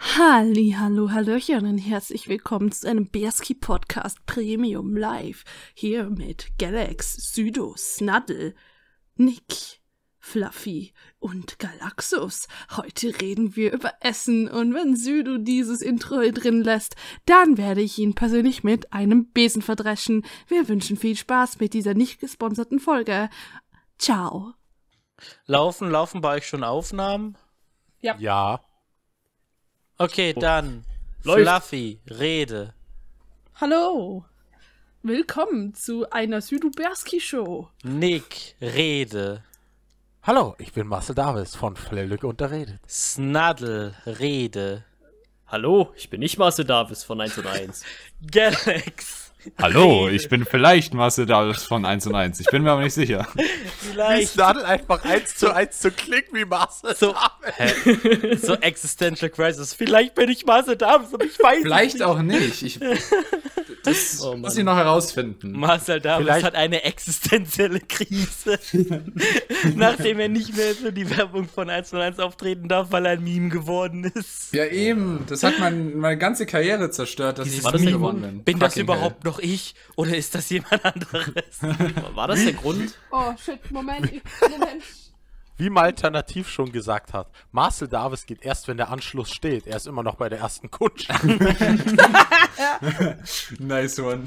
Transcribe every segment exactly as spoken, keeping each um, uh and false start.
Halli, hallo, hallöchen und herzlich willkommen zu einem Bärski-Podcast Premium Live. Hier mit Galax, Südo, Snaddle, Nick, Fluffy und Galaxus. Heute reden wir über Essen und wenn Südo dieses Intro hier drin lässt, dann werde ich ihn persönlich mit einem Besen verdreschen. Wir wünschen viel Spaß mit dieser nicht gesponserten Folge. Ciao. Laufen, laufen bei euch schon Aufnahmen? Ja. Ja. Okay, dann Läuft. Fluffy, rede. Hallo. Willkommen zu einer Südo-Bärski-Show. Nick, rede. Hallo, ich bin Marcel Davis von Flellück unterredet. Snaddle, rede. Hallo, ich bin nicht Marcel Davis von eins und eins. Galax. Hallo, rede. ich bin vielleicht Marcel Davis von eins und eins. Ich bin mir aber nicht sicher. Wie Vielleicht Snaddle einfach eins zu eins zu klicken wie Marcel so, hä? so Existential Crisis. Vielleicht bin ich Marcel Davis, aber ich weiß Vielleicht es nicht. auch nicht. Ich, das Oh Mann. muss ich noch herausfinden. Marcel Davis Vielleicht- hat eine existenzielle Krise, nachdem er nicht mehr für die Werbung von eins und eins auftreten darf, weil er ein Meme geworden ist. Ja eben, das hat mein, meine ganze Karriere zerstört, dass ich War das das der geworden Grund? bin. Bin das Fucking überhaupt noch ich oder ist das jemand anderes? War das der Grund? Oh, shit, Moment, ich, Moment. Wie mal alternativ schon gesagt hat, Marcel Davis geht erst, wenn der Anschluss steht. Er ist immer noch bei der ersten Kundschaft. Hell. Nice one.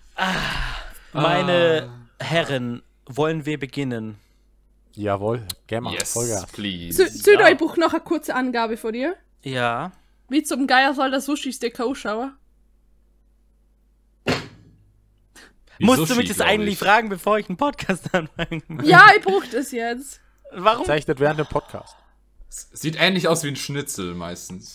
Meine Herren, wollen wir beginnen? Jawohl, Gamma, Yes, Vollgas. please. Sü- Südo, ich brauche noch eine kurze Angabe von dir. Ja. Wie zum Geier soll der Sushi-Stick ausschauen? Wie Musst Sushi, du mich das glaub eigentlich ich. fragen, bevor ich einen Podcast anfange? Ja, ich brauche das jetzt. Warum? Zeichnet während dem Podcast. Sieht ähnlich aus wie ein Schnitzel meistens.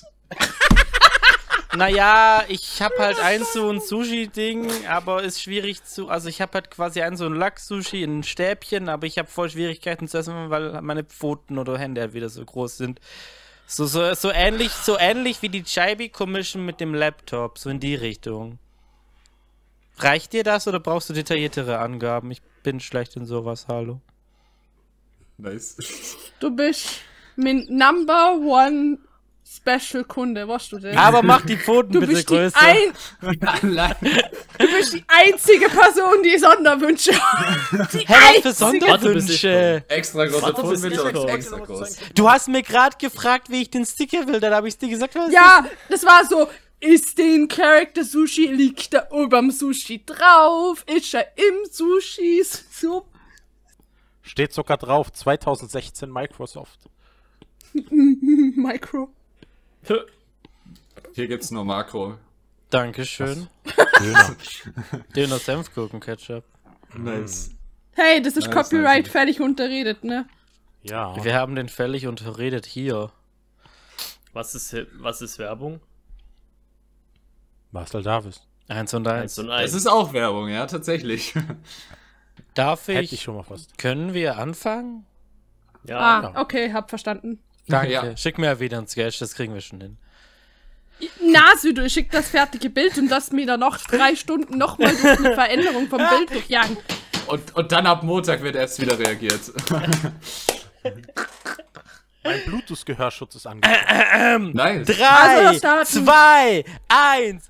Naja, ich hab halt ein so ein Sushi-Ding, aber ist schwierig zu... Also ich hab halt quasi ein so ein Lachs-Sushi in ein Stäbchen, aber ich hab voll Schwierigkeiten zu essen, weil meine Pfoten oder Hände halt wieder so groß sind. So, so, so ähnlich, so ähnlich wie die Chibi Commission mit dem Laptop, so in die Richtung. Reicht dir das oder brauchst du detailliertere Angaben? Ich bin schlecht in sowas, hallo. Nice. Du bist mein Number One Special Kunde, weißt du denn? Aber mach die Pfoten du bitte bist, die größer. ein, Allein. du bist die einzige Person, die Sonderwünsche hat. Die Hä, was für einzige. Sonderwünsche? Extra große Warte, bis Pfoten ich bitte komme. und extra groß. Du hast mir gerade gefragt, wie ich den Sticker will, dann habe ich dir gesagt, was Ja, das war so, ist den Character Sushi, liegt er überm Sushi drauf, ist er im Sushi, so, Steht sogar drauf, zwanzig sechzehn Microsoft. Micro. Hier gibt's nur Makro. Dankeschön. Döner. Döner Senfgurken-Ketchup. Nice. Hey, das ist Nice, Copyright nice. fertig unterredet, ne? Ja. Wir haben den fällig unterredet hier. Was ist, was ist Werbung? Marcel Davis. Eins und eins eins. und Das eins. ist auch Werbung, ja, tatsächlich. Darf Hätte ich, ich schon mal fast. können wir anfangen? Ja, Ah, okay, hab verstanden. Danke. Ja. Schick mir wieder ein Sketch, das kriegen wir schon hin. Na, Südo, ich schick das fertige Bild und lass mir da noch drei Stunden nochmal durch eine Veränderung vom Bild durchjagen. Und, und dann ab Montag wird erst wieder reagiert. Mein Bluetooth-Gehörschutz ist angekommen. Nice. Drei, Also, starten. zwei, eins.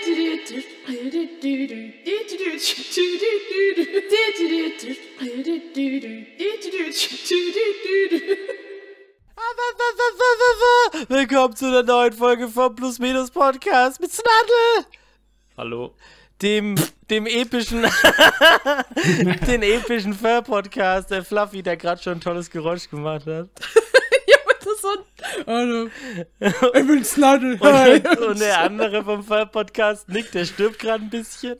Willkommen zu einer neuen Folge vom Plus Minus Podcast mit Snaddle, hallo. dem, dem epischen, den epischen Fur-Podcast, der Fluffy, der gerade schon ein tolles Geräusch gemacht hat. Ja, das ist so ein... Hallo. Ich bin Snaddle. Hi. Und, und der andere vom Fur-Podcast, Nick, der stirbt gerade ein bisschen.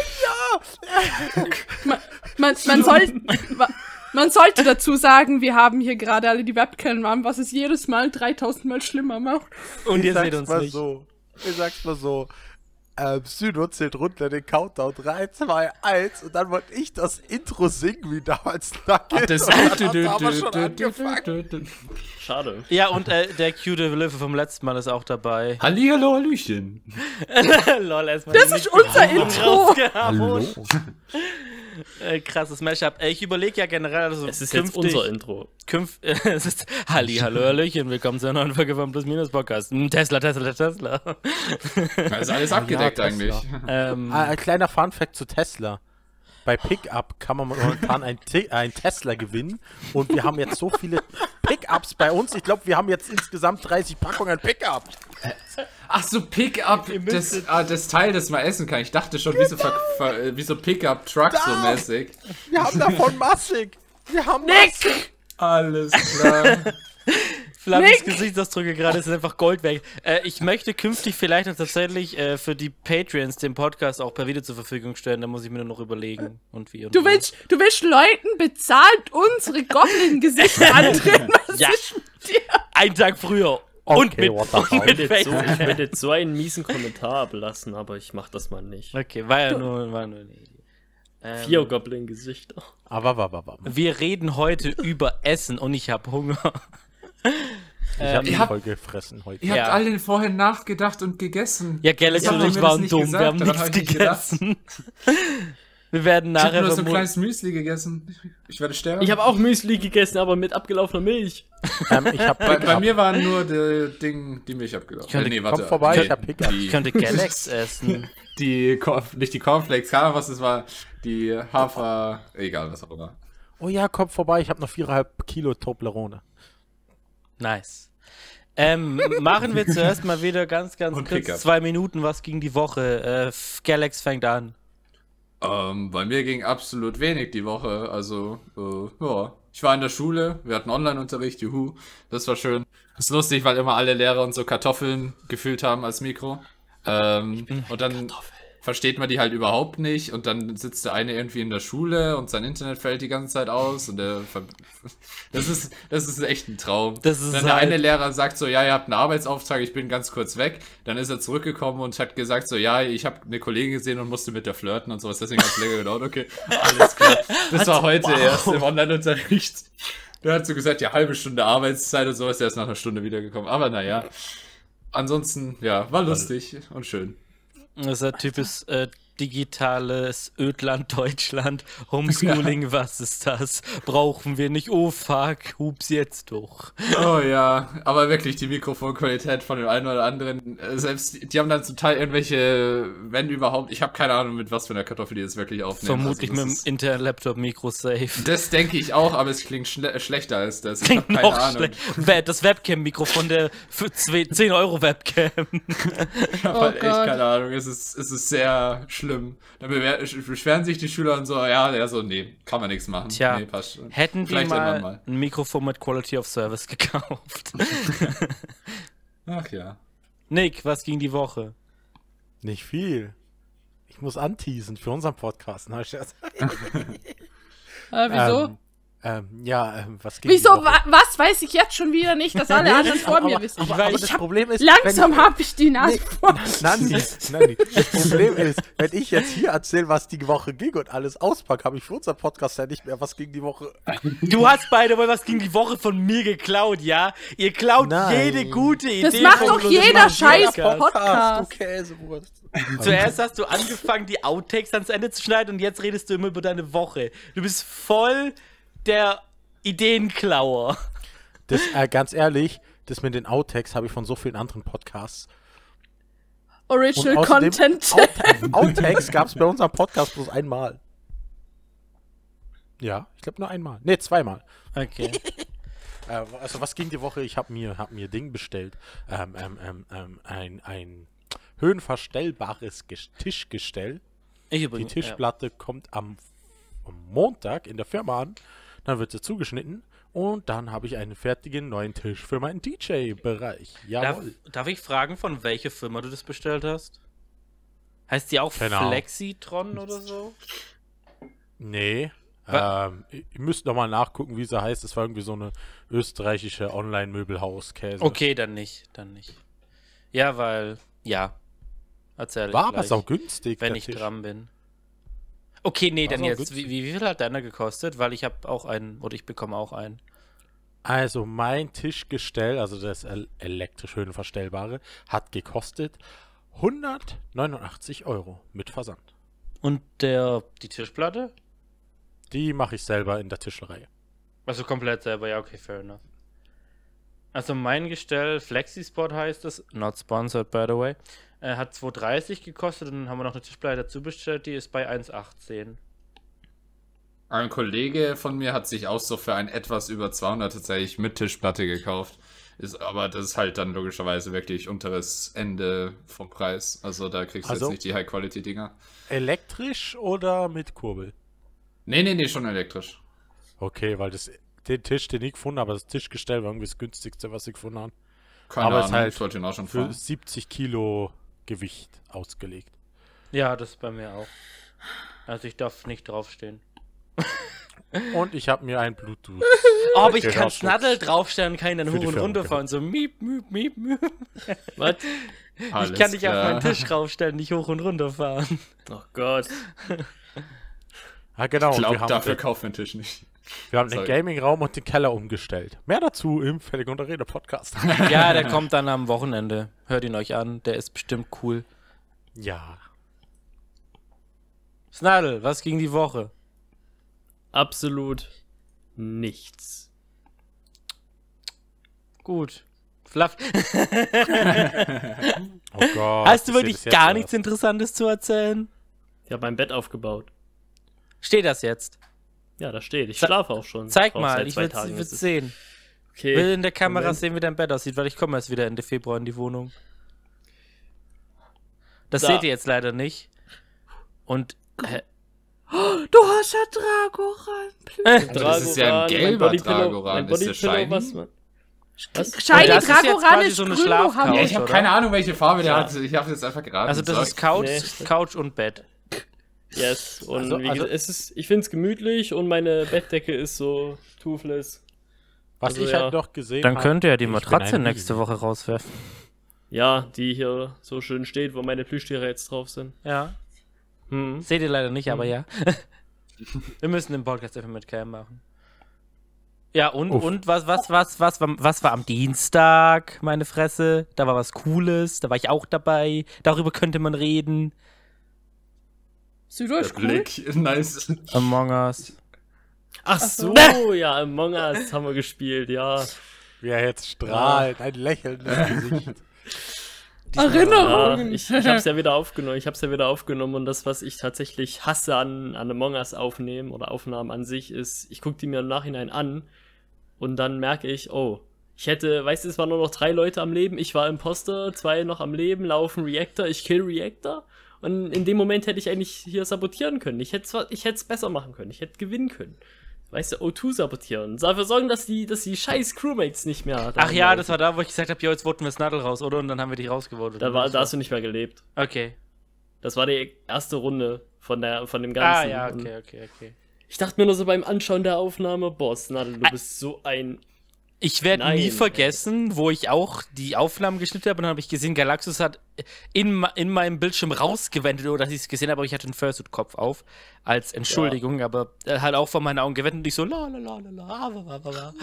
Man, man, man, soll, man sollte dazu sagen, wir haben hier gerade alle die Webcam an, was es jedes Mal dreitausend Mal schlimmer macht. Und ihr Ich seht sag's uns mal nicht. so. Ich sag's mal so. Ähm, Südo zählt runter den Countdown. drei, zwei, eins und dann wollte ich das Intro singen, wie damals Nugget. Das Und dann hat's aber schon angefangen. Schade. Ja, und äh, der cute Löwe vom letzten Mal ist auch dabei. Hallihallo, Hallöchen. Lol, erstmal Das ist unser Intro. Intro. Äh, krasses Mashup. Äh, Ich überlege ja generell, also Es ist jetzt künftig, unser Intro. Künft, äh, es ist Halli, hallo, hallöchen, willkommen zu einer neuen Folge vom Plus-Minus-Podcast. Hm, Tesla, Tesla, Tesla. Da ist alles abgedeckt Ja, eigentlich. ähm, Ah, ein kleiner Funfact zu Tesla. Bei Pickup kann man momentan ein, Te ein Tesla gewinnen und wir haben jetzt so viele Pickups bei uns. Ich glaube, wir haben jetzt insgesamt dreißig Packungen Pickup. Ach so, Pickup, das, ah, das Teil, das man essen kann. Ich dachte schon, wie so, ver- ver- wie so Pickup-Truck so Da! mäßig. Wir haben davon massig. Wir haben massig. Alles klar. Flammys Gesichtsausdrücke gerade sind einfach Gold wert. Äh, ich möchte künftig vielleicht noch tatsächlich äh, für die Patreons den Podcast auch per Video zur Verfügung stellen. Da muss ich mir nur noch überlegen und wie und Du wo. willst, du willst Leuten bezahlt unsere Goblin-Gesichter andrehen. Was Ja. ist mit dir? Einen Tag früher. und Okay, mit, what the und fuck. mit Ich könnte, so, ich Face. könnte jetzt so einen miesen Kommentar ablassen, aber ich mach das mal nicht. Okay, war ja nur, war nur eine Idee. Ähm, Vier Goblin-Gesichter. Aber, aber, aber, aber. Wir reden heute über Essen und ich habe Hunger. Ich habe ihr ihn habt- voll gefressen heute. Ihr habt Ja. alle vorhin nachgedacht und gegessen. Ja, Galax Ja, und haben ich wir das waren nicht dumm, gesagt? wir haben Daran nichts hab ich nicht gedacht. gegessen. Wir werden Ich hab nachher nur so ein vermut- kleines Müsli gegessen. Ich werde sterben. Ich habe auch Müsli gegessen, aber mit abgelaufener Milch. Ähm, ich habe bei, bei Pickup. mir waren nur die Ding, die Milch abgelaufen. könnte- nee, Komm vorbei, die, ich hab Pickup. Ich Die, könnte Galax essen. die Corn, nicht die Cornflakes, keine Ahnung, was das war. Die Hafer, egal, was auch immer. Oh ja, komm vorbei, ich habe noch viereinhalb Kilo Toblerone. Nice. Ähm, machen wir zuerst mal wieder ganz, ganz Und kurz Pickup. zwei Minuten, was ging die Woche. Äh, F- Galax fängt an. Ähm, bei mir ging absolut wenig die Woche. Also, äh, ja. Ich war in der Schule, wir hatten Online-Unterricht, juhu. Das war schön. Das ist lustig, weil immer alle Lehrer und so Kartoffeln gefüllt haben als Mikro. Ähm, und dann versteht man die halt überhaupt nicht. Und dann sitzt der eine irgendwie in der Schule und sein Internet fällt die ganze Zeit aus. Und der ver das ist, das ist echt ein Traum. Das ist Wenn der halt- eine Lehrer sagt so, ja, ihr habt einen Arbeitsauftrag, ich bin ganz kurz weg. Dann ist er zurückgekommen und hat gesagt so, ja, ich habe eine Kollegin gesehen und musste mit der flirten und sowas. Deswegen hat es länger gedauert. Okay, alles klar. Das war heute erst im Online-Unterricht. Der hat so gesagt, ja, halbe Stunde Arbeitszeit und sowas. Der ist nach einer Stunde wiedergekommen. Aber naja. Ansonsten, ja, war lustig und schön. Unser Typ ist äh, digitales Ödland Deutschland. Homeschooling, was ist das? Brauchen wir nicht. Oh fuck, hups jetzt doch. Oh ja, aber wirklich die Mikrofonqualität von dem einen oder anderen, äh, selbst die, die haben dann zum Teil irgendwelche, wenn überhaupt, ich habe keine Ahnung, mit was für einer Kartoffel die das wirklich aufnehmen. Vermutlich Also mit das dem ist- Intel-Laptop-Mikro safe. Das denke ich auch, aber es klingt schle schlechter als das. Ich habe Klingt keine noch Ahnung. schlecht. We- Das Webcam-Mikrofon der für zehn Euro Webcam. Ich habe Oh halt echt Gott. keine Ahnung. Es ist, es ist sehr schlimm. Dann bewer- beschweren sich die Schüler und so, ja, der so, nee, kann man nichts machen. Tja, nee, passt schon. hätten die Vielleicht mal, irgendwann mal. ein Mikrofon mit Quality of Service gekauft. Ach ja. Nick, was ging die Woche? Nicht viel. Ich muss anteasen für unseren Podcast. Na, Scherz. Äh, wieso? Ähm, ähm, ja, ähm, was ging wieso? die Woche? Wa was weiß ich jetzt schon wieder nicht, dass alle anderen vor mir wissen? Aber, weiß- aber ich das hab- Problem ist, Langsam wenn, habe ich die Nase voll. Nandi, Nandi, das Problem ist, wenn ich jetzt hier erzähle, was die Woche ging und alles auspacke, habe ich für unseren Podcast ja nicht mehr, was ging die Woche. Du hast beide mal was gegen die Woche von mir geklaut, ja? Ihr klaut Nein. jede gute Idee. Das macht von doch unserem jeder scheiß Podcast. Podcast. du Käsewurst. Zuerst hast du angefangen, die Outtakes ans Ende zu schneiden und jetzt redest du immer über deine Woche. Du bist voll der Ideenklauer. Das, äh, ganz ehrlich, das mit den Outtakes habe ich von so vielen anderen Podcasts. Original Und außerdem- Content. Out Outtakes gab es bei unserem Podcast bloß einmal. Ja, ich glaube nur einmal. Ne, zweimal. Okay. Äh, also was ging die Woche? Ich habe mir, hab mir Ding bestellt. Ähm, ähm, ähm, ähm, ein, ein höhenverstellbares Ges- Tischgestell. Ich Die übrigens. Tischplatte kommt am, am Montag in der Firma an. Dann wird sie zugeschnitten. Und dann habe ich einen fertigen neuen Tisch für meinen D J-Bereich. Ja. Darf, Jawohl. darf ich fragen, von welcher Firma du das bestellt hast? Heißt die auch Keine Ahnung. Flexitron oder so? Nee. Wa- Ähm, ihr ihr müsst nochmal nachgucken, wie sie heißt. Das war irgendwie so eine österreichische Online-Möbelhaus-Käse. Okay, dann nicht, dann nicht. Ja, weil, ja. Erzähl ich War aber gleich, sau günstig. wenn der ich Tisch. dran bin. Okay, nee, War dann sau jetzt. günstig. Wie, wie viel hat deiner gekostet? Weil ich habe auch einen, oder ich bekomme auch einen. Also mein Tischgestell, also das el elektrisch höhenverstellbare, hat gekostet hundertneunundachtzig Euro mit Versand. Und der, die Tischplatte? Die mache ich selber in der Tischlerei. Also komplett selber, ja, okay, fair enough. Also mein Gestell, Flexisport heißt es, not sponsored by the way, äh, hat zwei dreißig gekostet und dann haben wir noch eine Tischplatte dazu bestellt, die ist bei eins achtzehn. Ein Kollege von mir hat sich auch so für ein etwas über zweihundert tatsächlich mit Tischplatte gekauft. Ist, aber das ist halt dann logischerweise wirklich unteres Ende vom Preis. Also da kriegst du Also? jetzt nicht die High-Quality-Dinger. Elektrisch oder mit Kurbel? Nee, nee, nee, schon elektrisch. Okay, weil das den Tisch, den ich gefunden habe, das Tischgestell war irgendwie das günstigste, was ich gefunden habe. Keine Aber es Ahnung, ist halt ich wollte ihn auch schon Für fahren. siebzig Kilo Gewicht ausgelegt. Ja, das ist bei mir auch. Also ich darf nicht draufstehen. Und ich habe mir ein Bluetooth. Oh, aber ich kann Gehörschutz. Snaddle draufstellen, kann ihn dann Für hoch die und Firma, runter genau. fahren, so miep, miep, miep, miep. Was? Alles Ich kann dich auf klar. meinen Tisch raufstellen, nicht hoch und runter fahren. Oh Gott. Ah, genau. Ich und wir glaube, haben, dafür kaufen wir den Tisch nicht. wir haben den Sorry. Gaming-Raum und den Keller umgestellt. Mehr dazu im Fertig unter Rede Podcast. Ja, der kommt dann am Wochenende. Hört ihn euch an, der ist bestimmt cool. Ja. Snaddle, was ging die Woche? Absolut nichts. Gut. Fluff. Oh Gott. Hast du ich seh wirklich das jetzt gar erst. nichts Interessantes zu erzählen? Ich habe mein Bett aufgebaut. Steht das jetzt? Ja, da steht. Ich Ze- schlafe auch schon. Zeig Drauf, mal, seit ich zwei will Tagen es ist es. sehen. Okay. Will in der Kamera Moment. sehen, wie dein Bett aussieht, weil ich komme erst wieder Ende Februar in die Wohnung. Das Da. seht ihr jetzt leider nicht. Und äh, Du hast ja Dragoran. das ist ja ein Dragoran, gelber mein Bodypillow- Dragoran. mein Ist der Bodypillow, shiny? was man- Was? Shiny Und das ist jetzt Dragoran quasi ist so eine grün, Schlafcouch. Mohammed. Ja, ich habe oder? keine Ahnung, welche Farbe der Ja. hat. Ich habe jetzt einfach geraten. also das Sorry. ist Couch, Nee. Couch und Bett. Yes. Und Also- wie also- gesagt, es ist, ich finde es gemütlich und meine Bettdecke ist so toothless. Was Also ich ja. halt noch gesehen Dann hab, könnt ihr die ich bin Matratze ein nächste Riesen. Woche rauswerfen. Ja, die hier so schön steht, wo meine Plüschtiere jetzt drauf sind. Ja. Hm. Seht ihr leider nicht, aber Mhm. ja. Wir müssen den Podcast einfach mit Cam machen. Ja, und, Uff. und was, was, was, was, was, was war am Dienstag, meine Fresse? Da war was Cooles, da war ich auch dabei. Darüber könnte man reden. Südo Der ist cool. Blick, nice. Among Us. Ach so. so, ja, Among Us haben wir gespielt, ja. Wie er jetzt strahlt, ein Lächeln im Gesicht. Ja, Erinnerungen. ich, ich hab's ja wieder aufgenommen, ich hab's ja wieder aufgenommen und das, was ich tatsächlich hasse an, an Among Us aufnehmen oder Aufnahmen an sich, ist, ich gucke die mir im Nachhinein an und dann merke ich, oh, ich hätte, weißt du, es waren nur noch drei Leute am Leben, ich war Imposter, zwei noch am Leben, laufen Reactor, ich kill Reactor und in dem Moment hätte ich eigentlich hier sabotieren können. Ich hätte zwar, ich hätte es besser machen können, ich hätte gewinnen können. Weißt du, O zwei sabotieren. Dafür sorgen, dass die, dass die scheiß Crewmates nicht mehr. Ach ja, das war da, wo ich gesagt habe, jo, jetzt voten wir Snaddle raus, oder? Und dann haben wir dich rausgevotet. Da, war, da hast du nicht mehr gelebt. Okay. Das war die erste Runde von, der, von dem Ganzen. Ah, ja, Und okay, okay, okay. ich dachte mir nur so beim Anschauen der Aufnahme, boah, Snaddle, du bist so ein... Ich werde Nein, nie ey. vergessen, wo ich auch die Aufnahmen geschnitten habe und dann habe ich gesehen, Galaxus hat in, ma- in meinem Bildschirm rausgewendet, oder dass ich es gesehen habe, aber ich hatte einen Fursuit-Kopf auf, als Entschuldigung, aber äh, halt auch vor meinen Augen gewendet und ich so la la la la la la la la.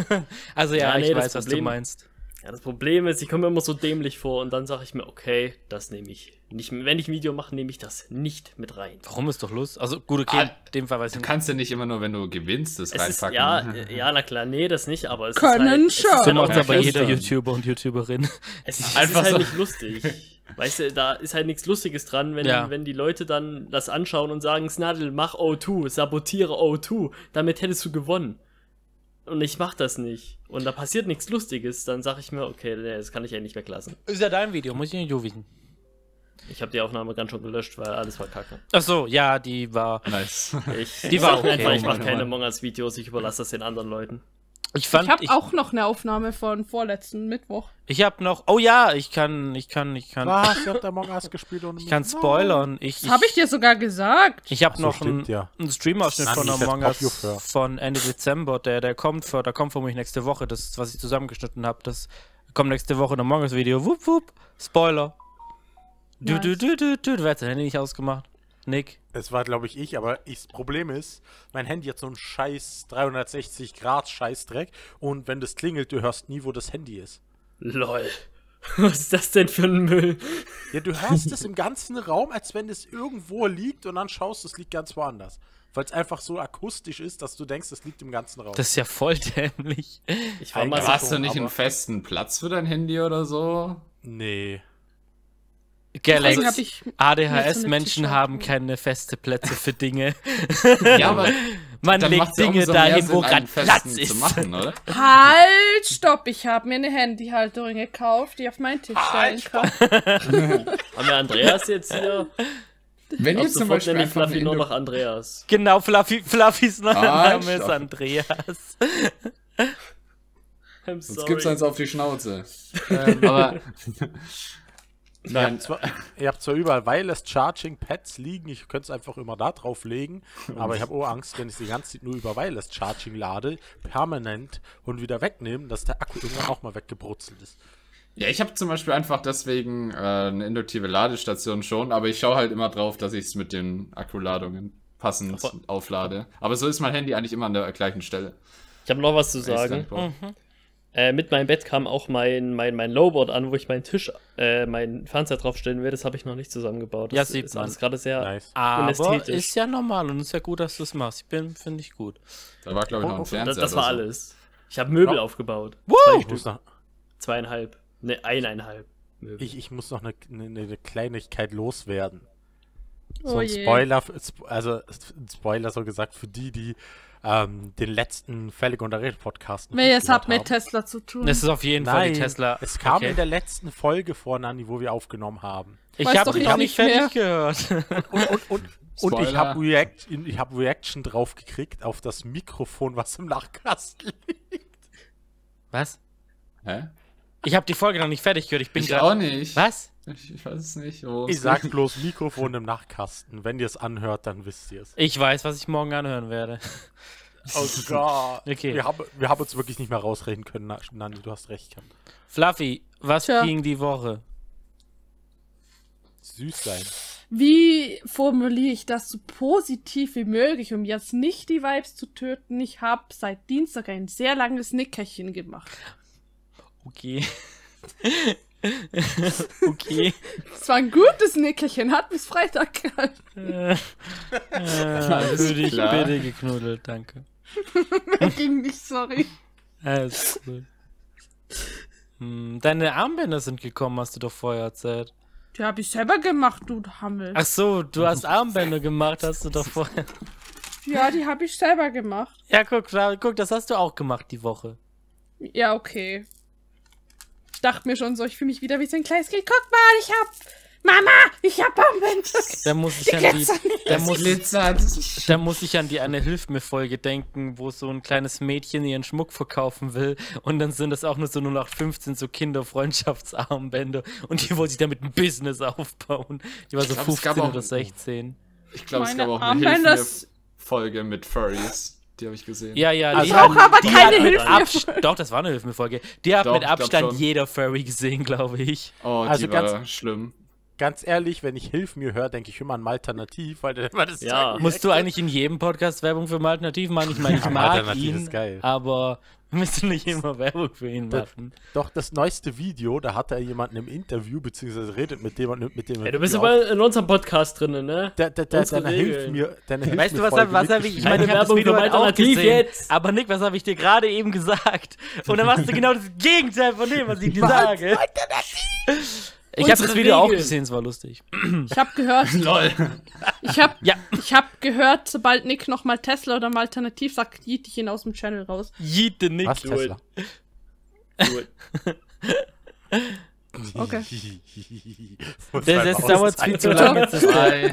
Also ja, Ja, nee, ich das weiß, was du Problem- meinst. Ja, das Problem ist, ich komme mir immer so dämlich vor und dann sage ich mir, okay, das nehme ich nicht. Wenn ich ein Video mache, nehme ich das nicht mit rein. Warum ist doch Lust? Also gut, okay, Ah, in dem Fall weiß ich Du nicht. kannst ja nicht immer nur, wenn du gewinnst, das Es ist, reinpacken. ja, äh, ja, na klar, nee, das nicht, aber es Können ist halt, es schon. ist So halt auch macht nicht aber lustig. jeder YouTuber und YouTuberin. Es ist, Einfach es ist halt so. nicht lustig. Weißt du, da ist halt nichts Lustiges dran, wenn, Ja. wenn die Leute dann das anschauen und sagen, Snaddle, mach O zwei, sabotiere O zwei, damit hättest du gewonnen. Und ich mach das nicht. Und da passiert nichts Lustiges, dann sag ich mir, okay, nee, das kann ich ja nicht weglassen. Ist ja dein Video, muss ich nicht wissen. Ich habe die Aufnahme ganz schon gelöscht, weil alles war kacke. Ach so, ja, die war. Nice. Ich, Die war sag okay. einfach, ich mache Oh keine Mann. Among Us Videos, ich überlasse das den anderen Leuten. Ich fand, Ich habe ich, auch noch eine Aufnahme von vorletzten Mittwoch. ich habe noch. Oh ja, ich kann, ich kann, ich kann. Was? Ihr habt Among Us gespielt und Ich kann spoilern. Ich, Das habe ich dir sogar gesagt. Ich habe so, noch stimmt, einen, ja. einen Stream-Ausschnitt Nein, von die ist jetzt Among Us Popio für. von Ende Dezember. Der, der kommt für, der kommt für mich nächste Woche. Das, was ich zusammengeschnitten habe, das kommt nächste Woche ein Among Us Video. Wupp, wupp. Spoiler. Du, Nice. du, du, du, du. Du hast dein Handy nicht ausgemacht. Nick. Es war, glaube ich, ich, aber ich, das Problem ist, mein Handy hat so einen scheiß dreihundertsechzig Grad Scheißdreck und wenn das klingelt, du hörst nie, wo das Handy ist. Lol. Was ist das denn für ein Müll? Ja, du hörst es im ganzen Raum, als wenn es irgendwo liegt und dann schaust, es liegt ganz woanders. weil es einfach so akustisch ist, dass du denkst, das liegt im ganzen Raum. Das ist ja voll dämlich. Ich war mal Eigentlich so, Hast du nicht aber- einen festen Platz für dein Handy oder so? Nee. Galax, Deswegen hab ich A D H mir so eine S-Menschen T-Shirt haben geholt. keine feste Plätze für Dinge. Ja, aber Man dann legt macht's ja Dinge umso mehr dahin, Sinn, wo einen gerade festen Platz ist. zu machen, oder? Halt, stopp, ich habe mir eine Handyhalterung gekauft, die ich auf meinen Tisch stellen kann. haben wir Andreas jetzt hier? Wenn Ab jetzt zum sofort Beispiel nenne ich einfach Fluffy eine nur Indo- noch Andreas. Genau, Fluffy, Fluffys Ah, Name ist stopp. Andreas. I'm Sonst sorry. gibt's eins auf die Schnauze. ähm, aber Ihr Nein, habt, zwar, ihr habt zwar überall Wireless Charging Pads liegen, ich könnte es einfach immer da drauf legen, aber ich habe auch Angst, wenn ich die ganze Zeit nur über Wireless Charging lade, permanent und wieder wegnehmen, dass der Akku irgendwann auch mal weggebrutzelt ist. ja, ich habe zum Beispiel einfach deswegen äh, eine induktive Ladestation schon, aber ich schaue halt immer drauf, dass ich es mit den Akkuladungen passend Aber- auflade. Aber so ist mein Handy eigentlich immer an der gleichen Stelle. Ich habe noch was zu Wenn ich's sagen. dann brauch. Äh, mit meinem Bett kam auch mein, mein, mein Lowboard an, wo ich meinen Tisch, äh, meinen Fernseher draufstellen will. Das habe ich noch nicht zusammengebaut. Das Ja, sieht ist man. alles gerade sehr Nice. Aber unästhetisch. ist ja normal und ist ja gut, dass du es machst. Ich bin, finde ich gut. Da war, glaube ich, noch ein Oh, oh, Fernseher. Das, das war oder so. alles. Ich habe Möbel Ja. aufgebaut. Ich Zwei muss Stück. noch, Zweieinhalb. Ne, eineinhalb Möbel. ich, ich muss noch eine, eine, eine Kleinigkeit loswerden. So Oh ein je. Spoiler, also ein Spoiler so gesagt, für die, die ähm, den letzten Fällig und Rede Podcast noch Wer nicht jetzt hat gehört mit haben. Tesla zu tun. Das ist auf jeden Fall Nein, die Tesla. es kam Okay. in der letzten Folge vor, Nani, wo wir aufgenommen haben. Ich Weiß habe doch ich ich hab nicht nicht fertig gehört. Und, und, und, und ich Spoiler. habe React, ich hab Reaction drauf gekriegt auf das Mikrofon, was im Nachkasten liegt. Was? Hä? Ich habe die Folge noch nicht fertig gehört. Ich bin Ich grad- auch nicht. Was? Ich, ich weiß es nicht. worum Ich es sag geht. bloß Mikrofon im Nachkasten. Wenn ihr es anhört, dann wisst ihr es. Ich weiß, was ich morgen anhören werde. Oh Gott. Okay. Wir haben, wir haben uns wirklich nicht mehr rausreden können, Na- Nani, du hast recht gehabt. Fluffy, was Tja. ging die Woche? Süß sein. Wie formuliere ich das so positiv wie möglich, um jetzt nicht die Vibes zu töten? Ich habe seit Dienstag ein sehr langes Nickerchen gemacht. Okay. Okay. Es war ein gutes Nickerchen, hat bis Freitag gehalten. Äh, Alles für dich klar. bitte geknuddelt, danke. Ging nicht, sorry. Alles cool. Hm, deine Armbänder sind gekommen, hast du doch vorher erzählt. Die habe ich selber gemacht, du Hammel. Ach so, du hast Armbänder gemacht, hast du doch vorher. Ja, die habe ich selber gemacht. Ja, guck, da- guck, das hast du auch gemacht die Woche. Ja, okay. Ich dachte mir schon so, ich fühle mich wieder wie so ein kleines Kind. Guck mal, ich hab... Mama, ich hab Armbänder. Da muss ich Die an die, glitzern. da muss, Glitzert. da muss ich an die eine Hilf mir Folge denken, wo so ein kleines Mädchen ihren Schmuck verkaufen will und dann sind das auch nur so null acht fünfzehn so Kinderfreundschaftsarmbänder und die wollte sich damit ein Business aufbauen. Die war so glaub, es gab fünfzehn auch- oder sechzehn. Ich glaube, es Meine gab auch eine Armbänder Hilf-mir-Folge mit Furries. Die habe ich gesehen. Ja, ja, Also die auch hat, aber die keine hat mit Hilf mir Abst- Doch, das war eine Hilf mir Folge. Die hat Doch, mit ich glaub Abstand schon. jeder Furry gesehen, glaube ich. Oh, die Also war ganz- schlimm. Ganz ehrlich, wenn ich Hilf mir höre, denke ich immer an Malternativ, weil der immer das Ja. Zeug Musst du eigentlich in jedem Podcast Werbung für Malternativ machen? Ich meine, ich Ja, mag Malternativ ihn, ist geil. aber müsst du nicht immer Werbung für ihn Das- machen. Doch, das neueste Video, da hat er jemanden im Interview, beziehungsweise redet mit dem, mit dem Ey, du bist Video aber in unserem Podcast drin, ne? auf. Der, der, der, unsere deine Hilf Regeln. mir, deine Hilf Weißt du, mir was, Folge was habe ich? Ich meine, ich Keine habe das Werbung Video für halt auch Alternativ gesehen. jetzt. Aber Nick, was habe ich dir gerade eben gesagt? Und dann machst du genau das Gegenteil von dem, was ich dir sage. Ich habe das Unsere Video auch Regeln. gesehen, es war lustig. Ich habe gehört, Lol. ich habe Ja, ich hab gehört, sobald Nick nochmal Tesla oder mal Alternativ sagt, jiet ich ihn aus dem Channel raus. Jiete Nick. Was, Tesla? Gut. Okay. Muss Das, man das mal dauert auszeichnen. viel zu lange. jetzt ist der- Bye.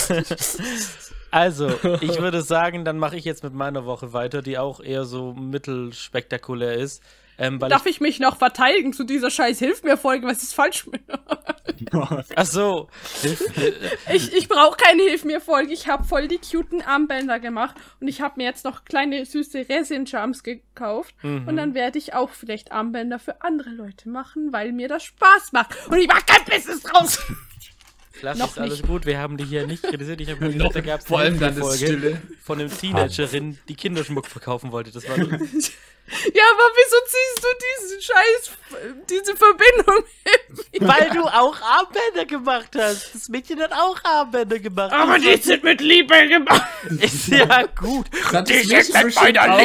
Also, ich würde sagen, dann mache ich jetzt mit meiner Woche weiter, die auch eher so mittelspektakulär ist. Ähm, weil Darf ich mich noch verteidigen zu dieser scheiß Hilf mir Folge? Was ist falsch mit ich, ach so. Ich, ich brauche keine Hilf mir Folge. Ich habe voll die cuten Armbänder gemacht und ich habe mir jetzt noch kleine süße Resin-Charms gekauft Mhm. und dann werde ich auch vielleicht Armbänder für andere Leute machen, weil mir das Spaß macht und ich mach kein Business draus. Fluffy, Noch ist alles nicht. gut, wir haben dich hier nicht kritisiert. Ich habe nur gesagt, da gab es Vor allem dann eine das Folge Stille. von einem Teenagerin, die Kinderschmuck verkaufen wollte. Das war lustig. Ja, aber wieso ziehst du diesen Scheiß, diese Verbindung hin? Weil du auch Armbänder gemacht hast. Das Mädchen hat auch Armbänder gemacht. Aber die sind mit Liebe gemacht. Ist ja gut. Die sind mit meiner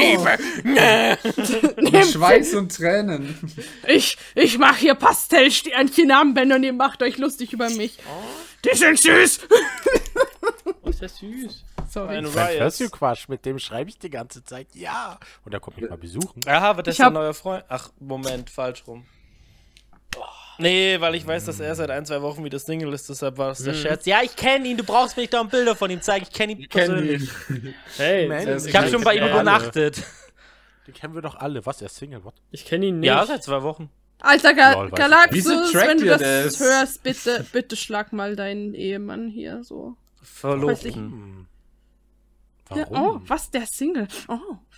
Liebe. Mit Schweiß und Tränen. Ich, ich mach hier Pastellsternchen-Armbänder und ihr macht euch lustig über mich. Die sind süß. Oh, ist das süß. Sorry. Ein Mein Riot. Percy-Quatsch, mit dem schreibe ich die ganze Zeit, ja. Und er kommt mich mal besuchen. Aha, aber das Ich ist ein hab- neuer Freund. Ach, Moment, falsch rum. Nee, weil ich weiß, dass er seit ein, zwei Wochen wieder Single ist, deshalb war das der Scherz. Ja, ich kenne ihn, du brauchst mir nicht da ein Bilder von ihm zeigen, ich kenne ihn persönlich. Hey, Mensch, das- Ich habe schon bei ihm alle. übernachtet. Den kennen wir doch alle. Was, er ist Single? What? Ich kenne ihn nicht. Ja, seit zwei Wochen. Alter Ga Lol, weiß ich Galaxus, Wieso trackt wenn du ihr das, das? hörst, bitte, bitte schlag mal deinen Ehemann hier so. Verlobten. Hm. Ja, Warum? oh, was, der Single? Oh.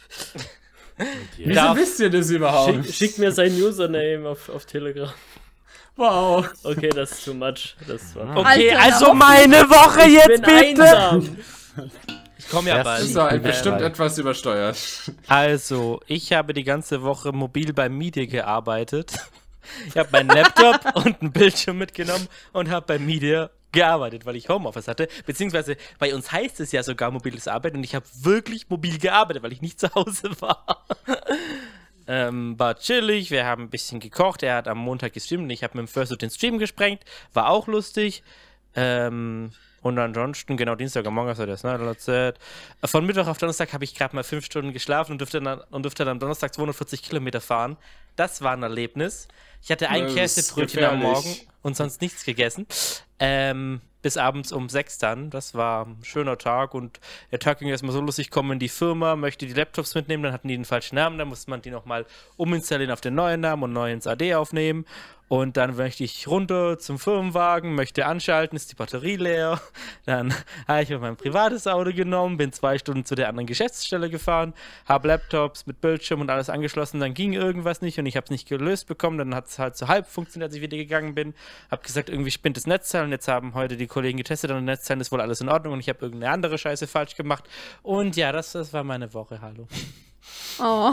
Wieso Darf- wisst ihr das überhaupt? Schick, schick mir sein Username auf, auf Telegram. Wow. Okay, das ist too much. Das war. Okay, Alter, also darauf- meine Woche Ich jetzt bin bitte. einsam. Ich komme ja Das bald. Das war Ähm, bestimmt äh, etwas übersteuert. Also, ich habe die ganze Woche mobil beim Media gearbeitet. Ich habe meinen Laptop und einen Bildschirm mitgenommen und habe beim Media gearbeitet, weil ich Homeoffice hatte. Beziehungsweise bei uns heißt es ja sogar mobiles Arbeiten und ich habe wirklich mobil gearbeitet, weil ich nicht zu Hause war. ähm, war chillig, wir haben ein bisschen gekocht. Er hat am Montag gestreamt und ich habe mit dem Fursuit den Stream gesprengt. War auch lustig. Ähm, und ansonsten, genau, Dienstag am Morgen ist das, ne? Von Mittwoch auf Donnerstag habe ich gerade mal fünf Stunden geschlafen und durfte dann, und durfte dann am Donnerstag zweihundertvierzig Kilometer fahren. Das war ein Erlebnis. Ich hatte ein Das ist Käsebrötchen am gefährlich. Morgen und sonst nichts gegessen. Ähm, bis abends um sechs dann. Das war ein schöner Tag und der Tag ging erstmal so los, ich komme in die Firma, möchte die Laptops mitnehmen, dann hatten die den falschen Namen, dann musste man die nochmal uminstallieren auf den neuen Namen und neu ins A D aufnehmen. Und dann möchte ich runter zum Firmenwagen, möchte anschalten, ist die Batterie leer. Dann habe ich mir mein privates Auto genommen, bin zwei Stunden zu der anderen Geschäftsstelle gefahren, habe Laptops mit Bildschirm und alles angeschlossen, dann ging irgendwas nicht und ich habe es nicht gelöst bekommen. Dann hat es halt so halb funktioniert, als ich wieder gegangen bin. Habe gesagt, irgendwie spinnt das Netzteil und jetzt haben heute die Kollegen getestet und das Netzteil ist wohl alles in Ordnung und ich habe irgendeine andere Scheiße falsch gemacht. Und ja, das, das war meine Woche, hallo. Oh.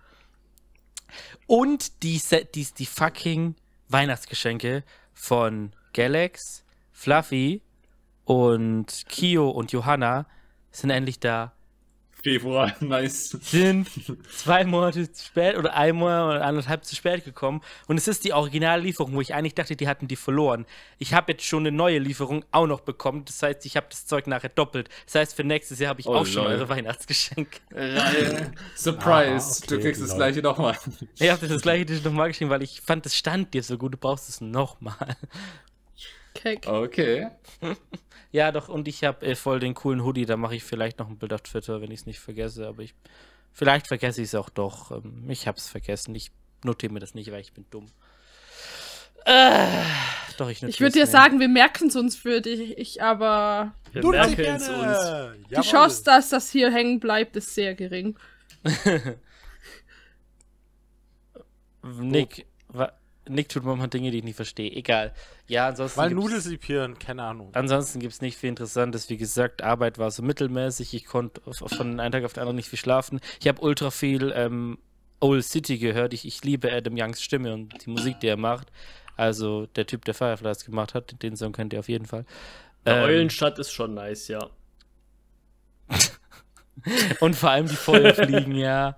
Und die, Se- die, die fucking Weihnachtsgeschenke von Galax, Fluffy und Kio und Johanna sind endlich da. Februar, nice. Sind zwei Monate zu spät oder ein Monat oder anderthalb zu spät gekommen. Und es ist die Originallieferung, wo ich eigentlich dachte, die hatten die verloren. Ich habe jetzt schon eine neue Lieferung auch noch bekommen. Das heißt, ich habe das Zeug nachher doppelt. Das heißt, für nächstes Jahr habe ich Oh, auch schon lol. eure Weihnachtsgeschenke. Reihe. Surprise, Ah, okay, du kriegst das lol. gleiche nochmal. Ich habe das gleiche Tisch nochmal geschrieben, weil ich fand, das stand dir so gut. Du brauchst es nochmal. Keck. Okay. Ja, doch, und ich habe äh, voll den coolen Hoodie, da mache ich vielleicht noch ein Bild auf Twitter, wenn ich es nicht vergesse, aber ich, vielleicht vergesse ich es auch doch. Ähm, ich habe es vergessen, ich notiere mir das nicht, weil ich bin dumm. Äh, doch, ich notiere Ich würde dir sagen, wir merken es uns für dich, ich, aber Wir Du merken es uns. die Chance, dass das hier hängen bleibt, ist sehr gering. Nick, wa, Nick tut manchmal Dinge, die ich nicht verstehe. Egal. Ja, ansonsten Weil gibt's- Nudelsipieren, keine Ahnung. Ansonsten gibt es nicht viel Interessantes. Wie gesagt, Arbeit war so mittelmäßig. Ich konnte auf- von einem Tag auf den anderen nicht viel schlafen. Ich habe ultra viel ähm, Old City gehört. Ich, ich liebe Adam Youngs Stimme und die Musik, die er macht. Also der Typ, der Fireflies gemacht hat, den Song kennt ihr auf jeden Fall. Der Ähm, Eulenstadt ist schon nice, ja. Und vor allem die Feuerfliegen, ja.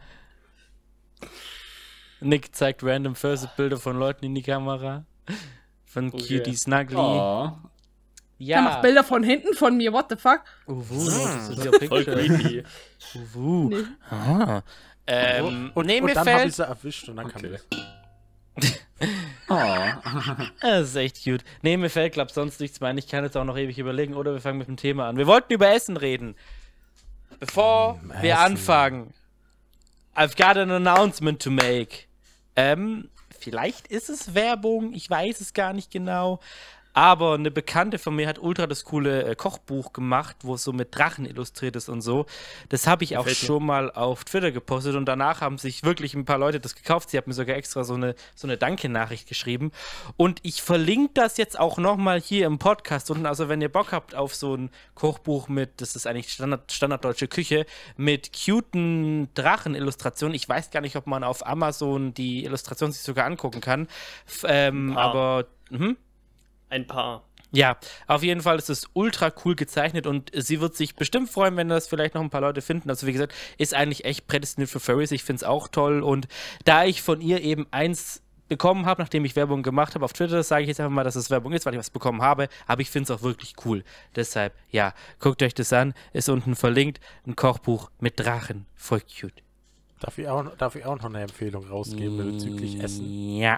Nick zeigt random First-Bilder von Leuten in die Kamera. Von Okay. Cutie Snuggly. Oh. Der macht Bilder von hinten von mir, what the fuck? Uwu, das ist ja Voll Picture. creepy. Uwu. Nee. Ah. Ähm, und, nee, und mir dann habe ich fällt. sie erwischt und dann kam Okay. das. Oh. Das ist echt cute. Nee, mir fällt, glaub sonst nichts mehr ein. Ich kann jetzt auch noch ewig überlegen oder wir fangen mit dem Thema an. Wir wollten über Essen reden. Bevor Mm, wir Essen. anfangen, I've got an announcement to make. Ähm, vielleicht ist es Werbung, ich weiß es gar nicht genau. aber eine Bekannte von mir hat ultra das coole äh, Kochbuch gemacht, wo es so mit Drachen illustriert ist und so. Das habe ich auch Gefällt mir. schon mal auf Twitter gepostet und danach haben sich wirklich ein paar Leute das gekauft. Sie hat mir sogar extra so eine, so eine Danke-Nachricht geschrieben. Und ich verlinke das jetzt auch nochmal hier im Podcast unten. Also wenn ihr Bock habt auf so ein Kochbuch mit, das ist eigentlich Standard, standarddeutsche Küche, mit cuten Drachen-Illustrationen. Ich weiß gar nicht, ob man auf Amazon die Illustration sich sogar angucken kann. F ähm, Ah. aber, mhm. Ein paar. Ja, auf jeden Fall ist es ultra cool gezeichnet und sie wird sich bestimmt freuen, wenn das vielleicht noch ein paar Leute finden. Also wie gesagt, ist eigentlich echt prädestiniert für Furries. Ich finde es auch toll und da ich von ihr eben eins bekommen habe, nachdem ich Werbung gemacht habe auf Twitter, sage ich jetzt einfach mal, dass es Werbung ist, weil ich was bekommen habe, aber ich finde es auch wirklich cool. Deshalb, ja, guckt euch das an, ist unten verlinkt, ein Kochbuch mit Drachen, voll cute. Darf ich auch, darf ich auch noch eine Empfehlung rausgeben bezüglich Essen? Ja.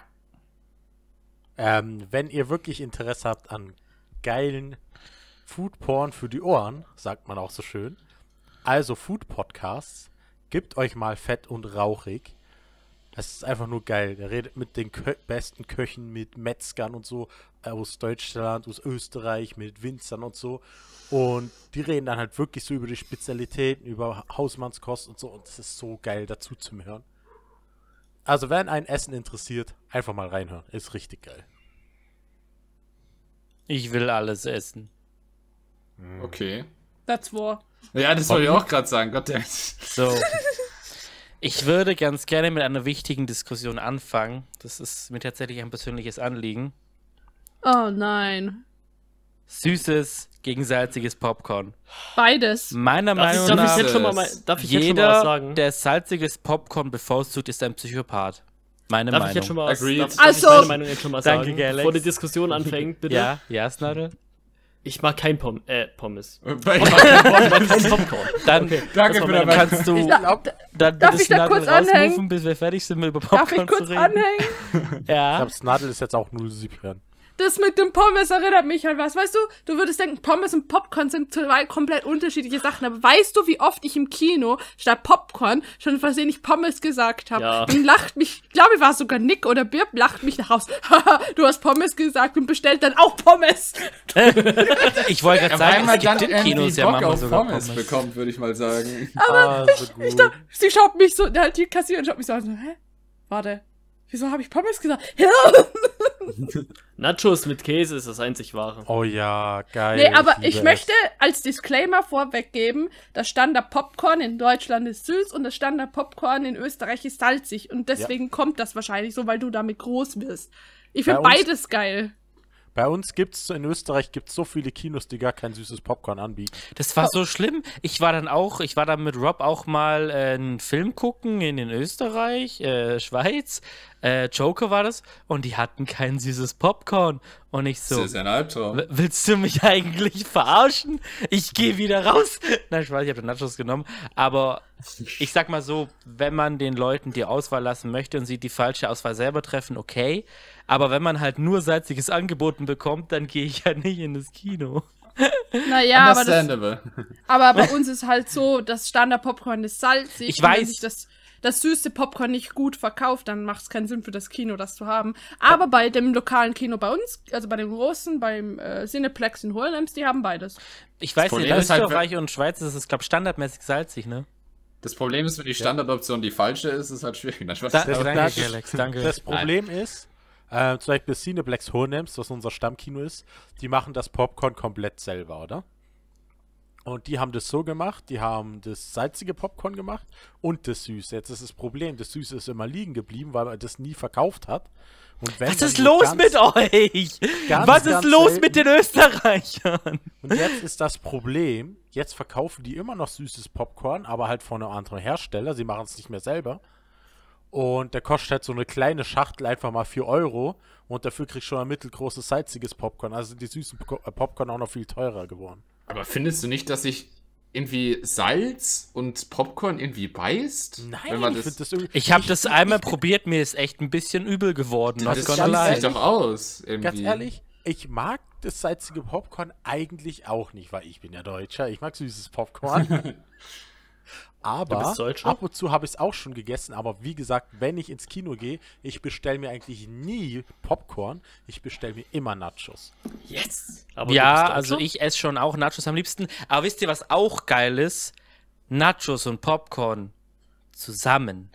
Ähm, wenn ihr wirklich Interesse habt an geilen Food-Porn für die Ohren, sagt man auch so schön, also Food-Podcasts, gebt euch mal Fett und Rauchig. Es ist einfach nur geil. Der redet mit den Kö besten Köchen, mit Metzgern und so aus Deutschland, aus Österreich, mit Winzern und so. Und die reden dann halt wirklich so über die Spezialitäten, über Hausmannskost und so. Und es ist so geil dazu zu hören. Also wenn ein Essen interessiert, einfach mal reinhören. Ist richtig geil. Ich will alles essen. Okay. That's war. Ja, das wollte ich auch gerade sagen. Gott, der So. Ich würde ganz gerne mit einer wichtigen Diskussion anfangen. Das ist mir tatsächlich ein persönliches Anliegen. Oh nein. Süßes gegen salziges Popcorn. Beides. Meiner Darf ich, Meinung darf ich nach, jetzt schon mal, mal, darf ich jetzt schon mal was jeder, sagen? der salziges Popcorn bevorzugt, ist ein Psychopath. Meine Darf Meinung. ich jetzt schon mal was, Agreed. darf, darf Also- ich meine Meinung jetzt schon mal Danke, sagen? Galax. Bevor die Diskussion anfängt, bitte. Ja, ja, Snadel. Ich mag kein Pom äh, Pommes. Bei- Ich mag kein Popcorn. Dann Danke Das war für meine deine kannst du Ich da, da, dann darf bitte ich da Snadel kurz anhängen? rausrufen, bis wir fertig sind, mit über darf Popcorn ich kurz zu reden. anhängen? Ich Ja. glaube, Snadel ist jetzt auch null sieb hören. Das mit dem Pommes erinnert mich an was. Weißt du, du würdest denken, Pommes und Popcorn sind zwei komplett unterschiedliche Sachen. Aber weißt du, wie oft ich im Kino statt Popcorn schon versehentlich Pommes gesagt habe? Ja. Und lacht mich, ich glaube, war sogar Nick oder Birb, lacht mich nach Haus. Haha, du hast Pommes gesagt und bestellt dann auch Pommes. Ich wollte gerade Ja, weil sagen, man es dann gibt im irgendwie Kinos ja Bock manchmal auf sogar Pommes, Pommes. bekommt, würde ich mal sagen. Ah, so gut. Sie schaut mich so, halt die Kassiererin schaut mich so an, so, hä? Warte, wieso habe ich Pommes gesagt? Nachos mit Käse ist das einzig wahre. Oh ja, geil. Nee, aber liebe ich es. möchte als Disclaimer vorweggeben, das Standard Popcorn in Deutschland ist süß und das Standard Popcorn in Österreich ist salzig. Und deswegen kommt das wahrscheinlich so, weil du damit groß wirst. Ich finde Bei uns- beides geil. Bei uns gibt's in Österreich gibt's so viele Kinos, die gar kein süßes Popcorn anbieten. Das war so schlimm. Ich war dann auch, ich war dann mit Rob auch mal äh, einen Film gucken in, in Österreich, äh, Schweiz. Äh, Joker war das. Und die hatten kein süßes Popcorn. Und ich so, Das ist ja ein Albtraum. "W- willst du mich eigentlich verarschen? Ich gehe wieder raus. Nein, ich weiß, ich habe den Nachos genommen. Aber ich sag mal so, wenn man den Leuten die Auswahl lassen möchte und sie die falsche Auswahl selber treffen, okay. Aber wenn man halt nur salziges angeboten bekommt, dann gehe ich ja nicht in das Kino. Naja, aber, das, Understandable. aber bei uns ist halt so, das Standard Popcorn ist salzig. Ich und wenn weiß. sich das, das süße Popcorn nicht gut verkauft, dann macht es keinen Sinn für das Kino, das zu haben. Aber bei dem lokalen Kino bei uns, also bei den großen, beim äh, Cineplex in Hohenems, die haben beides. Ich weiß nicht, Problem in ist halt, Österreich und Schweiz ist es, glaube ich, standardmäßig salzig, ne? Das Problem ist, wenn die Standardoption die falsche ist, ist halt schwierig. Na, Spaß. Da- Das- danke, das- Alex, danke. Das Problem ist, äh, zum Beispiel Cineplex Hohenems, was unser Stammkino ist, die machen das Popcorn komplett selber, oder? Und die haben das so gemacht, die haben das salzige Popcorn gemacht und das Süße. Jetzt ist das Problem, das Süße ist immer liegen geblieben, weil man das nie verkauft hat. Und wenn Was dann ist nur los ganz- mit euch? ganz, Was ist ganz los selten- mit den Österreichern? Und jetzt ist das Problem, jetzt verkaufen die immer noch süßes Popcorn, aber halt von einem anderen Hersteller. Sie machen es nicht mehr selber. Und der kostet halt so eine kleine Schachtel einfach mal vier Euro. Und dafür kriegst du schon ein mittelgroßes salziges Popcorn. Also sind die süßen Pop- äh, Popcorn auch noch viel teurer geworden. Aber findest du nicht, dass sich irgendwie Salz und Popcorn irgendwie beißt? Wenn man ich das, finde das irgendwie... Ich habe das einmal probiert, mir ist echt ein bisschen übel geworden. das Not ist gonna ganz lie. sieht doch aus. Irgendwie. Ganz ehrlich, ich mag das salzige Popcorn eigentlich auch nicht, weil ich bin ja Deutscher. Ich mag süßes Popcorn. Aber bist Deutscher? ab und zu habe ich es auch schon gegessen. Aber wie gesagt, wenn ich ins Kino gehe, ich bestelle mir eigentlich nie Popcorn. Ich bestelle mir immer Nachos. Yes! Aber du Ja, bist Deutscher? also ich esse schon auch Nachos am liebsten. Aber wisst ihr, was auch geil ist? Nachos und Popcorn zusammen.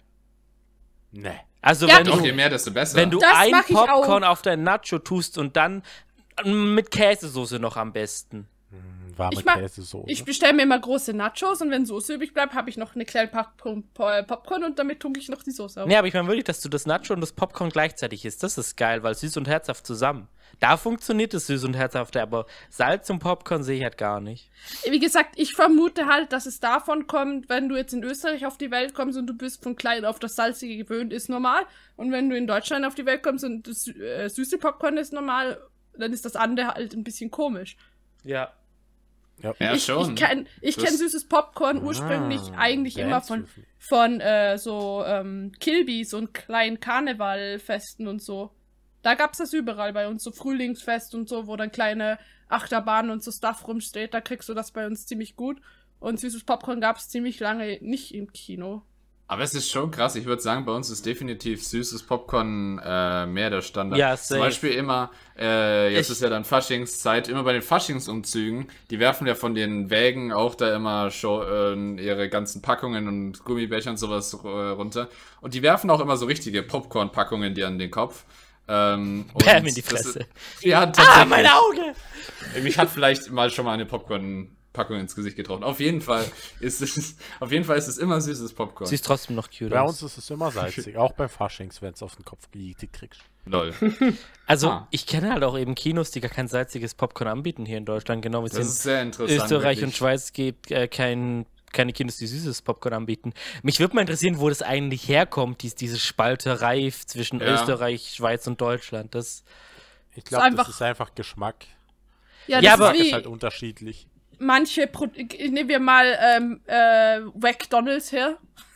Nee. Also Ja, wenn Doch, du, je mehr, desto besser. wenn du Das ein mach ich Popcorn auch. auf dein Nacho tust und dann mit Käsesoße noch am besten. Warme Ich mag- Käsesoße. Ich bestelle mir immer große Nachos und wenn Soße übrig bleibt, habe ich noch eine kleine Packung Po- Popcorn und damit tunke ich noch die Soße auf. Nee, aber ich meine wirklich, dass du das Nacho und das Popcorn gleichzeitig isst. Das ist geil, weil süß und herzhaft zusammen. Da funktioniert das süß und herzhafte, aber Salz und Popcorn sehe ich halt gar nicht. Wie gesagt, ich vermute halt, dass es davon kommt, wenn du jetzt in Österreich auf die Welt kommst und du bist von klein auf das Salzige gewöhnt, ist normal. Und wenn du in Deutschland auf die Welt kommst und das äh, süße Popcorn ist normal, dann ist das andere halt ein bisschen komisch. Ja. Ja, ich schon. ich kenne ich Das- kenn süßes Popcorn ursprünglich Ah, eigentlich immer von, Bands- von äh, so ähm, Kilbys und kleinen Karnevalfesten und so. Da gab's das überall bei uns, so Frühlingsfest und so, wo dann kleine Achterbahnen und so Stuff rumsteht. Da kriegst du das bei uns ziemlich gut. Und süßes Popcorn gab's ziemlich lange nicht im Kino. Aber es ist schon krass. Ich würde sagen, bei uns ist definitiv süßes Popcorn äh, mehr der Standard. Ja, Zum safe. Beispiel immer, äh, jetzt Ich- ist ja dann Faschingszeit, immer bei den Faschingsumzügen, die werfen ja von den Wägen auch da immer schon äh, ihre ganzen Packungen und Gummibärchen und sowas äh, runter. Und die werfen auch immer so richtige Popcorn-Packungen dir an den Kopf. Ähm, und Bam in die das Fresse. Ist, ja, tatsächlich. Ah, mein Auge! Mich hat vielleicht mal schon mal eine Popcorn-Packung ins Gesicht getroffen. Auf jeden Fall ist es, auf jeden Fall ist es immer süßes Popcorn. Siehst trotzdem noch cute Bei aus. uns ist es immer salzig, auch beim Faschings, wenn es auf den Kopf gejägt kriegst. Lol. Also, Ah. ich kenne halt auch eben Kinos, die gar kein salziges Popcorn anbieten hier in Deutschland, genau wie es Das in ist sehr interessant. Österreich wirklich. und Schweiz gibt, äh, kein, keine Kinos, die süßes Popcorn anbieten. Mich würde mal interessieren, wo das eigentlich herkommt, dies, diese Spalterei zwischen Ja. Österreich, Schweiz und Deutschland. Das, Ich glaube, einfach- das ist einfach Geschmack. Ja, Ja, das aber- ist Das wie ist halt unterschiedlich. manche Pro nehmen wir mal ähm, äh, McDonald's her.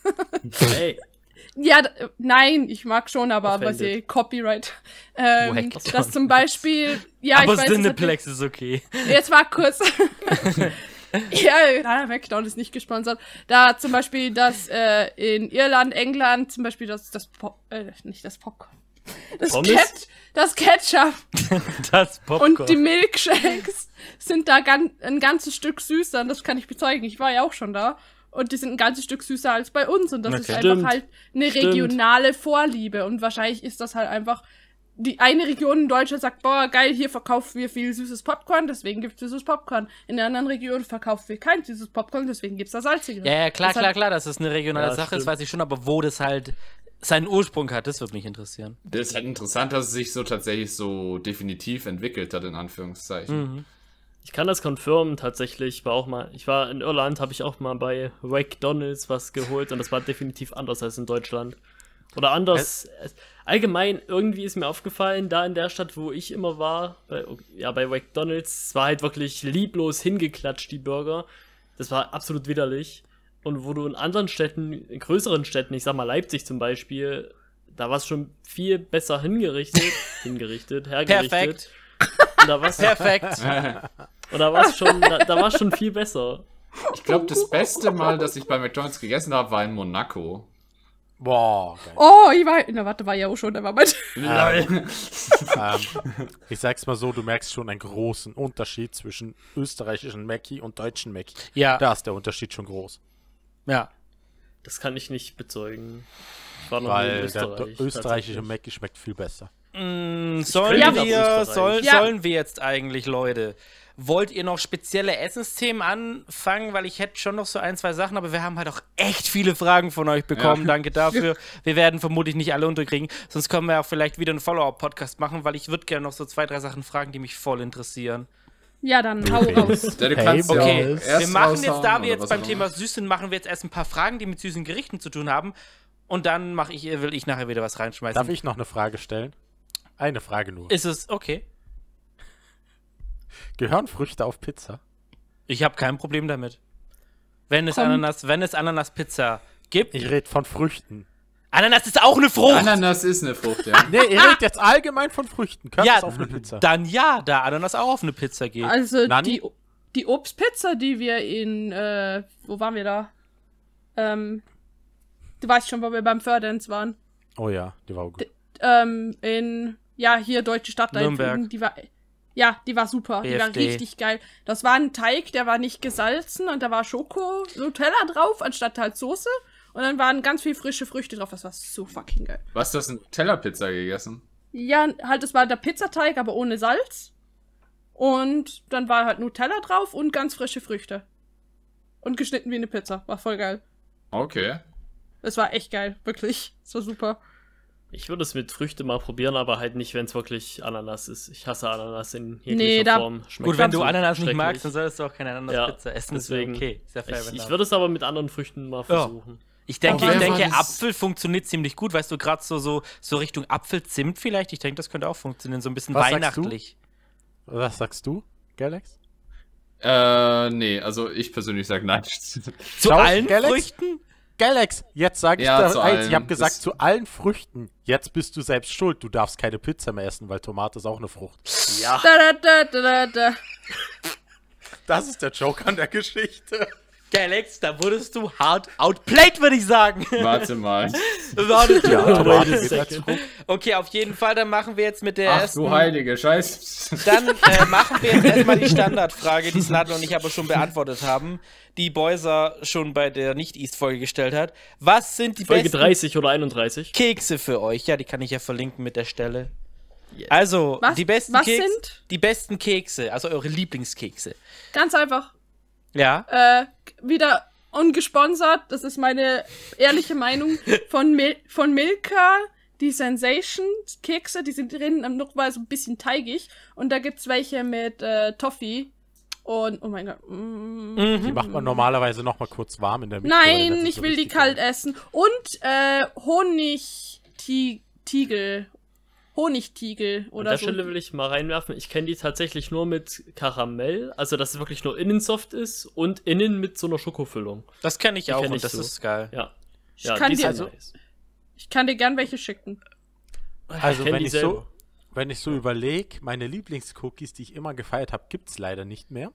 Hey, Ja, d- äh, nein, ich mag schon, aber weil Offended. sie Copyright. Ähm, McDonald's. dass zum Beispiel, ja, aber ich weiß, es hat- Cineplex ist okay. jetzt war kurz. Ja, ja, McDonald's ist nicht gesponsert. Da zum Beispiel das äh, in Irland, England, zum Beispiel das, das Pop, äh, nicht das Popcorn. Das, Pommes? Ket das Ketchup Das Popcorn. und die Milkshakes sind da gan ein ganzes Stück süßer. Und das kann ich bezeugen. Ich war ja auch schon da. Und die sind ein ganzes Stück süßer als bei uns. Und das Okay. ist einfach Stimmt. halt eine Stimmt. regionale Vorliebe. Und wahrscheinlich ist das halt einfach, die eine Region in Deutschland sagt, boah, geil, hier verkaufen wir viel süßes Popcorn, deswegen gibt's süßes Popcorn. In der anderen Region verkaufen wir kein süßes Popcorn, deswegen gibt's da salzige. Ja, ja, klar, Das hat- klar, klar, dass es eine regionale Ja, Sache ist, stimmt. weiß ich schon, aber wo das halt seinen Ursprung hat, das würde mich interessieren. Das ist halt interessant, dass es sich so tatsächlich so definitiv entwickelt hat, in Anführungszeichen. Mhm. ich kann das confirmen tatsächlich. War auch mal, ich war in Irland, habe ich auch mal bei McDonald's was geholt und das war definitiv anders als in Deutschland. Oder anders. Allgemein, irgendwie ist mir aufgefallen, da in der Stadt, wo ich immer war, bei, ja, bei McDonald's, es war halt wirklich lieblos hingeklatscht, die Burger. Das war absolut widerlich. Und wo du in anderen Städten, in größeren Städten, ich sag mal Leipzig zum Beispiel, da war es schon viel besser hingerichtet, hingerichtet, hergerichtet. Perfekt. Und da war's, Perfekt. und da war's schon, da, da war's schon viel besser. Ich glaube, das beste Mal, dass ich bei McDonald's gegessen habe, war in Monaco. Boah, geil. Oh, ich war, na warte, war ja auch schon, da war mein, ähm, ich sag's mal so, du merkst schon einen großen Unterschied zwischen österreichischen Mackie und deutschen Mackie. Ja, Da ist der Unterschied schon groß. ja. Das kann ich nicht bezeugen. Ich war noch nie in Weil der Österreich. do- österreichische tatsächlich. Mackie schmeckt viel besser. Mm, sollen könnte nach wir, Österreich. soll, Ja. sollen wir jetzt eigentlich, Leute? Wollt ihr noch spezielle Essensthemen anfangen? Weil ich hätte schon noch so ein, zwei Sachen, aber wir haben halt auch echt viele Fragen von euch bekommen. Ja. Danke dafür. Wir werden vermutlich nicht alle unterkriegen. Sonst können wir auch vielleicht wieder einen Follow-up-Podcast machen, weil ich würde gerne noch so zwei, drei Sachen fragen, die mich voll interessieren. ja, dann hau raus. Ja, du Hey, kannst ja Okay, auch wir erst wir machen jetzt, raushauen da wir oder jetzt was beim auch Thema immer. süß sind, machen wir jetzt erst ein paar Fragen, die mit süßen Gerichten zu tun haben. Und dann mache ich, will ich nachher wieder was reinschmeißen. Darf ich noch eine Frage stellen? Eine Frage nur. Ist es okay? Gehören Früchte auf Pizza? Ich habe kein Problem damit. Wenn es Kommt- Ananas, wenn es Ananas-Pizza gibt. Ich rede von Früchten. Ananas ist auch eine Frucht. Ananas ist eine Frucht, ja. Nee, ihr redet jetzt allgemein von Früchten. Gehört Ja, das auf eine Pizza? Dann ja, da Ananas auch auf eine Pizza geht. Also Nani? die, die Obstpizza, die wir in, äh, wo waren wir da? Ähm, du weißt schon, wo wir beim Fördance waren. Oh ja, die war auch gut. Ähm, in, ja, hier Deutsche Stadt da Nürnberg. hinten, die war, ja, die war super, die war B F D. richtig geil. Das war ein Teig, der war nicht gesalzen und da war Schoko, Nutella drauf, anstatt halt Soße. Und dann waren ganz viel frische Früchte drauf, das war so fucking geil. Was, du hast eine Tellerpizza gegessen? Ja, halt, das war der Pizzateig, aber ohne Salz. Und dann war halt Nutella drauf und ganz frische Früchte. Und geschnitten wie eine Pizza, war voll geil. Okay. Es war echt geil, wirklich, es war super. Ich würde es mit Früchten mal probieren, aber halt nicht, wenn es wirklich Ananas ist. Ich hasse Ananas in jeglicher Nee, da- Form. Schmeckt Gut, wenn du absolut Ananas nicht schrecklich. magst, dann solltest du auch keine Ananas-Pizza Ja, essen. deswegen. Ist okay. Ist ja fair, Ich, wenn ich du- würde es aber mit anderen Früchten mal versuchen. Ich denke, Oh, ich wer denke war das? Apfel funktioniert ziemlich gut. Weißt du, gerade so, so, so Richtung Apfelzimt vielleicht. Ich denke, das könnte auch funktionieren. So ein bisschen Was sagst du? weihnachtlich. Was sagst du, Galax? Äh, nee, also ich persönlich sage nein. Zu Schau, allen Galax? Früchten? Galax, jetzt sage ich Ja, dir zu eins. allen. Ich habe gesagt, Das- zu allen Früchten. Jetzt bist du selbst schuld. Du darfst keine Pizza mehr essen, weil Tomate ist auch eine Frucht. Ja. Da, da, da, da, da. Das ist der Joke an der Geschichte. Galax, da wurdest du hart outplayed, würde ich sagen. Warte mal. Warte, Ja, Tomate Wait a geht als second. Frucht. Okay, auf jeden Fall, dann machen wir jetzt mit der Ach ersten... du heilige Scheiße. Dann äh, machen wir jetzt erstmal die Standardfrage, die Snadl und ich aber schon beantwortet haben, die Boyser schon bei der Nicht-East-Folge gestellt hat. Was sind die Folge besten dreißig oder einunddreißig. Kekse für euch? Ja, die kann ich ja verlinken mit der Stelle. Yes. Also, Was- die besten was Kekse, sind? die besten Kekse, also eure Lieblingskekse. Ganz einfach. Ja? Äh, wieder ungesponsert, das ist meine ehrliche Meinung, von, Mil von Milka, die Sensation Kekse, die sind drinnen noch mal so ein bisschen teigig und da gibt's welche mit äh, Toffee und, oh mein Gott. Mm, Die macht man normalerweise noch mal kurz warm in der Mikrowelle. Nein, dass es ich so will die richtig kalt warm essen. Und äh, Honigtiegel. Honigtiegel An oder der so. Stelle will ich mal reinwerfen, ich kenne die tatsächlich nur mit Karamell, also dass es wirklich nur innen soft ist und innen mit so einer Schokofüllung. Das kenne ich Die auch kenn und ich das so. ist geil. Ja. Ich ja, kann die dir- sind also- nice. Ich kann dir gern welche schicken. Also kenn wenn die ich, so, selber. wenn ich so überlege, meine Lieblingscookies, die ich immer gefeiert habe, gibt es leider nicht mehr.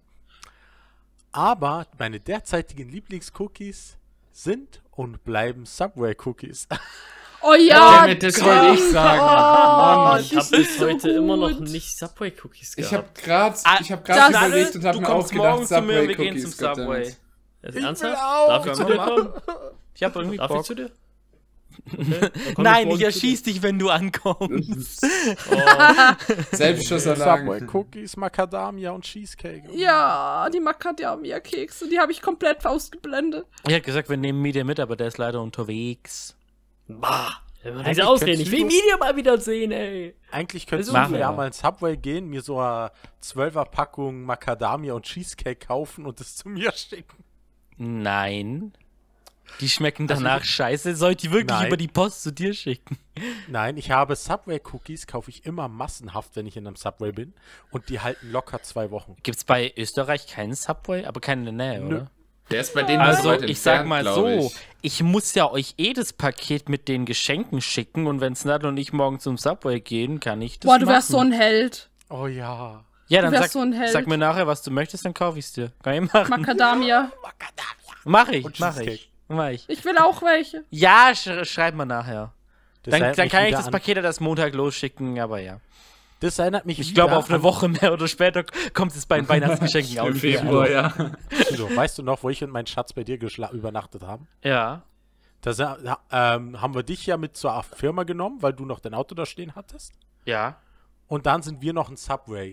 Aber meine derzeitigen Lieblingscookies sind und bleiben Subway-Cookies. Oh ja, Damit, das wollte ich sagen. Oh, Mann, Ich die habe sind bis so heute immer noch gut. nicht Subway-Cookies Ich gehabt. habe gerade Ah, ich hab das- grad überlegt und habe Du mir auch kommst gedacht, morgen zu mir, wir gehen Subway-Cookies, zum Subway. goddammit. Ist Ich ernsthaft? will auch. Darf ich zu Können dir wir kommen? Ich hab irgendwie Darf ich Bock. zu dir? Okay, dann komm Nein, morgen ich zu dir. erschieß dich, wenn du ankommst. Oh, Selbstschussanlagen. Subway-Cookies, Macadamia und Cheesecake. Ja, die Macadamia-Kekse, die habe ich komplett ausgeblendet. Ich hab gesagt, wir nehmen Media mit, aber der ist leider unterwegs. bah. Wenn wir Eigentlich diese ausreden. könntest Ich will du- Media mal wieder sehen, ey. Eigentlich könntest Machen du ja wir. mal ins Subway gehen, mir so eine zwölfer Packung Macadamia und Cheesecake kaufen und es zu mir schicken. Nein. Die schmecken danach scheiße. Soll ich die wirklich Nein. über die Post zu dir schicken? Nein, ich habe Subway-Cookies, kaufe ich immer massenhaft, wenn ich in einem Subway bin. Und die halten locker zwei Wochen. Gibt's bei Österreich keinen Subway? Aber keinen in der Nähe, Nö. oder? Der ist bei denen Also, weit ich sag entfernt, mal glaub so, ich. ich. muss ja euch eh das Paket mit den Geschenken schicken und wenn Snadl und ich morgen zum Subway gehen, kann ich das Boah, du machen. wärst so ein Held. Oh ja. Ja, dann du wärst sag, so ein Held. sag mir nachher, was du möchtest, dann kaufe ich's dir. Kann ich machen. Macadamia. Mach ich, Und mach Cheesecake. ich. Mach ich. Ich will auch welche. Ja, sch schreib mal nachher. Das Dann, erinnert dann mich kann ich wieder das an- Paket erst Montag losschicken, aber ja. Das erinnert mich Ich glaube, wieder auf eine an- Woche mehr oder später kommt es bei den Weihnachtsgeschenken auch Im nicht mehr. Februar, ja. So, weißt du noch, wo ich und mein Schatz bei dir geschla- übernachtet haben? Ja. Da sa- ähm, haben wir dich ja mit zur Firma genommen, weil du noch dein Auto da stehen hattest. Ja. Und dann sind wir noch ein Subway.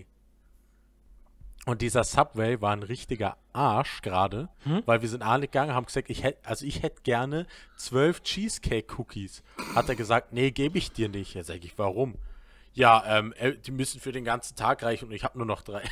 Und dieser Subway war ein richtiger Arsch gerade, Hm? weil wir sind alle gegangen, haben gesagt, ich hätte, also ich hätte gerne zwölf Cheesecake-Cookies. Hat er gesagt, nee, gebe ich dir nicht. Ja, sag ich, warum? Ja, ähm, äh, die müssen für den ganzen Tag reichen und ich habe nur noch drei.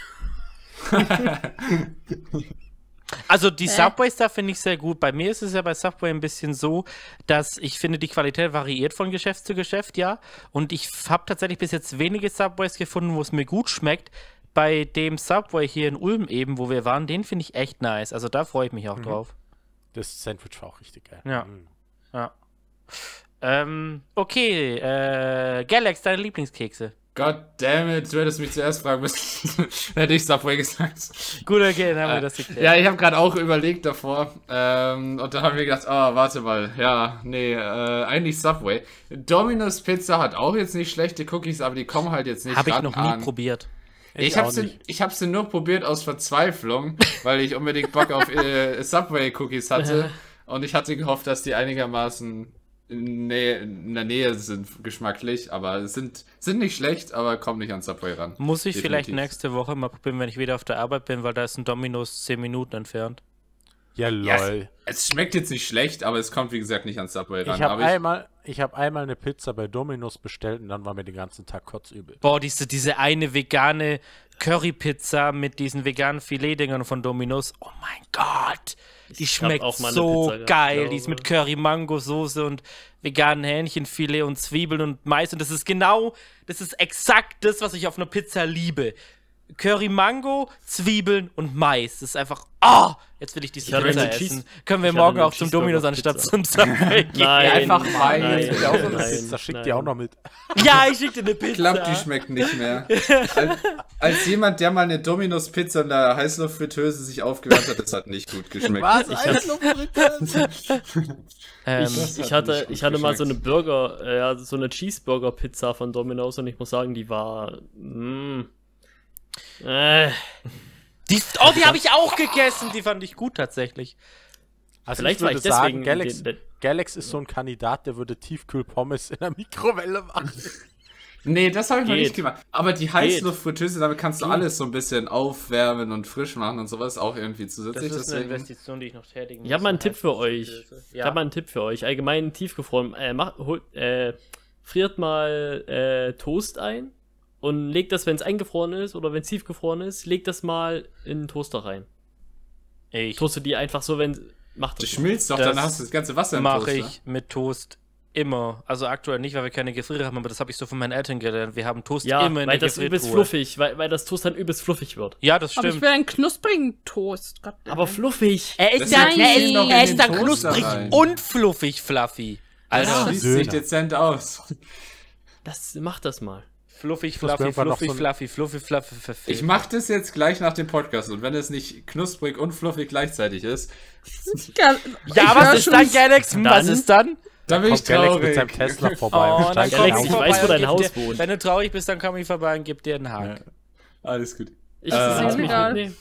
Also die Äh. Subways da finde ich sehr gut. Bei mir ist es ja bei Subway ein bisschen so, dass ich finde, die Qualität variiert von Geschäft zu Geschäft, ja. Und ich habe tatsächlich bis jetzt wenige Subways gefunden, wo es mir gut schmeckt. Bei dem Subway hier in Ulm eben, wo wir waren, den finde ich echt nice. Also da freue ich mich auch drauf. Das Sandwich war auch richtig geil. Ja. Mhm. Ja. Ähm, okay, äh, Galax, deine Lieblingskekse. God damn it, du hättest mich zuerst fragen müssen. Hätte ich Subway gesagt. Gut, okay, dann haben wir das geklärt. Ja, ich habe gerade auch überlegt davor. Ähm, und dann haben wir gedacht, oh, warte mal. Ja, nee, äh, eigentlich Subway. Domino's Pizza hat auch jetzt nicht schlechte Cookies, aber die kommen halt jetzt nicht Habe ich ran noch nie an. probiert. Ich, Ich habe auch sie, nicht. ich hab sie nur probiert aus Verzweiflung, weil ich unbedingt Bock auf äh, Subway-Cookies hatte. Und ich hatte gehofft, dass die einigermaßen in, Nähe, in der Nähe sind geschmacklich. Aber sind, sind nicht schlecht, aber kommen nicht an Subway ran. Muss ich vielleicht Definitiv. nächste Woche mal probieren, wenn ich wieder auf der Arbeit bin, weil da ist ein Domino's zehn Minuten entfernt. Ja, Ja, lol. es schmeckt jetzt nicht schlecht, aber es kommt, wie gesagt, nicht an Subway ran. Ich habe aber ich, einmal, ich hab einmal eine Pizza bei Domino's bestellt und dann war mir den ganzen Tag kotzübel. Boah, diese, diese eine vegane Currypizza mit diesen veganen Filetdingern von Domino's. Oh mein Gott! Die Ich hab schmeckt auch mal eine so Pizza gehabt, geil. glaube. Die ist mit Curry-Mango-Soße und veganen Hähnchenfilet und Zwiebeln und Mais. Und das ist genau, das ist exakt das, was ich auf einer Pizza liebe. Curry Mango, Zwiebeln und Mais. Das ist einfach, ah, oh, jetzt will ich diese Ich hatte Pizza eine essen. Cheese- Können wir ich morgen hatte eine auch zum Domino's anstatt Cheeseburger-Pizza. zum Subway gehen? Nein, einfach Mais. nein, Ich will auch so eine nein, Pizza, schick nein. die auch noch mit. Ja, ich schick dir eine ich Pizza. glaube, die schmeckt nicht mehr. als, als jemand, der mal eine Domino's Pizza in der Heißluftfritteuse sich aufgewärmt hat, das hat nicht gut geschmeckt. Was? Ich Ähm, Ich, hat ich hatte, nicht gut ich hatte mal so eine geschmeckt. Burger, äh, ja, so eine Cheeseburger-Pizza von Domino's und ich muss sagen, die war. Mh, äh, die, oh, die habe ich auch gegessen. Die fand ich gut tatsächlich. Also Vielleicht ich war würde ich deswegen sagen, Galax, den- den- Galax ist so ein Kandidat, der würde Tiefkühlpommes in der Mikrowelle machen. Nee, das habe ich noch Geht. nicht gemacht. Aber die Heißluftfritteuse, damit kannst du alles so ein bisschen aufwärmen und frisch machen und sowas auch irgendwie zusätzlich. Deswegen. Investition, die ich noch tätigen muss. ich habe mal einen Tipp für euch. Ich Ja. habe mal einen Tipp für euch. Allgemein tiefgefroren. Äh, macht, holt, äh, friert mal äh, Toast ein und legt das, wenn es eingefroren ist oder wenn es tiefgefroren ist, legt das mal in den Toaster rein. Ich Toaste die einfach so, wenn. Macht Das das. mal. schmilzt doch, Das dann hast du das ganze Wasser im mache Toaster. ich mit Toast immer. Also aktuell nicht, weil wir keine Gefriere haben, aber das habe ich so von meinen Eltern gelernt. Wir haben Toast Ja, immer in weil der das übelst Gefriertruhe. fluffig, weil, weil das Toast dann übelst fluffig wird. Ja, das Aber ich stimmt. will einen knusprigen Toast. Gott, Aber fluffig. Er ist Das ja, ist er jetzt ist, noch in er den ist dann Toaster knusprig rein. und fluffig, Fluffy. Das Also, schließt Döner. sich dezent aus. Das macht das mal. fluffig, muss mir fluffy, irgendwann noch fluffy, so ein- fluffy, fluffy, fluffy, fluffy. Ich mach das jetzt gleich nach dem Podcast und wenn es nicht knusprig und fluffig gleichzeitig ist, Ja, Ja, ich was hör ist schon- dann, Galax? Hm, Was Dann- ist dann? dann bin ich Kommt Galax mit seinem traurig. Tesla vorbei und Oh, dann steigt Galax, komm ich vorbei weiß, wo und dein gib Haus dir, wohnt. Wenn du traurig bist, dann komm ich vorbei und gib dir einen Haken. Ja. Alles gut. Ich Äh, lass ist mich egal. mitnehmen.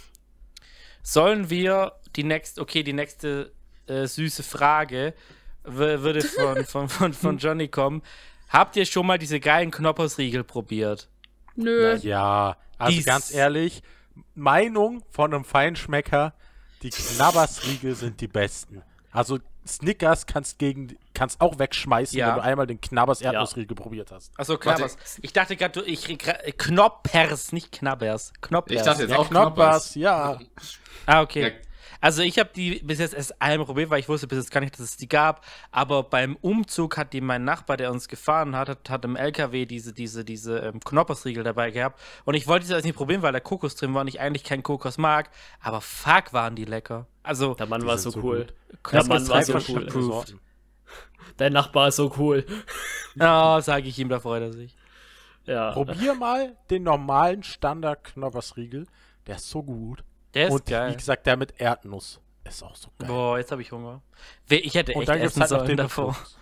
Sollen wir die nächste, okay, die nächste äh, süße Frage w- würde von, von, von, von Johnny kommen. Habt ihr schon mal diese geilen Knoppersriegel probiert? Nö. Ja, also Dies- ganz ehrlich, Meinung von einem Feinschmecker, die Knabbersriegel sind die besten. Also Snickers kannst gegen kannst auch wegschmeißen, Ja. wenn du einmal den Knabbers Erdnussriegel probiert hast. Achso, Knabbers. Ich dachte gerade, du- ich gra- Knoppers, nicht Knabbers. Knoppers. Ich dachte jetzt Ja, auch Knoppers, Knoppers. ja. Ah, okay. Ja. Also ich habe die bis jetzt erst einmal probiert, weil ich wusste bis jetzt gar nicht, dass es die gab. Aber beim Umzug hat die mein Nachbar, der uns gefahren hat, hat, hat im L K W diese, diese, diese ähm, Knoppersriegel dabei gehabt. Und ich wollte sie alles nicht probieren, weil da Kokos drin war und ich eigentlich keinen Kokos mag. Aber fuck, waren die lecker. Also, Der Mann Die war sind so so cool. gut. Der Es Mann gibt war drei so verschiedene cool. Sorten. Dein Nachbar ist so cool. oh, sage ich ihm, da freut er sich. Ja. Probier mal den normalen Standard-Knobbersriegel. Der ist so gut. Der ist Und geil. wie gesagt, der mit Erdnuss ist auch so geil. Boah, jetzt habe ich Hunger. We- Ich hätte Und echt dann gibt es essen halt noch sollen den davor. Koks.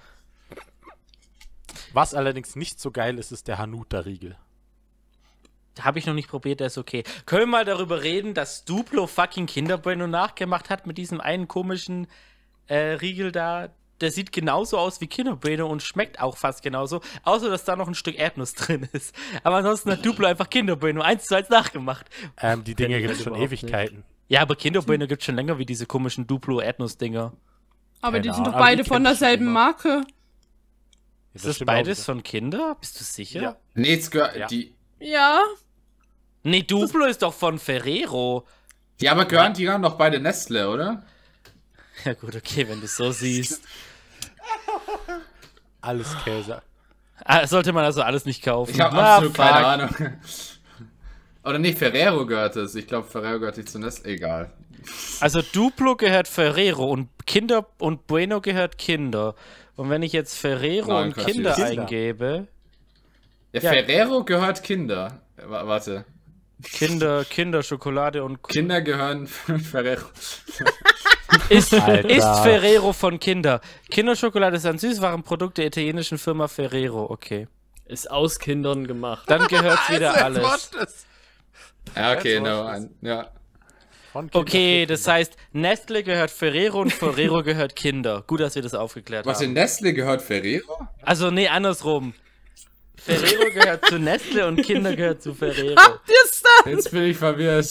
Was allerdings nicht so geil ist, ist der Hanuta-Riegel. Habe ich noch nicht probiert, der ist okay. Können wir mal darüber reden, dass Duplo fucking Kinder Bueno nachgemacht hat mit diesem einen komischen äh, Riegel da? Der sieht genauso aus wie Kinder Bueno und schmeckt auch fast genauso. Außer, dass da noch ein Stück Erdnuss drin ist. Aber ansonsten hat Duplo einfach Kinder Bueno eins zu eins nachgemacht. Ähm, die Dinge ich gibt halt es schon überhaupt Ewigkeiten. Ja, aber Kinder Bueno gibt es schon länger wie diese komischen Duplo-Erdnuss-Dinger. Aber die Keine sind doch Ahnung, aber beide die von kenn ich schon derselben immer. Marke. Ist das stimmt auch beides wieder. von Kinder? Bist du sicher? Ja. Nee, jetzt gehört Ja. die. Ja. Nee, Duplo ist doch von Ferrero. Ja, aber gehören die gehören doch beide Nestle, oder? Ja gut, okay, wenn du es so siehst. Alles Käse. Ah, sollte man also alles nicht kaufen. Ich habe Ah, absolut fuck. keine Ahnung. Oder nicht, Ferrero gehört es. Ich glaube, Ferrero gehört nicht zu Nestle. Egal. Also Duplo gehört Ferrero und Kinder und Bueno gehört Kinder. Und wenn ich jetzt Ferrero Nein, und Quatsch, Kinder Kinder. eingebe, Ja, Ja. Ferrero gehört Kinder. W warte. Kinder, Kinder, Schokolade und Kinder gehören Ferrero. Ist, Alter. ist Ferrero von Kinder. Kinderschokolade ist ein Süßwarenprodukt der italienischen Firma Ferrero. Okay. Ist aus Kindern gemacht. Dann gehört's wieder alles. Ja, okay, Jetzt no, war's ein, ja. Von Kinder Okay, für das Kinder. heißt, Nestle gehört Ferrero und Ferrero gehört Kinder. Gut, dass wir das aufgeklärt Was in haben. Nestle gehört Ferrero? Also, nee, andersrum. Ferrero gehört zu Nestle und Kinder gehört zu Ferrero. Habt ihr's da? Jetzt bin ich verwirrt.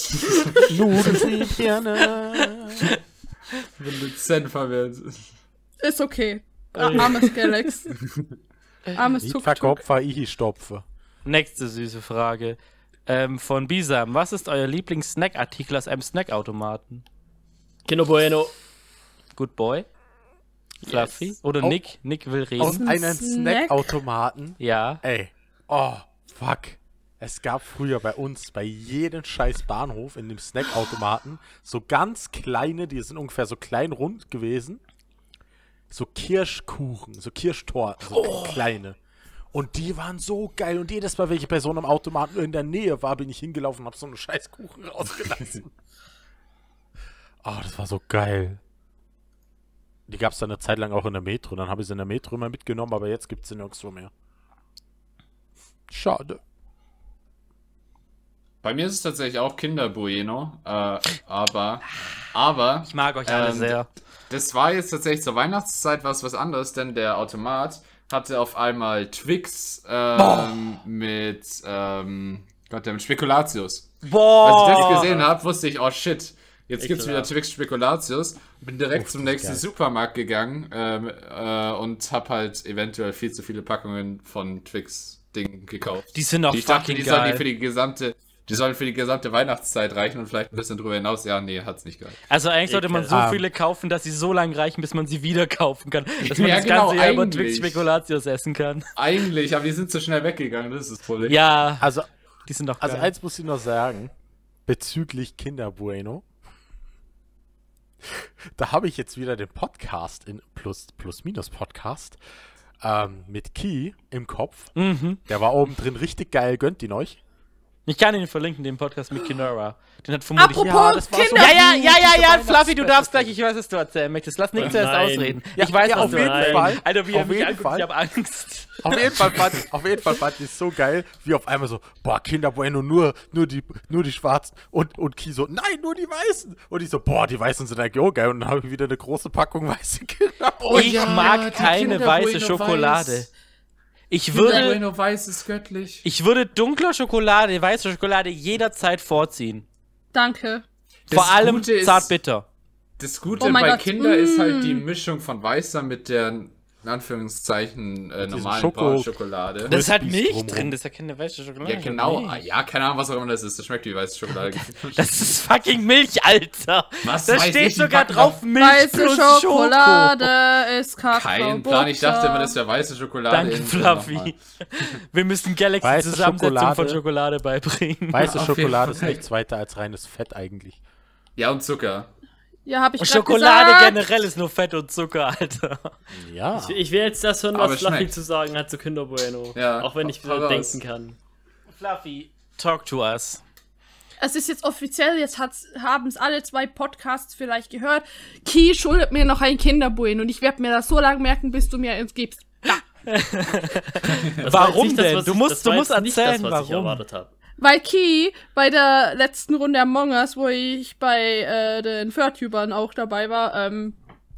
Nudeln Ich bin dezent verwirrt. Ist okay. Ar- Armes Galax. Armes Nicht Tuk-Tuk. verkopfer, ich stopfe. Nächste süße Frage. Ähm, von Bisam. Was ist euer Lieblings-Snack-Artikel aus einem Snackautomaten? Kinder Bueno. Good Boy? Fluffy? Yes. Oder Oh. Nick? Nick will reden. Aus einem Snack? Snackautomaten. Ja. Ey. Oh, fuck. Es gab früher bei uns, bei jedem scheiß Bahnhof in dem Snackautomaten, so ganz kleine, die sind ungefähr so klein rund gewesen, so Kirschkuchen, so Kirschtorten, so kleine. Und die waren so geil. Und jedes Mal, welche Person am Automaten in der Nähe war, bin ich hingelaufen und hab so einen scheiß Kuchen rausgelassen. Oh, das war so geil. Die gab es dann eine Zeit lang auch in der Metro. Dann habe ich sie in der Metro immer mitgenommen, aber jetzt gibt es sie nirgendwo mehr. Schade. Bei mir ist es tatsächlich auch Kinder Bueno, äh, aber, aber, Ich mag euch alle Ähm, sehr. das war jetzt tatsächlich zur Weihnachtszeit was, was anderes, denn der Automat hatte auf einmal Twix ähm, mit, ähm, Gott, mit Spekulatius. Boah! Als ich das gesehen habe, wusste ich, oh shit, jetzt gibt's wieder Ekelhaft. Twix Spekulatius. Bin direkt Uff, zum das ist nächsten geil. Supermarkt gegangen ähm, äh, und hab halt eventuell viel zu viele Packungen von Twix-Dingen gekauft. Die sind auch Die ich dachte, fucking die sollen die geil. für die gesamte, die sollen für die gesamte Weihnachtszeit reichen und vielleicht ein bisschen drüber hinaus. Ja, nee, hat's nicht gereicht. Also eigentlich sollte man so Ekel. viele kaufen, dass sie so lange reichen, bis man sie wieder kaufen kann. Dass man Ja, das genau, ganze Jahr über eigentlich. Twix Spekulatius essen kann. Eigentlich, aber die sind zu schnell weggegangen, das ist das Problem. Ja, Also, die sind doch also geil. eins muss ich noch sagen, bezüglich Kinder Bueno. Da habe ich jetzt wieder den Podcast in Plus, Plus Minus Podcast ähm, mit Key im Kopf. Mhm. Der war oben drin richtig geil, gönnt ihn euch. Ich kann ihn verlinken, den Podcast mit Kinara. Den hat vermutlich... Apropos ja, das war so Kinder- ja, ja, ja, ja, diese ja, Fluffy, du Weihnachtsfeste. darfst gleich. Ich weiß, was du erzählen möchtest. Lass Nick Oh zuerst nein. ausreden. Ja, ich weiß, ja, was auf du jeden meinst. Fall. Alter, wie er Auf mich jeden anguckt, Fall. ich hab Angst. Auf jeden Fall fand, auf jeden Fall fand ich es so geil, wie auf einmal so, boah, Kinder Bueno, nur, nur die, nur die Schwarzen. Und, und Key so, nein, nur die Weißen. Und ich so, boah, die Weißen sind eigentlich auch geil. Und dann habe ich wieder eine große Packung weiße Kinder Bueno. ich ja, mag die keine Kinder weiße Bueno Schokolade. weiß. Ich Kinder würde, Bueno weiß ist göttlich. ich würde dunkler Schokolade, weiße Schokolade jederzeit vorziehen. Danke. Vor Das allem Gute ist- zartbitter. Das Gute Oh mein bei Gott, Kinder ist halt die mm. Mischung von weißer mit der, in Anführungszeichen, äh, diesem normalen Schoko- braunen Schokolade. Das ist halt Crispies Milch drumrum. drin, das ist ja keine weiße Schokolade. Ja, genau. Milch. Ja, keine Ahnung, was auch immer das ist. Das schmeckt wie weiße Schokolade. Das ist fucking Milch, Alter. Was Da weiß steht ich, die sogar packen drauf doch- Milch Weiße plus Schokolade ist Kakao. Kein Plan. Ich dachte immer, das wäre weiße Schokolade. Danke, in- Fluffy. nochmal. Wir müssen Galaxy Weiße Zusammensetzung Schokolade. von Schokolade beibringen. Weiße Auf jeden Schokolade ist Fall. nichts weiter als reines Fett eigentlich. Ja, und Zucker. Ja, hab ich Und grad Schokolade gesagt. generell ist nur Fett und Zucker, Alter. Ja. Ich, ich will jetzt das hören, Aber was es Fluffy schmeckt. zu sagen hat zu Kinder Bueno. Ja, Auch wenn ich hau so raus. denken kann. Fluffy, talk to us. Es ist jetzt offiziell, jetzt haben es alle zwei Podcasts vielleicht gehört. Key schuldet mir noch ein Kinderbueno und ich werde mir das so lange merken, bis du mir eins gibst. Das Warum war jetzt nicht das, denn? was Du ich- musst- das du war musst jetzt nicht erzählen, das, was ich warum. erwartet habe. Weil Key bei der letzten Runde Among Us, wo ich bei äh, den Förtubern auch dabei war, ähm,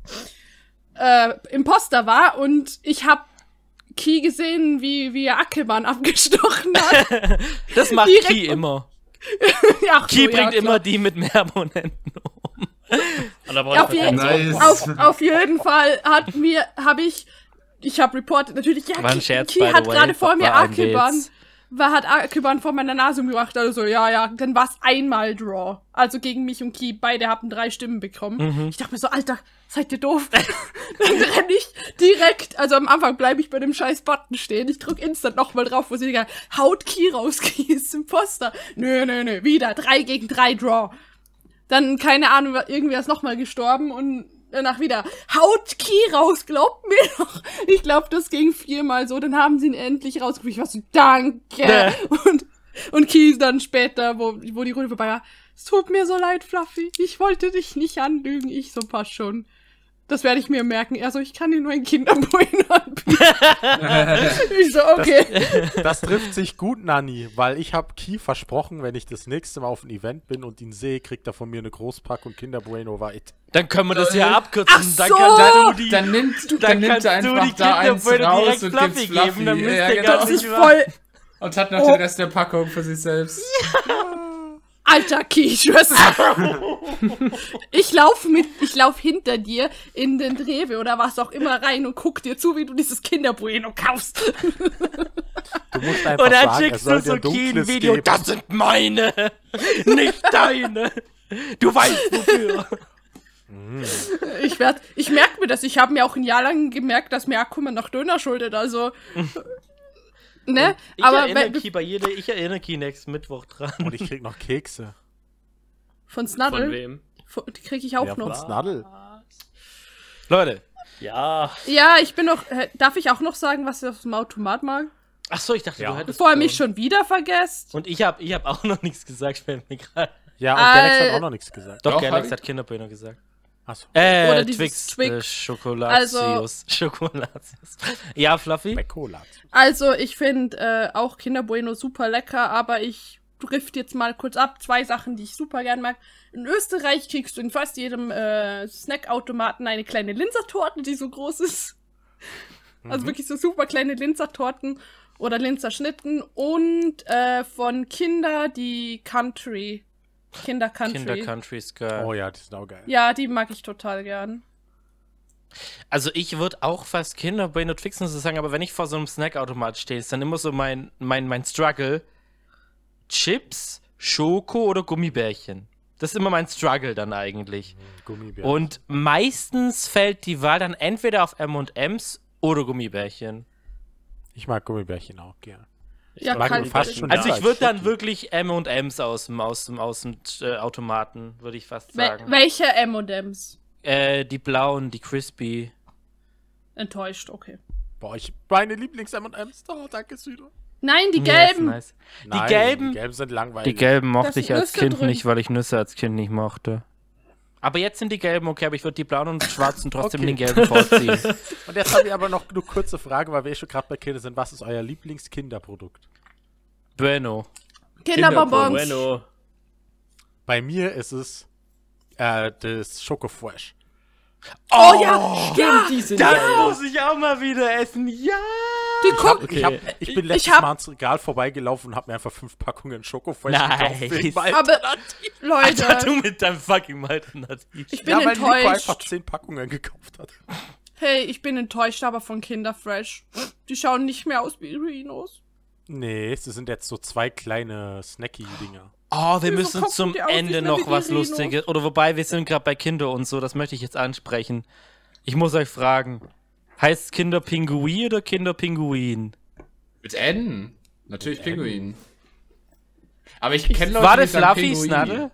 äh, Imposter war und ich hab Key gesehen, wie, wie er Ackelmann abgestochen hat. Das macht Direkt Key um- immer. Ach Key so, ja, bringt klar. immer die mit mehr Abonnenten um. Und da brauche Auf ich jeden- keinen Nice. Sorgen. Auf, auf jeden Fall hat mir, habe ich, ich habe reportet, natürlich, ja, War ein Key, Scherz, Key by the hat way. gerade vor mir War ein Ackelmann, Witz. war, hat Ackelmann vor meiner Nase umgebracht, also ja, ja, dann war's einmal Draw. Also gegen mich und Key, beide hatten drei Stimmen bekommen. Mhm. Ich dachte mir so, Alter, seid ihr doof? Dann renn ich direkt, also am Anfang bleibe ich bei dem scheiß Button stehen, ich drück instant nochmal drauf, wo sie sagen, haut Key raus, Key ist Imposter. Nö, nö, nö, wieder, drei gegen drei Draw. Dann, keine Ahnung, irgendwer ist nochmal gestorben und danach wieder, haut Key raus, glaubt mir doch. Ich glaube, das ging viermal so, dann haben sie ihn endlich rausgebracht. Ich war so, danke. Nee. Und, und Key dann später, wo, wo die Runde vorbei war, es tut mir so leid, Fluffy, ich wollte dich nicht anlügen. Ich so, passt schon. Das werde ich mir merken. Also, ich kann dir nur ein Kinderbueno anbieten. Ich so, okay. Das, das trifft sich gut, Nanni, weil ich habe Key versprochen, wenn ich das nächste Mal auf ein Event bin und ihn sehe, kriegt er von mir eine Großpackung Kinderbueno weit. Dann können wir das ja abkürzen. Ach Dann so! kannst du die, Dann nimmt, dann dann nimmt kannst er du einfach die da eins Kinderbueno raus direkt und Fluffy gibt's geben, Fluffy. dann müsst Ja, ihr genau. gar Das nicht ist mehr- voll... Und hat noch Oh. den Rest der Packung für sich selbst. Alter Key, ich schwör's. Ich lauf mit, ich lauf hinter dir in den Rewe oder was auch immer rein und guck dir zu, wie du dieses Kinderbueno kaufst. Du musst einfach Und dann sagen, er schickst soll du so dir Key ein dunkles Video, geben. das sind meine, nicht deine. Du weißt wofür. Ich werd, ich merk mir das. Ich habe mir auch ein Jahr lang gemerkt, dass mir Akuma noch Döner schuldet, also. Ne? Ich Aber erinnere wenn, Key bei jeder, ich erinnere Key nächsten Mittwoch dran. Und ich krieg noch Kekse. von Von Snuddle, wem? von- die krieg ich auch Ja, von noch. Snuddle. Leute, Ja, Ja, ich bin noch. äh, Darf ich auch noch sagen, was ich auf dem Automat mag? ach so, ich dachte, Ja. du hättest Bevor er mich schon wieder vergesst. Und ich habe ich hab auch noch nichts gesagt, fällt mir gerade. Ja, und Äh, Galax hat auch noch nichts gesagt. Doch, Doch, Galax hab hat Kinderbueno gesagt. Achso, Äh, Oder dieses Twix, Twix. äh, Schokolatius. Schokolatius. Ja, Fluffy? Bekolat. Also, ich finde äh, auch Kinderbueno super lecker, aber ich drift jetzt mal kurz ab. Zwei Sachen, die ich super gern mag. In Österreich kriegst du in fast jedem äh, Snackautomaten eine kleine Linzertorte, die so groß ist. Also wirklich so super kleine Linzertorten oder Linzerschnitten. Und äh, von Kinder die Country. Kinder Country. Kinder Country's Girl. Oh ja, die sind auch geil. Ja, die mag ich total gern. Also ich würde auch fast Kinderbueno Twix und so sagen, aber wenn ich vor so einem Snackautomat stehe, ist dann immer so mein, mein, mein Struggle. Chips, Schoko oder Gummibärchen. Das ist immer mein Struggle dann eigentlich. Gummibärchen. Und meistens fällt die Wahl dann entweder auf M und M's oder Gummibärchen. Ich mag Gummibärchen auch gern. Ja, mag kann ihn fast schon Also Ja, ich würde als dann Schoki. wirklich M und M's aus dem, aus dem, aus dem äh, Automaten, würde ich fast Wel sagen. welche M und M's? Äh, die blauen, die crispy. Enttäuscht, okay. Boah, ich, meine Lieblings-M und M's. Oh, danke, Südo. Nein, die Ja, ist gelben. nice. Die Nein, gelben, Die gelben sind langweilig. die gelben Da mochte sind ich als Nüsse Kind drin. nicht, weil ich Nüsse als Kind nicht mochte. Aber jetzt sind die gelben okay, aber ich würde die blauen und schwarzen trotzdem Okay. den gelben vorziehen. Und jetzt habe ich aber noch eine kurze Frage, weil wir eh schon gerade bei Kindern sind. Was ist euer Lieblingskinderprodukt? Bueno. Kinderbonbons. Bueno. Bei mir ist es äh, das Schokofresh. Oh ja, ja. Die sind Das geil. muss ich auch mal wieder essen, ja! Die guck, Okay. Ich, hab, ich bin Ich letztes hab- Mal ans Regal vorbeigelaufen und habe mir einfach fünf Packungen Schokofresh Nice. gekauft. wegen meinem- aber Alter, Leute, du mit deinem fucking Alternativ. ich bin ja, weil Nico einfach enttäuscht. zehn Packungen gekauft hat. Hey, ich bin enttäuscht aber von Kinderfresh. Die schauen nicht mehr aus wie Rhinos. Nee, es sind jetzt so zwei kleine Snacky-Dinger. Oh, wir Wieso müssen gucken zum die aus, Ende nicht mehr noch wie die was Rhinos? Lustiges. Oder wobei, wir sind gerade bei Kinder und so, das möchte ich jetzt ansprechen. Ich muss euch fragen, heißt Kinderpinguin oder Kinderpinguin? Mit N. Natürlich Pinguin. Aber ich kenne Leute, War die das sagen Fluffy, Pinguin. Snadde?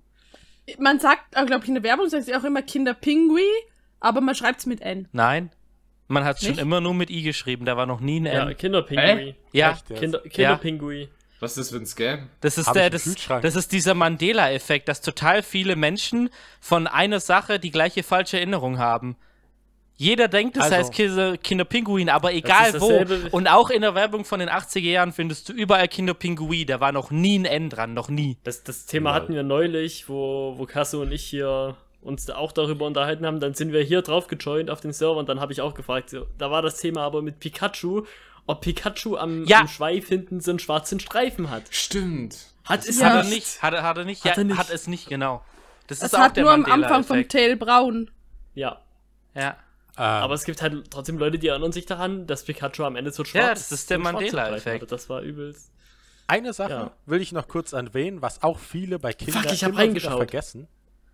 Man sagt, glaube ich, in der Werbung sagt sie auch immer Kinderpingui, aber man schreibt es mit N. Nein. Man hat es schon Nicht? immer nur mit I geschrieben, da war noch nie ein Ja, N. Kinderpingui. Ja, Echt, ja. Kinder, Kinderpingui. Was ist das für ein Scam? das ist Hab ich der, im das, Kühlschrank. das ist dieser Mandela-Effekt, dass total viele Menschen von einer Sache die gleiche falsche Erinnerung haben. Jeder denkt, es Also- heißt Kinder, Kinderpinguin, aber egal ist wo. dasselbe- Und auch in der Werbung von den achtziger Jahren findest du überall Kinderpinguin. Da war noch nie ein N dran, noch nie. Das, das Thema Ja. hatten wir neulich, wo, wo Kasso und ich hier uns da auch darüber unterhalten haben. Dann sind wir hier drauf gejoint auf den Server und dann habe ich auch gefragt, so, da war das Thema aber mit Pikachu, ob Pikachu am, Ja. am Schweif hinten so einen schwarzen Streifen hat. Stimmt. Hat es Ja. Hat er nicht. nicht, hat er, hat er nicht, Hat ja, er nicht. hat es nicht, genau. Das Es ist auch hat der nur am Anfang vom Mandela-Effekt. Tail braun. Ja. Ja. Ähm, Aber es gibt halt trotzdem Leute, die erinnern sich daran, dass Pikachu am Ende so schwarz Ja, das ist der so einen schwarzen Mandela-Effekt. Streifen hatte. Das war übelst. Eine Sache Ja. will ich noch kurz erwähnen, was auch viele bei Kindern Fuck, ich hab immer wieder reingeschaut. vergessen,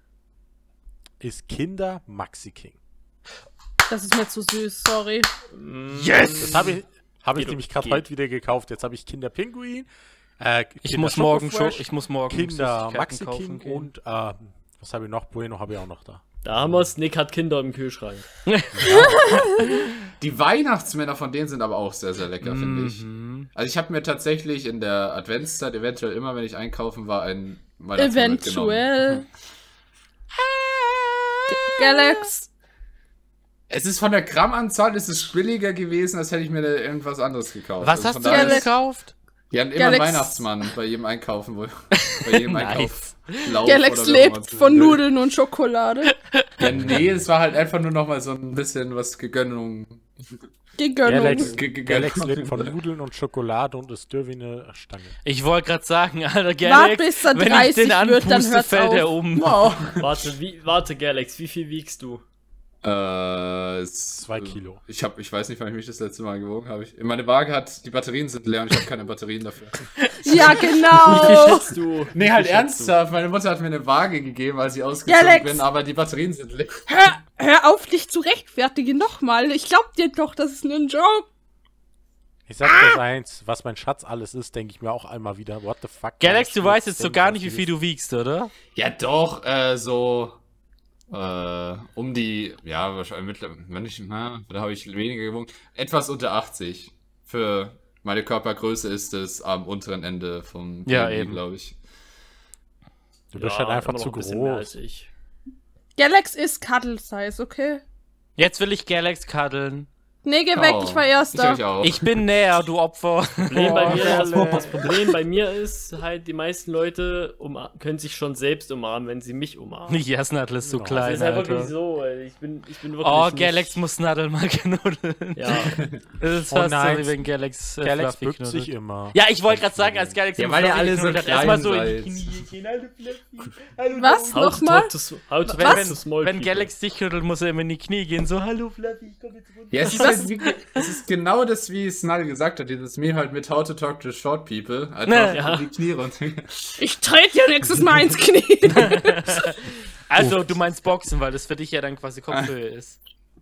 ist Kinder Maxi King. Das ist mir zu süß, sorry. Yes! Das habe ich, hab ich Geht- nämlich gerade geht. heute wieder gekauft. Jetzt habe ich Kinder Pinguin, äh, Ich Kinder muss morgen schon, Schokofresh, ich muss morgen Kinder Süßigkeiten Maxi kaufen King gehen. und ähm, was habe ich noch? Bueno habe ich auch noch da. Da haben wir's. Nick hat Kinder im Kühlschrank. Die Weihnachtsmänner von denen sind aber auch sehr, sehr lecker, finde ich. Mhm. Also ich habe mir tatsächlich in der Adventszeit eventuell immer, wenn ich einkaufen war, ein Weihnachtsmann mitgenommen. Eventuell. Galax. Es ist von der Grammanzahl ist es billiger gewesen, als hätte ich mir da irgendwas anderes gekauft. Was Also hast von du daher denn ist- gekauft? Die haben immer Galax- einen Weihnachtsmann bei jedem Einkaufen, wo, bei jedem Nice. Einkauf. Lauf Galax oder wie auch immer lebt man von will. Nudeln und Schokolade. Ja, nee, es war halt einfach nur noch mal so ein bisschen was Gegönnung. Die Gönnung. Galax, Ge- ge- Galax Gönnung. lebt von Nudeln und Schokolade und ist dürr wie eine Stange. Ich wollte gerade sagen, Alter, Wart Galax, bis er wenn ich dreißig den wird, dann anpuste, hört's fällt auf. er um. Wow. Warte, wie, warte, Galax, wie viel wiegst du? Äh, es- Zwei Kilo. Ich hab, ich weiß nicht, wann ich mich das letzte Mal gewogen habe. Ich, meine Waage hat, die Batterien sind leer und ich habe keine Batterien dafür. Ja, Wie viel genau. schätzt du? Nee, halt ernsthaft. Meine Mutter hat mir eine Waage gegeben, als ich ausgezogen Galax! bin, aber die Batterien sind leer. Hör, hör auf, dich zu rechtfertigen nochmal. Ich glaub dir doch, das ist nur ein Joke. Ich sag das eins, was mein Schatz alles ist, denke ich mir auch einmal wieder. What the fuck? Galax, du Ich weißt jetzt so denk gar auf nicht, wie dieses- viel du wiegst, oder? Ja, doch, äh, so, äh, um die, ja, wahrscheinlich mittlerweile, wenn ich, na, da habe ich weniger gewogen. Etwas unter achtzig. Für meine Körpergröße ist es am unteren Ende vom Ja, B M I, eben. glaube ich. Du bist Ja, halt einfach immer noch zu ein bisschen mehr als groß. ich. Galax ist Cuddle Size, okay? Jetzt will ich Galax kaddeln. Nee, geh weg, Oh, ich war Ich Erster. euch auch. Ich bin näher, du Opfer. Problem bei mir, das, Galax. das Problem bei mir ist halt, die meisten Leute umar- können sich schon selbst umarmen, wenn sie mich umarmen. Ja, Snadl ist so Ja. Das klein, ist halt wirklich Alter. so, ey. Ich bin, ich bin wirklich Oh, nicht- Galax muss Snadl mal knuddeln. Ja, Das ist Oh fast nein. so, wie wenn Galax, äh, Galax Fluffy bückt knuddelt. sich immer. Ja, ich wollte gerade sagen, als Galax Ja, immer weil ihr Fluffy alle so geknuddelt hat, klein erstmal so in seid. die Knie gehen. Hallo Fluffy. Hallo Was? how to Nochmal? talk to, s- how to Wenn, talk wenn, to small wenn people. Galax dich knuddelt, muss er immer in die Knie gehen. So, hallo Fluffy, ich komm jetzt runter. Ja, es ist, halt wie, es ist genau das, wie Snarl gesagt hat, dieses mir halt mit How to Talk to Short People. Einfach Ne. Ja. in die Knie runter. Ich trete dir nächstes Mal ins Knie. Also, du meinst Boxen, weil das für dich ja dann quasi Kopfhöhe ist.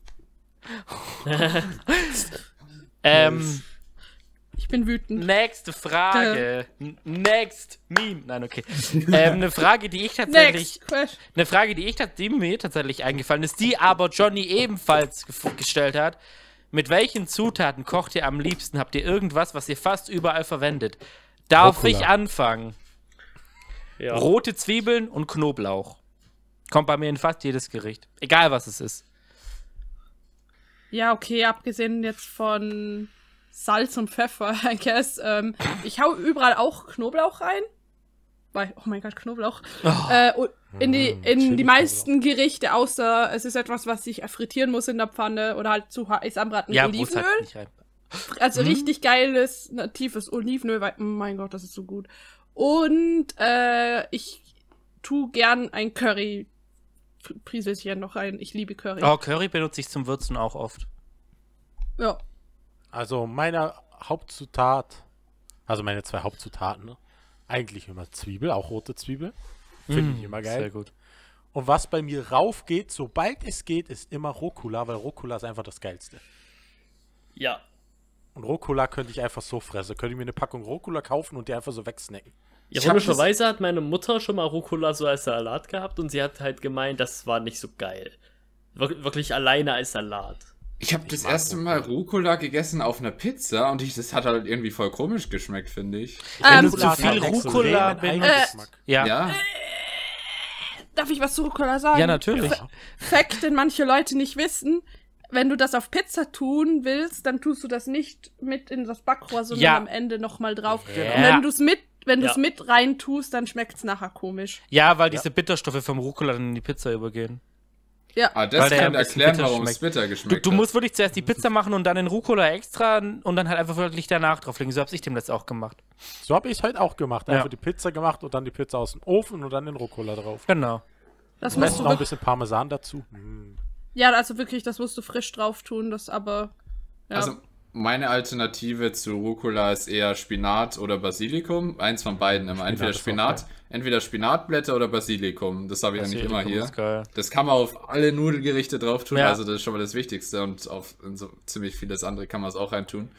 ähm, Ich bin wütend. nächste Frage. N- Next Meme. Nein, okay. ähm, eine Frage, die ich tatsächlich, Next question. eine Frage, die ich tat- die mir tatsächlich eingefallen ist, die aber Johnny ebenfalls gef- gestellt hat. Mit welchen Zutaten kocht ihr am liebsten? Habt ihr irgendwas, was ihr fast überall verwendet? Darf Rucola. ich anfangen? Ja. Rote Zwiebeln und Knoblauch. Kommt bei mir in fast jedes Gericht. Egal, was es ist. Ja, okay, abgesehen jetzt von Salz und Pfeffer, I guess. Ähm, ich hau überall auch Knoblauch rein. Weil, oh mein Gott, Knoblauch. Äh, und in die, Mm, in die Chili-Knoblauch. meisten Gerichte, außer es ist etwas, was ich frittieren muss in der Pfanne oder halt zu heiß anbraten, Ja, wo es Olivenöl. halt nicht rein. Also richtig geiles, natives Olivenöl, weil, oh mein Gott, das ist so gut. Und äh, ich tu gern ein Curry Prieselchen noch rein. Ich liebe Curry. Oh, Curry benutze ich zum Würzen auch oft. Ja. Also meine Hauptzutat, also meine zwei Hauptzutaten, ne? Eigentlich immer Zwiebel, auch rote Zwiebel. Finde ich immer geil. Sehr gut. Und was bei mir raufgeht, sobald es geht, ist immer Rucola, weil Rucola ist einfach das Geilste. Ja. Und Rucola könnte ich einfach so fressen. Könnte ich mir eine Packung Rucola kaufen und die einfach so wegsnacken. Ironischerweise hat meine Mutter schon mal Rucola so als Salat gehabt und sie hat halt gemeint, das war nicht so geil. Wir wirklich alleine als Salat. Ich habe das mag erste Mal Rucola gegessen auf einer Pizza und ich, das hat halt irgendwie voll komisch geschmeckt, finde ich. Wenn Ähm, du zu hat viel halt Rucola extremen benutzt. Eigengeschmack. Ja. Ja. Darf ich was zu Rucola sagen? Ja, natürlich. Ja. Fakt, den manche Leute nicht wissen. Wenn du das auf Pizza tun willst, dann tust du das nicht mit in das Backrohr, sondern Ja. am Ende nochmal drauf. Ja. Und wenn du es mit, wenn du es Ja. mit rein tust, dann schmeckt es nachher komisch. Ja, weil diese Bitterstoffe vom Rucola dann in die Pizza übergehen. Ja. Ah, Weil das der kann ein bisschen erklären, bitter warum es schmeckt. bitter Du, geschmeckt du hat. musst wirklich zuerst die Pizza machen und dann den Rucola extra und dann halt einfach wirklich danach drauflegen. So hab's ich dem letztes auch gemacht. So habe ich es heute auch gemacht. Ja. Einfach die Pizza gemacht und dann die Pizza aus dem Ofen und dann den Rucola drauf. Genau. Das Am musst besten du noch ein wirklich, bisschen Parmesan dazu. Mm. ja, also wirklich, das musst du frisch drauf tun, das aber. Ja. Also, meine Alternative zu Rucola ist eher Spinat oder Basilikum. Eins von beiden immer. Entweder ist auch Spinat, geil. entweder Spinatblätter oder Basilikum. Das habe ich eigentlich immer Basilikum hier. ist geil. Das kann man auf alle Nudelgerichte drauf tun, Ja. also das ist schon mal das Wichtigste und auf in so ziemlich vieles andere kann man es auch reintun.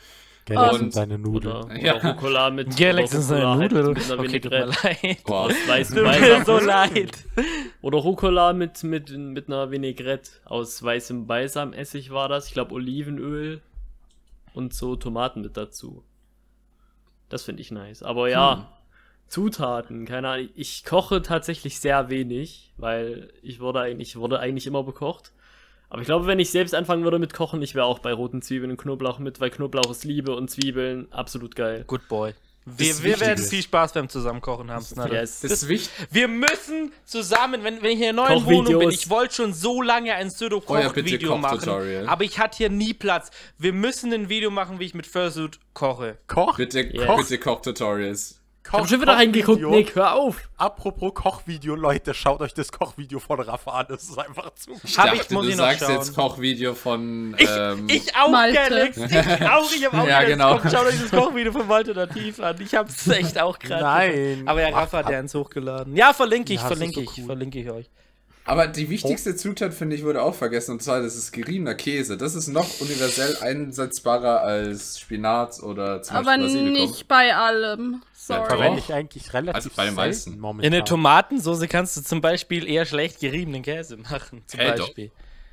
Galax Um, und seine Nudeln. Oder, Ja. oder Rucola mit, Galax oder ist eine Rucola halt Nudel. mit einer Okay, tut mir Vinaigrette leid. Boah. aus weißem Tut mir Balsam. so leid. Oder Rucola mit, mit, mit einer Vinaigrette aus weißem Balsamessig war das. Ich glaube Olivenöl und so Tomaten mit dazu. Das finde ich nice. Aber ja, Hm. Zutaten, keine Ahnung. Ich koche tatsächlich sehr wenig, weil ich wurde eigentlich, wurde eigentlich immer bekocht. Aber ich glaube, wenn ich selbst anfangen würde mit Kochen, ich wäre auch bei roten Zwiebeln und Knoblauch mit, weil Knoblauch ist Liebe und Zwiebeln absolut geil. Good boy. Wir, Das wir Wichtige werden ist- viel Spaß beim Zusammenkochen haben, Snadel. Yes. Das ist wichtig. Wir müssen zusammen, wenn, wenn ich in einer neuen Wohnung bin, Kochvideos. ich wollte schon so lange ein Oh ja, bitte Pseudo-Koch-Video machen, Koch-Tutorial. aber ich hatte hier nie Platz. Wir müssen ein Video machen, wie ich mit Fursuit koche. Koch, Bitte, Yes. bitte Koch-Tutorials. Ich hab schon wieder reingeguckt, Nick, hör auf! Apropos Kochvideo, Leute, schaut euch das Kochvideo von Rafa an, das ist einfach zu... Ich Hab dachte, ich, muss du ich noch sagst schauen. jetzt Kochvideo von... Ich, ähm, ich auch, Malte. Galax. Ich auch, ich hab auch Ja, gedacht, genau. komm, schaut euch das Kochvideo von Alternativ an. Ich hab's echt auch gerade. Nein. Aber ja, Rafa hat ja eins hochgeladen. Ja, verlinke ich, Ja, das ist verlinke so ich, cool. verlinke ich euch. Aber die wichtigste Zutat, finde ich, wurde auch vergessen, und zwar, das ist geriebener Käse. Das ist noch universell einsetzbarer als Spinat oder zum Aber Beispiel Basilikum. nicht bei allem. Sorry. Verwende ich eigentlich relativ Also bei den selten meisten. momentan. In eine Tomatensauce kannst du zum Beispiel eher schlecht geriebenen Käse machen. Zum Hä, doch. Beispiel.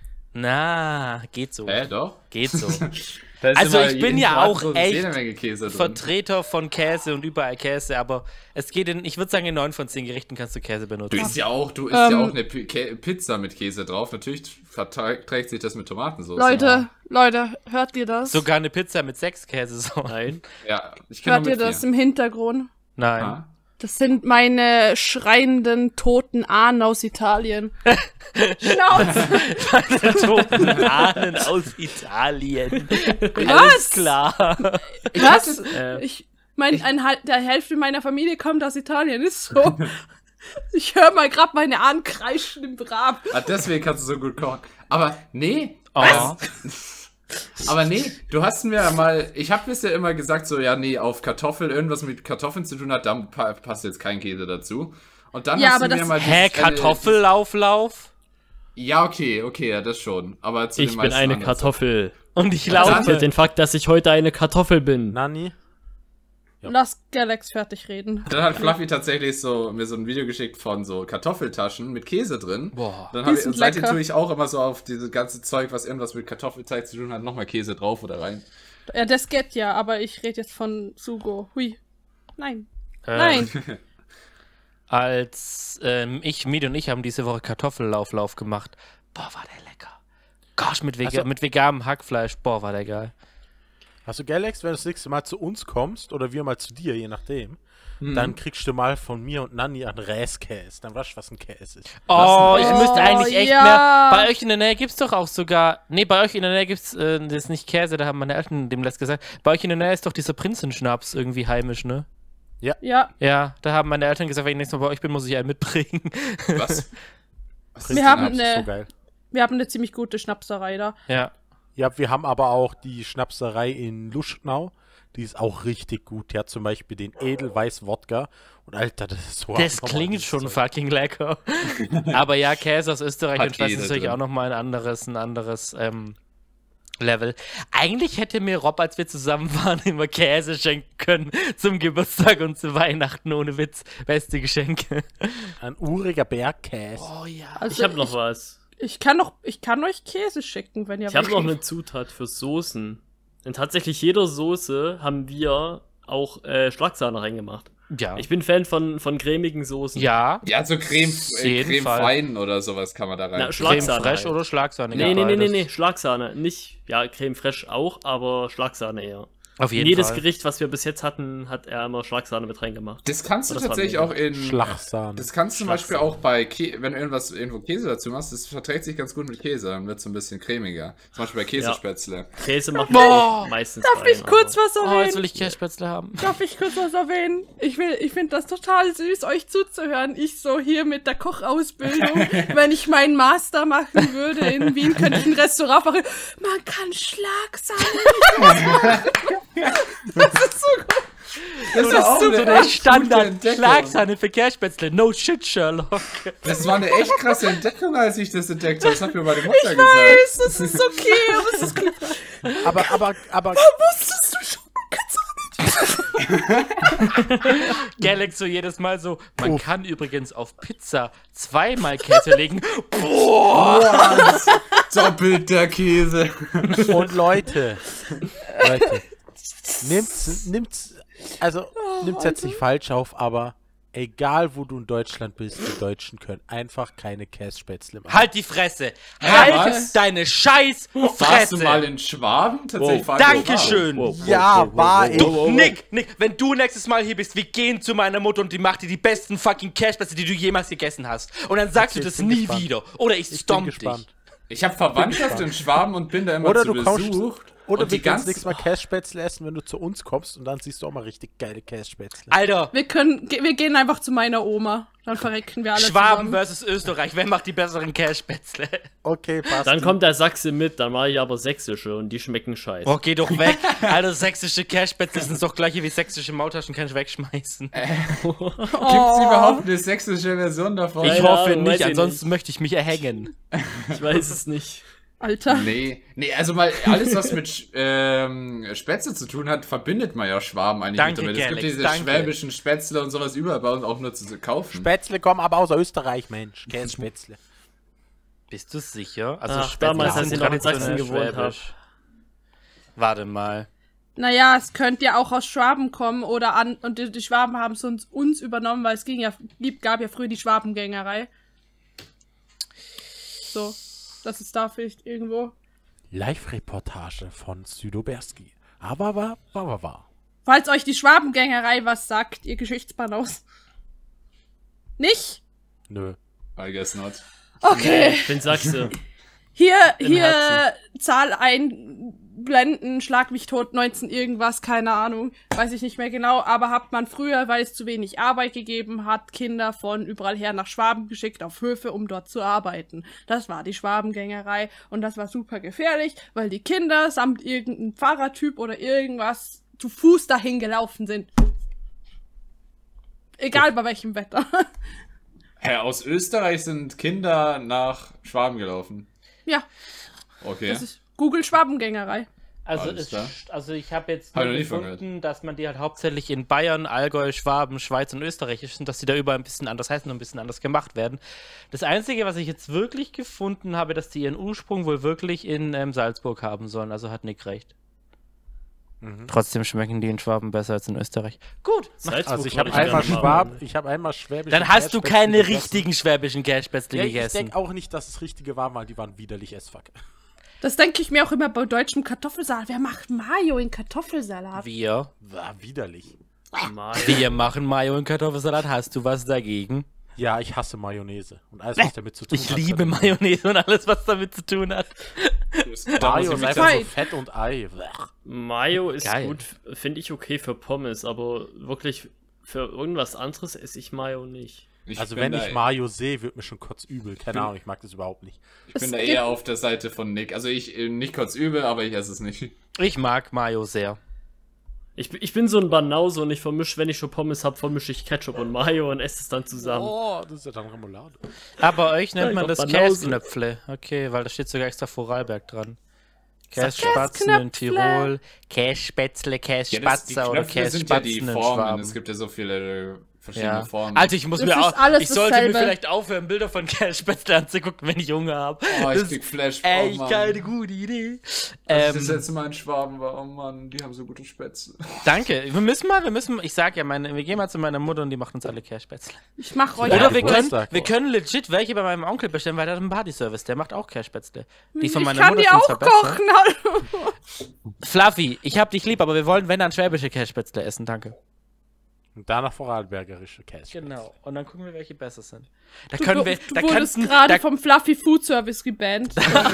Na, geht so. Hä, doch? Geht so. Da ist Also immer ich bin in ja auch Tomatensoße echt jede Menge Käse drin. Vertreter von Käse und überall Käse, aber es geht in, ich würde sagen, in neun von zehn Gerichten kannst du Käse Du benutzen. isst ja auch, du isst ja Ähm, auch eine Pi- Kä- Pizza mit Käse drauf. Natürlich verträgt sich das mit Tomatensauce. Leute, Leute, hört ihr das? Sogar eine Pizza mit sechs Käse so. Nein. Ja, ich kann Hört ihr das im Hintergrund? Nein. Ah. Das sind meine schreienden, toten Ahnen aus Italien. Schnauze! Meine toten Ahnen aus Italien. Alles Was? klar. Was? Äh, Ich mein, ein, Hal- der Hälfte meiner Familie kommt aus Italien, ist so. Ich höre mal grad meine Ahnen kreischen im Grab. Ah, deswegen kannst du so gut kochen. Aber nee, Oh. aber nee, du hast mir ja mal, ich habe bisher immer gesagt, so, ja, nee, auf Kartoffel, irgendwas mit Kartoffeln zu tun hat, da pa passt jetzt kein Käse dazu. Und dann Ja, hast aber du mir das- mal Hä, dieses eine- Kartoffellauflauf? Ja, okay, okay, ja, das schon. Aber zu ich den bin meisten eine anderen Kartoffel. Und ich Dann- laufe. Akzeptiert den Fakt, dass ich heute eine Kartoffel bin. Nani? Ja. Lass Galax fertig reden. Dann hat Fluffy tatsächlich so mir so ein Video geschickt von so Kartoffeltaschen mit Käse drin. Boah. Dann Die hab ich, sind und seitdem lecker. tue ich auch immer so auf dieses ganze Zeug, was irgendwas mit Kartoffelteig zu tun hat, nochmal Käse drauf oder rein. Ja, das geht ja, aber ich rede jetzt von Sugo. Hui. Nein. Ähm, Nein. Als ähm, ich, Midi und ich haben diese Woche Kartoffellauflauf gemacht. Boah, war der lecker. Gosh, mit, Vega Also- mit veganem Hackfleisch. Boah, war der geil. Also Galax, wenn du das nächste Mal zu uns kommst, oder wir mal zu dir, je nachdem, Mhm. dann kriegst du mal von mir und Nani einen Räskäse. Dann weißt du, was ein Käse ist. Oh, ich Oh, müsste eigentlich echt ja. mehr. Bei euch in der Nähe gibt's doch auch sogar. Nee, bei euch in der Nähe gibt's, äh, das ist nicht Käse, da haben meine Eltern dem letztes gesagt. Bei euch in der Nähe ist doch dieser Prinzenschnaps irgendwie heimisch, ne? Ja. Ja, da haben meine Eltern gesagt, wenn ich nächstes Mal bei euch bin, muss ich einen mitbringen. Was? Was ist Wir denn haben ab- Das ist eine- so geil. Wir haben eine ziemlich gute Schnapserei da. Ja. Ja, wir haben aber auch die Schnapserei in Luschnau. Die ist auch richtig gut. Die hat zum Beispiel den Edelweiß-Wodka. Und Alter, das ist so Das abnormal, klingt dieses schon Zeug. fucking lecker. Aber ja, Käse aus Österreich Hat und Schweiz jeder ist natürlich drin. auch nochmal ein anderes, ein anderes ähm, Level. Eigentlich hätte mir Rob, als wir zusammen waren, immer Käse schenken können zum Geburtstag und zu Weihnachten, ohne Witz. Beste Geschenke. Ein uriger Bergkäse. Oh ja. Also Ich habe noch was. Ich kann noch, ich kann euch Käse schicken, wenn ihr Ich habe noch wollt. eine Zutat für Soßen. In tatsächlich jeder Soße haben wir auch äh, Schlagsahne reingemacht. Ja. Ich bin Fan von, von cremigen Soßen. ja. Ja, so Creme, Auf äh, jeden Creme Fall. fein oder sowas kann man da rein. Na, Creme Schlagsahne fraiche halt. oder Schlagsahne? Nee, Ja, nee, nee, nee, beides. nee, Schlagsahne. Nicht, ja, Creme fraiche auch, aber Schlagsahne eher. Auf jeden Jedes Fall. Gericht, was wir bis jetzt hatten, hat er immer Schlagsahne mit reingemacht. Das kannst du Das war tatsächlich mega. auch in. Schlagsahne. Das kannst du zum Beispiel Schlagsahne. auch bei, Kä wenn du irgendwas, irgendwo Käse dazu machst, das verträgt sich ganz gut mit Käse, dann wird es ein bisschen cremiger. Zum Beispiel bei Käsespätzle. Käse machen Boah. wir meistens Darf ich rein, kurz aber- was Oh, jetzt erwähnen? will ich Käsespätzle haben. Darf ich kurz was erwähnen? Ich will, ich finde das total süß, euch zuzuhören. Ich so hier mit der Kochausbildung, wenn ich meinen Master machen würde in Wien, könnte ich ein Restaurant machen. Man kann Schlagsahne. Das ist so gut. Das, Das war auch ist so eine der echt gute Standard Entdeckung. Schlagsahne für Käsespätzle. No shit, Sherlock. Das war eine echt krasse Entdeckung, als ich das entdeckt habe. Das hat mir meine Mutter Ich gesagt. weiß, das ist okay, aber es ist gut. Aber, aber, aber, Wusstest du schon? Galax so jedes Mal so, man Uff. kann übrigens auf Pizza zweimal Käse legen. Boah! Doppelt der Käse. Und Leute, Leute, nimmt's, nimmt's, also, oh, nimmt's jetzt nicht falsch auf, aber egal wo du in Deutschland bist, die Deutschen können einfach keine Kässpätzle machen. Halt die Fresse! Halt was? Deine scheiß Fresse! Warst du mal in Schwaben? Tatsächlich wow. Dankeschön! Wow, wow, ja, wow, wow, war ich. Du, Nick, Nick, wenn du nächstes Mal hier bist, wir gehen zu meiner Mutter und die macht dir die besten fucking Kässpätzle, die du jemals gegessen hast. Und dann sagst okay, du das nie gespannt. wieder. Oder ich, ich stomp dich. Ich habe Verwandtschaft in Schwaben und bin da immer Oder zu du Besuch. Kommst, oder wir können nächstes Mal Kässpätzle essen, wenn du zu uns kommst und dann siehst du auch mal richtig geile Kässpätzle. Alter! Wir können, wir gehen einfach zu meiner Oma. Dann verrecken wir alle Schwaben zusammen. versus Österreich. Wer macht die besseren Kässpätzle? Okay, passt. Dann kommt der Sachse mit, dann mache ich aber sächsische und die schmecken scheiße. Oh, geh doch weg. Alter, sächsische Kässpätzle sind doch gleiche wie sächsische Maultaschen, kann ich wegschmeißen. Äh. Oh. Gibt's überhaupt eine sächsische Version davon? Ich Keine hoffe Ahnung, nicht, weiß ich ansonsten nicht. möchte ich mich erhängen. Ich weiß es nicht. Alter. Nee, nee, also mal alles, was mit ähm, Spätzle zu tun hat, verbindet man ja Schwaben eigentlich danke, mit damit. Es gibt diese danke. schwäbischen Spätzle und sowas überall bei uns auch nur zu kaufen. Spätzle kommen aber aus Österreich, Mensch. Kässpätzle. Bist du sicher? Also Ach, Spätzle damals, als sind ich noch in traditionell Sachsen gewohnt habe. Warte mal. Naja, es könnte ja auch aus Schwaben kommen oder an, und die, die Schwaben haben es uns, uns übernommen, weil es ging ja, gab ja früher die Schwabengängerei. So. Das ist da vielleicht irgendwo. Live-Reportage von Südoberski. Aber war, war, war, war. Falls euch die Schwabengängerei was sagt, ihr Geschichtsbanaus. Nicht? Nö. I guess not. Okay. Ich bin Sachse. Hier, Im hier, Herzen. Zahl einblenden, schlag mich tot, neunzehn irgendwas, keine Ahnung, weiß ich nicht mehr genau, aber hat man früher, weil es zu wenig Arbeit gegeben hat, Kinder von überall her nach Schwaben geschickt, auf Höfe, um dort zu arbeiten. Das war die Schwabengängerei und das war super gefährlich, weil die Kinder samt irgendeinem Fahrertyp oder irgendwas zu Fuß dahin gelaufen sind. Egal bei welchem Wetter. Hä, aus Österreich sind Kinder nach Schwaben gelaufen. Ja. Okay. Das ist Google Schwabengängerei. Also, Alles es, klar. also ich habe jetzt Hab nur ich noch nie gefunden, von dass man die halt hauptsächlich in Bayern, Allgäu, Schwaben, Schweiz und Österreich ist und dass die da überall ein bisschen anders heißen und ein bisschen anders gemacht werden. Das Einzige, was ich jetzt wirklich gefunden habe, dass die ihren Ursprung wohl wirklich in ähm, Salzburg haben sollen. Also hat Nick recht. Mhm. Trotzdem schmecken die in Schwaben besser als in Österreich. Gut. Salzburg Also ich wollte habe einmal gerne mal Schwab, machen. ich habe einmal schwäbische Dann hast du Kässpätzle keine gegessen. richtigen schwäbischen Kässpätzle Ja, ich gegessen. denke auch nicht, dass es richtige waren, weil die waren widerlich as fuck. Das denke ich mir auch immer bei deutschem Kartoffelsalat. Wer macht Mayo in Kartoffelsalat? Wir. War widerlich. Mal. Wir machen Mayo und Kartoffelsalat. Hast du was dagegen? Ja, ich hasse Mayonnaise. Und alles, was damit zu tun Ich hat. liebe Mayonnaise und alles, was damit zu tun hat. Mayo ist einfach so Zeit. Fett und Ei. Mayo ist Geil. gut, finde ich okay für Pommes, aber wirklich für irgendwas anderes esse ich Mayo nicht. Ich Also bin wenn da, ich Mayo sehe, wird mir schon kotzübel. Keine bin- Ahnung, ich mag das überhaupt nicht. ich bin Es da gibt- eher auf der Seite von Nick. Also ich, äh, nicht kurz übel, aber ich esse es nicht. Ich mag Mayo sehr. Ich, bin- ich bin so ein Banause und ich vermische, wenn ich schon Pommes habe, vermische ich Ketchup und Mayo und esse es dann zusammen. Oh, das ist ja dann Remoulade. Aber euch nennt Ja, man ich das glaub, Banause. Käsknöpfle. Okay, weil da steht sogar extra Vorarlberg dran. Kässpatzen Käsknöpfle. in Tirol, Kässpätzle, Ja, das, die Kässpatzer oder Knöpfe sind ja die Kässpatzen in Formen. Schwaben. Es gibt ja so viele äh, verschiedene Ja. Formen. Also ich muss Das mir ist auch, alles ich sollte mir dasselbe. vielleicht aufhören, Bilder von Kässpätzle anzugucken, wenn ich Hunger habe. oh, ich das krieg Flash. ey, Oh, Mann. keine gute Idee. Als ich Ähm, das letzte Mal in Schwaben war, oh Mann, die haben so gute Spätzle. danke. Wir müssen mal, wir müssen, ich sag ja, meine, wir gehen mal zu meiner Mutter und die macht uns alle Kässpätzle. Ich mach euch Ja, Oder auch wir können, Geburtstag, wir boah. können legit welche bei meinem Onkel bestellen, weil der hat einen Partyservice, der macht auch Kässpätzle. Die von Ich meiner kann Mutter die sind auch zwar besser. kochen, hallo. Fluffy, ich hab dich lieb, aber wir wollen, wenn dann schwäbische Kässpätzle essen, danke. Und danach vorarlbergerische Käse. Genau. Und dann gucken wir, welche besser sind. Da Du, können du, wir, du da wurdest könnten, gerade da, vom Fluffy Food Service gebannt.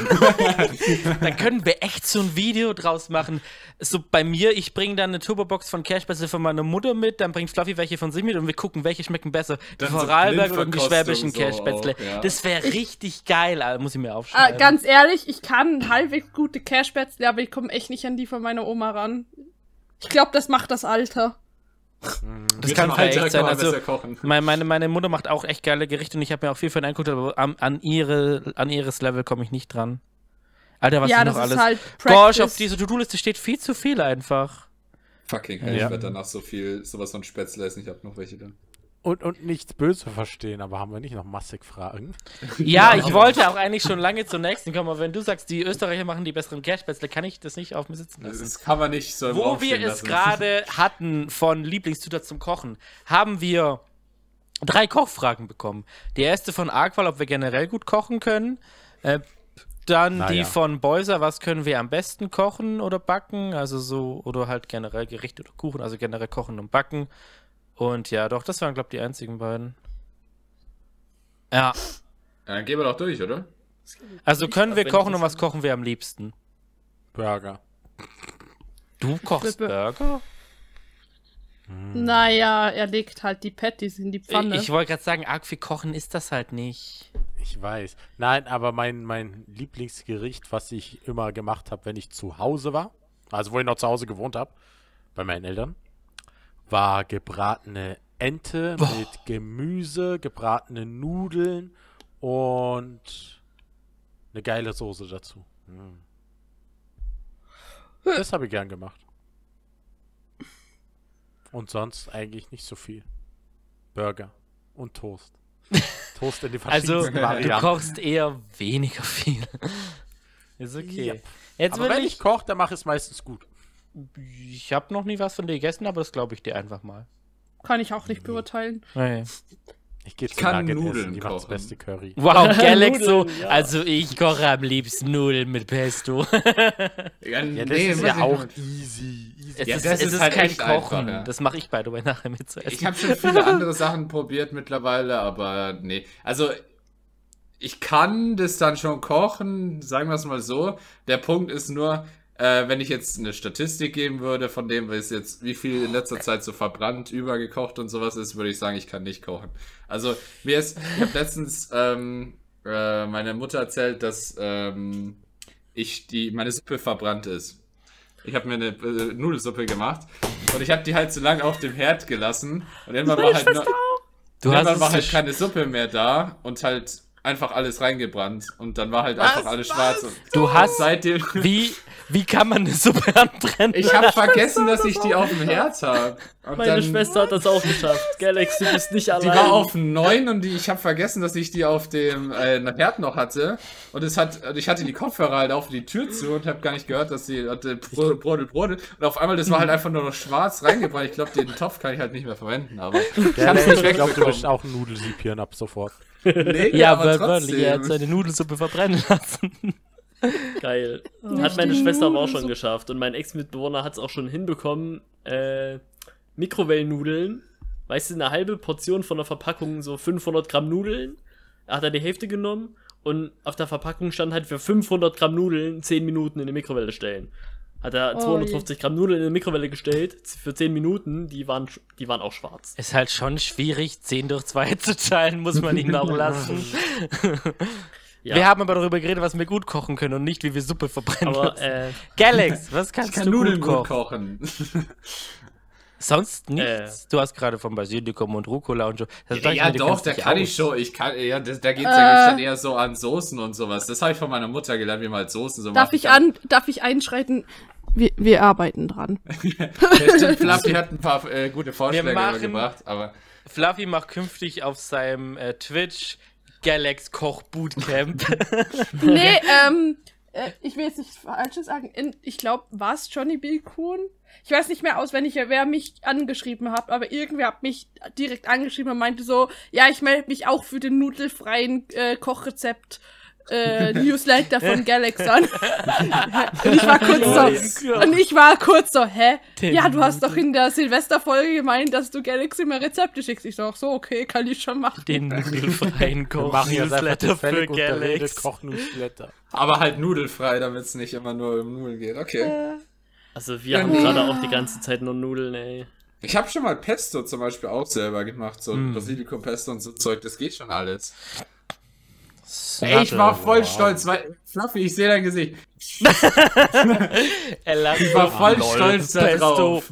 da können wir echt so ein Video draus machen. So bei mir, ich bringe dann eine Turbobox von Kässpätzle von meiner Mutter mit, dann bringt Fluffy welche von sich mit und wir gucken, welche schmecken besser. Die Dann so Vorarlberger oder die Blindverkostung schwäbischen so Kässpätzle. auch, ja. Das wäre richtig geil, Alter. Muss ich mir Ah, aufschreiben. ganz ehrlich, ich kann halbwegs gute Kässpätzle, aber ich komme echt nicht an die von meiner Oma ran. Ich glaube, das macht das Alter. Das Mit kann dem vielleicht Alter sein. kann man Also, besser kochen. meine, meine, meine Mutter macht auch echt geile Gerichte und ich habe mir auch viel von ihr angeguckt, aber an, an, ihre, an ihres Level komme ich nicht dran. Alter, was ja, ist das noch ist alles? halt Gosh, Practice. auf diese To-Do-Liste steht viel zu viel einfach. Fucking hell, Ja. ich werde danach so viel, sowas von Spätzle essen, ich habe noch welche dann. Und, und nichts böse verstehen, aber haben wir nicht noch massig Fragen? Ja, ich wollte auch eigentlich schon lange zur nächsten kommen, aber wenn du sagst, die Österreicher machen die besseren Kässpätzle, kann ich das nicht auf mir sitzen lassen. Das kann man nicht so im Wo Raum wir stehen es lassen. gerade hatten von Lieblingszutat zum Kochen, haben wir drei Kochfragen bekommen. Die erste von Aqual, ob wir generell gut kochen können. Äh, dann Na die ja. von Beuser, was können wir am besten kochen oder backen? Also so, oder halt generell Gericht oder Kuchen, also generell kochen und backen. Und ja, doch, das waren, glaube ich, die einzigen beiden. Ja, Ja, dann gehen wir doch durch, oder? also können wir wenn kochen ich und das- was kochen wir am liebsten? Burger. Du kochst Bö- Burger? Naja, er legt halt die Patties in die Pfanne. Ich, ich wollte gerade sagen, arg viel kochen ist das halt nicht. Ich weiß. Nein, aber mein, mein Lieblingsgericht, was ich immer gemacht habe, wenn ich zu Hause war, also wo ich noch zu Hause gewohnt habe, bei meinen Eltern, war gebratene Ente Boah. mit Gemüse, gebratene Nudeln und eine geile Soße dazu. Mm. Das habe ich gern gemacht. Und sonst eigentlich nicht so viel. Burger und Toast. Toast in die Also, verschiedensten du Varianten. kochst eher weniger viel. Ist okay. Yep. Jetzt Aber will wenn ich. ich koche, dann mache ich es meistens gut. Ich habe noch nie was von dir gegessen, aber das glaube ich dir einfach mal. Kann ich auch nicht beurteilen. Okay. Ich gehe zu kann Nugget Nudeln essen, die macht das kochen. beste Curry. Wow, Galax so. Nudeln, ja. Also ich koche am liebsten Nudeln mit Pesto. Ja, Ja, das nee, ist muss ja ich auch nicht. easy. easy. Es Ja, ist, das es ist ist halt kein echt Kochen. einfach, ja. Das mache ich, by the way, nachher mit zu essen. Ich habe schon viele andere Sachen probiert mittlerweile, aber nee. Also, ich kann das dann schon kochen, sagen wir es mal so. Der Punkt ist nur, äh, wenn ich jetzt eine Statistik geben würde, von dem, was jetzt, wie viel in letzter Zeit so verbrannt, übergekocht und sowas ist, würde ich sagen, ich kann nicht kochen. Also, mir ist, ich habe letztens ähm, äh, meine Mutter erzählt, dass ähm, ich die, meine Suppe verbrannt ist. Ich habe mir eine äh, Nudelsuppe gemacht und ich habe die halt so lange auf dem Herd gelassen und irgendwann war halt, nur, Du und hast irgendwann es war halt gesch- keine Suppe mehr da und halt einfach alles reingebrannt und dann war halt einfach alles schwarz. Und Du hast. seitdem... Wie, wie kann man eine Suppe anbrennen? Ich habe vergessen, dass ich die auf dem Herd habe. Meine Schwester hat das auch geschafft. Galax, du bist nicht Die allein. war auf neun und die, ich habe vergessen, dass ich die auf dem äh, Herd noch hatte. Und es hat, und ich hatte die Kopfhörer halt auf die Tür zu und habe gar nicht gehört, dass die hatte brodel, brodel, brodel. Und auf einmal, das war halt einfach nur noch schwarz reingebrannt. Ich glaube, den Topf kann ich halt nicht mehr verwenden, aber ich Ja, hab's nee, nicht ich glaube, du wegbekommen. bist auch ein Nudelsiebchen ab sofort. Nee, Ja, aber aber wirklich, er hat trotzdem. seine Nudelsuppe verbrennen lassen. Geil. Oh, Hat meine die Schwester aber auch Nudelsuppe. schon geschafft. Und mein Ex-Mitbewohner hat es auch schon hinbekommen, äh, Mikrowellennudeln, weißt du, eine halbe Portion von der Verpackung, so fünfhundert Gramm Nudeln. Er hat er die Hälfte genommen und auf der Verpackung stand halt für fünfhundert Gramm Nudeln zehn Minuten in die Mikrowelle stellen. Hat er Oh zweihundertfünfzig Gramm Nudeln in die Mikrowelle gestellt, für zehn Minuten, die waren, sch- die waren auch schwarz. Ist halt schon schwierig, zehn durch zwei zu teilen, muss man ihn auch lassen. Ja. Wir haben aber darüber geredet, was wir gut kochen können und nicht, wie wir Suppe verbrennen Aber, lassen. äh, Galax, was Ich kannst kann du Nudeln gut kochen? gut kochen. Sonst nichts? Du hast gerade von Basilikum und Rucola und so. Das sag ich Ja, mir, du doch, kennst da dich kann aus. ich schon. Ich kann, ja, das, da geht's Äh. ja dann eher so an Soßen und sowas. Das habe ich von meiner Mutter gelernt, wie man halt Soßen so Darf macht. ich an, darf ich einschreiten? Wir, wir arbeiten dran. Ja, stimmt, Fluffy hat ein paar äh, gute Vorschläge machen- gebracht, aber Fluffy macht künftig auf seinem äh, Twitch Galax Koch Bootcamp. Nee, ähm, äh, ich will jetzt nichts Falsches sagen. In, ich glaube, war es Johnny B. Kuhn? Ich weiß nicht mehr auswendig, wer mich angeschrieben hat, aber irgendwer hat mich direkt angeschrieben und meinte so, ja, ich melde mich auch für den nudelfreien äh, Kochrezept äh, Newsletter von Galax an. Und ich war kurz so, und ich war kurz so, hä? Den Ja, du hast doch in der Silvesterfolge gemeint, dass du Galax immer Rezepte schickst. Ich so, ach so, okay, kann ich schon machen. Den nudelfreien Wir Koch machen jetzt einfach Newsletter für zufällig unterredet Galax. Koch-Newsletter. aber halt nudelfrei, damit es nicht immer nur um Nudeln geht. Okay. also wir haben gerade auch die ganze Zeit nur Nudeln, ey. Ich habe schon mal Pesto zum Beispiel auch selber gemacht, so Mm. Basilikum-Pesto und so Zeug, das geht schon alles. Snadel. Ey, ich war voll wow. stolz, weil Fluffy, ich sehe dein Gesicht. Er lacht Ich war so, voll lol, stolz da Pesto. drauf.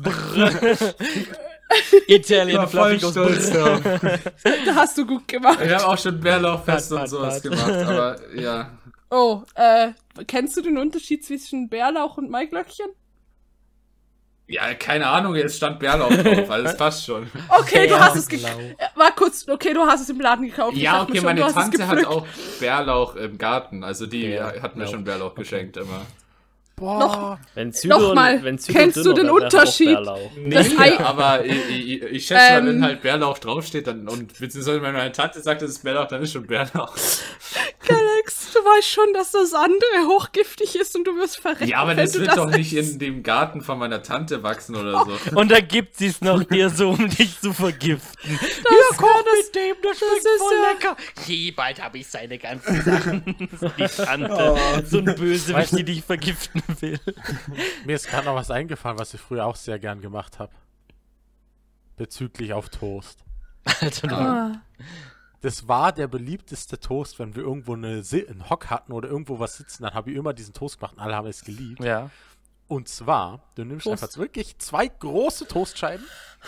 Ich Italian war voll Fluffy stolz goes drauf. Da hast du gut gemacht. Ich habe auch schon Bärlauchpesto Pat, und sowas pat, pat. gemacht, aber ja. Oh, äh, kennst du den Unterschied zwischen Bärlauch und Maiglöckchen? Ja, keine Ahnung, jetzt stand Bärlauch drauf, alles passt schon. Okay, du hast es Blau. gekauft. War kurz, okay, du hast es im Laden gekauft. Ich Ja, dachte okay, schon, meine du hast es Tante hat gepflückt. auch Bärlauch im Garten, also die Ja, hat mir Lauch. schon Bärlauch geschenkt immer. Boah. Wenn Südo, Nochmal, wenn Südo kennst du dünner den wäre, wäre auch Unterschied? Bärlauch. Das Nee, Ei- aber ich, ich, ich schätze mal, Ähm. wenn halt Bärlauch draufsteht dann, und beziehungsweise wenn meine Tante sagt, das ist Bärlauch, dann ist schon Bärlauch. Alex, du weißt schon, dass das andere hochgiftig ist und du wirst verrecken. Ja, aber wenn das du wird das doch nicht isst. in dem Garten von meiner Tante wachsen oder so. Und dann gibt sie es noch dir so, um dich zu vergiften. Das, ja, das, dem, das schmeckt voll lecker. Je, bald habe ich seine ganzen Sachen. Das ist die Tante. So ein Bösewicht, die dich vergiften will. Mir ist gerade noch was eingefallen, was ich früher auch sehr gern gemacht habe. Bezüglich auf Toast. Alter, du. Ah. Das war der beliebteste Toast, wenn wir irgendwo eine, Si- einen Hock hatten oder irgendwo was sitzen, dann habe ich immer diesen Toast gemacht und alle haben es geliebt. Ja. Und zwar, du nimmst Toast. einfach wirklich zwei große Toastscheiben,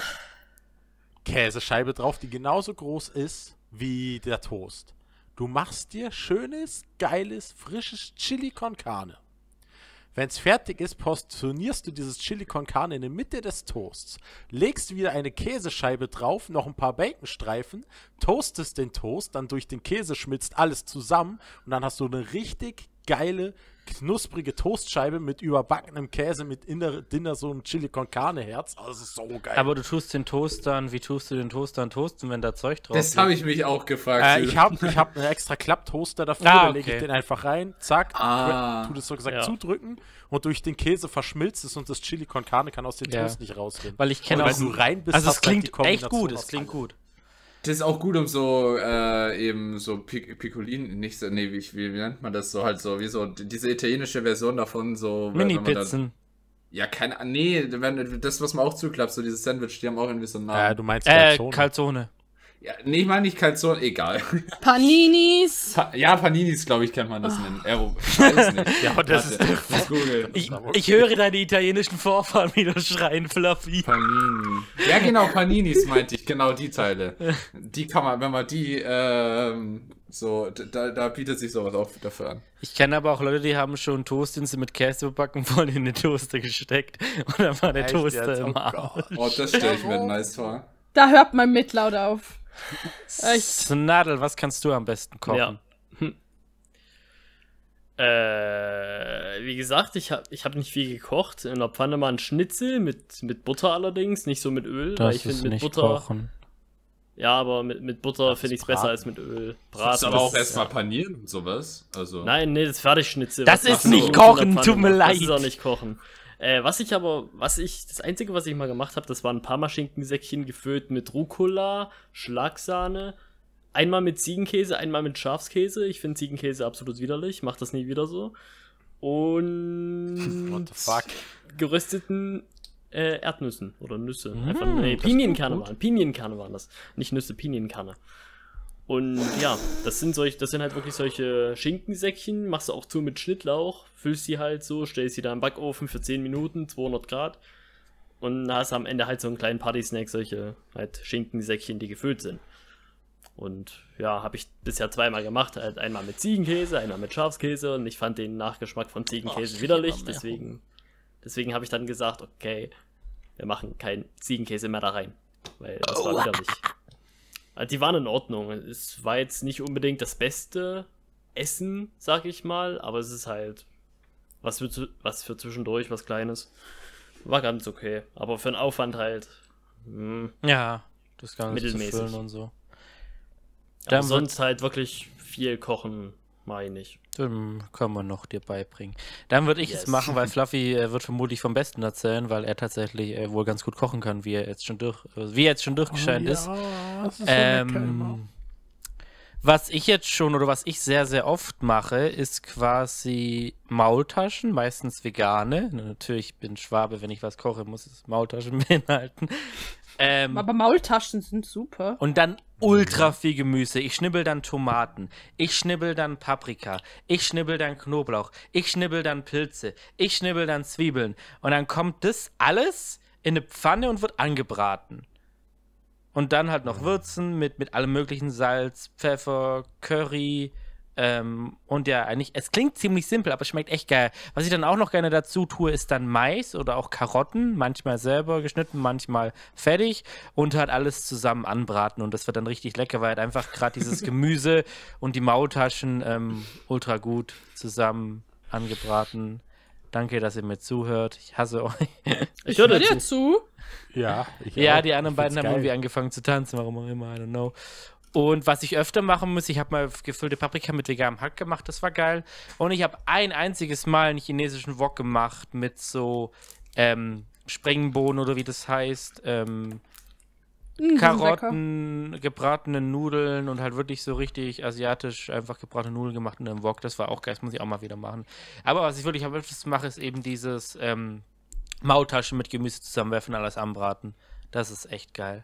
Käsescheibe drauf, die genauso groß ist wie der Toast. Du machst dir schönes, geiles, frisches Chili con Carne. Wenn es fertig ist, portionierst du dieses Chili con Carne in der Mitte des Toasts, legst wieder eine Käsescheibe drauf, noch ein paar Baconstreifen, toastest den Toast, dann durch den Käse schmilzt alles zusammen und dann hast du eine richtig geile, knusprige Toastscheibe mit überbackenem Käse mit inner, dinner so einem Chili con Carne Herz. Also das ist so geil. Aber du tust den Toast dann, wie tust du den Toast dann toasten, wenn da Zeug drauf Das habe ich mich auch gefragt. Äh, ich habe ich hab einen extra Klapptoaster dafür, Ah, da lege ich okay. den einfach rein, zack, Ah. tu das so gesagt Ja. zudrücken und durch den Käse verschmilzt es und das Chili con Carne kann aus dem Ja. Toast nicht rausrennen. Weil ich kenne Und auch. wenn du rein bist, Also es hast du halt klingt die echt Kombination gut, es aus klingt allem. gut. Das ist auch gut, um so, äh, eben so Pic Piccolin, nicht so, nee, wie, wie, wie nennt man das so, halt so, wie so, diese italienische Version davon, so. wenn man dann- Mini-Pizzen. Ja, keine Ahnung, nee, wenn, das, was man auch zuklappt, so dieses Sandwich, die haben auch irgendwie so einen Äh, Namen. du meinst Äh, Calzone. Calzone. Ja, nee, ich meine nicht Calzone, egal. Paninis. Pa ja, Paninis, glaube ich, kann man das nennen. Aero, ich weiß nicht. Ja, aber das ist Warte, ich google. Ich, ich höre deine italienischen Vorfahren wieder schreien, Fluffy. Panini. Ja, genau, Paninis meinte ich, genau die Teile. Die kann man, wenn man die, ähm, so, da, da bietet sich sowas auch dafür an. Ich kenne aber auch Leute, die haben schon Toast, den sie mit Käse bebacken, voll in den Toaster gesteckt. Und dann war der Echt Toaster jetzt? Oh im Arsch. Gott. Oh, das stelle ich mir nice vor. Da hört mein Mitleid auf. Echt. So, Nadel, was kannst du am besten kochen? Ja. Hm. Äh, wie gesagt, ich habe ich hab nicht viel gekocht. In der Pfanne mal ein Schnitzel mit, mit Butter allerdings, nicht so mit Öl. weil ich Das ist finde mit nicht Butter. kochen. Ja, aber mit, mit Butter Das finde ist ich es besser Braten. als mit Öl. Kannst Braten. du aber auch das- erstmal panieren und sowas. Also. Nein, nee, das Fertigschnitzel. Das was ist man nicht so in kochen, der Pfanne tut mir macht. leid. Das ist auch nicht kochen. Äh, was ich aber, was ich, das Einzige, was ich mal gemacht habe, das waren ein Parmaschinkensäckchen gefüllt mit Rucola, Schlagsahne, einmal mit Ziegenkäse, einmal mit Schafskäse. Ich finde Ziegenkäse absolut widerlich, mach das nie wieder so. Und What the fuck? gerösteten äh, Erdnüssen oder Nüsse. Mm, Einfach, nee, das Pinienkerne klingt gut. waren. Pinienkerne waren das. Nicht Nüsse, Pinienkerne. Und ja, das sind solch, das sind halt wirklich solche Schinkensäckchen, machst du auch zu mit Schnittlauch, füllst die halt so, stellst die da im Backofen für zehn Minuten, zweihundert Grad und hast am Ende halt so einen kleinen Partysnack, solche halt Schinkensäckchen, die gefüllt sind. Und ja, habe ich bisher zweimal gemacht, halt einmal mit Ziegenkäse, einmal mit Schafskäse und ich fand den Nachgeschmack von Ziegenkäse Oh, widerlich, immer mehr deswegen, deswegen habe ich dann gesagt, okay, wir machen keinen Ziegenkäse mehr da rein, weil das war widerlich. Also die waren in Ordnung. Es war jetzt nicht unbedingt das beste Essen, sag ich mal, aber es ist halt was für, zu- was für zwischendurch, was Kleines. War ganz okay. Aber für den Aufwand halt. Mh. Ja, das Ganze zu Mittelmäßig. füllen und so. Aber Dann sonst halt wirklich viel kochen, mach ich nicht. Dann können wir noch dir beibringen. Dann würde ich Yes. es machen, weil Fluffy äh, wird vermutlich vom Besten erzählen, weil er tatsächlich äh, wohl ganz gut kochen kann, wie er jetzt schon durch, äh, wie er jetzt schon durchgescheint ist. Das ist so lecker immer. Ähm, was ich jetzt schon oder was ich sehr, sehr oft mache, ist quasi Maultaschen, meistens vegane. Natürlich bin Schwabe, wenn ich was koche, muss es Maultaschen beinhalten. Ähm, Aber Maultaschen sind super. und dann ultra viel Gemüse. Ich schnibbel dann Tomaten. Ich schnibbel dann Paprika. Ich schnibbel dann Knoblauch. Ich schnibbel dann Pilze. Ich schnibbel dann Zwiebeln. Und dann kommt das alles in eine Pfanne und wird angebraten. Und dann halt noch würzen mit, mit allem möglichen Salz, Pfeffer, Curry, Ähm, und ja, eigentlich, es klingt ziemlich simpel, aber es schmeckt echt geil. Was ich dann auch noch gerne dazu tue, ist dann Mais oder auch Karotten, manchmal selber geschnitten, manchmal fertig und halt alles zusammen anbraten und das wird dann richtig lecker, weil halt einfach gerade dieses Gemüse und die Maultaschen ähm, ultra gut zusammen angebraten. Danke, dass ihr mir zuhört. Ich hasse euch. Ich höre Hör dir dir zu. zu. Ja, ich Ja, auch. die anderen Ich beiden find's haben geil. irgendwie angefangen zu tanzen, warum auch immer, I don't know. Und was ich öfter machen muss, ich habe mal gefüllte Paprika mit veganem Hack gemacht, das war geil. Und ich habe ein einziges Mal einen chinesischen Wok gemacht mit so ähm, Springbohnen oder wie das heißt, ähm, Mm, die sind lecker. Karotten, gebratene Nudeln und halt wirklich so richtig asiatisch einfach gebratene Nudeln gemacht in einem Wok. Das war auch geil, das muss ich auch mal wieder machen. Aber was ich wirklich am öftesten mache, ist eben dieses ähm, Maultaschen mit Gemüse zusammenwerfen, alles anbraten. Das ist echt geil.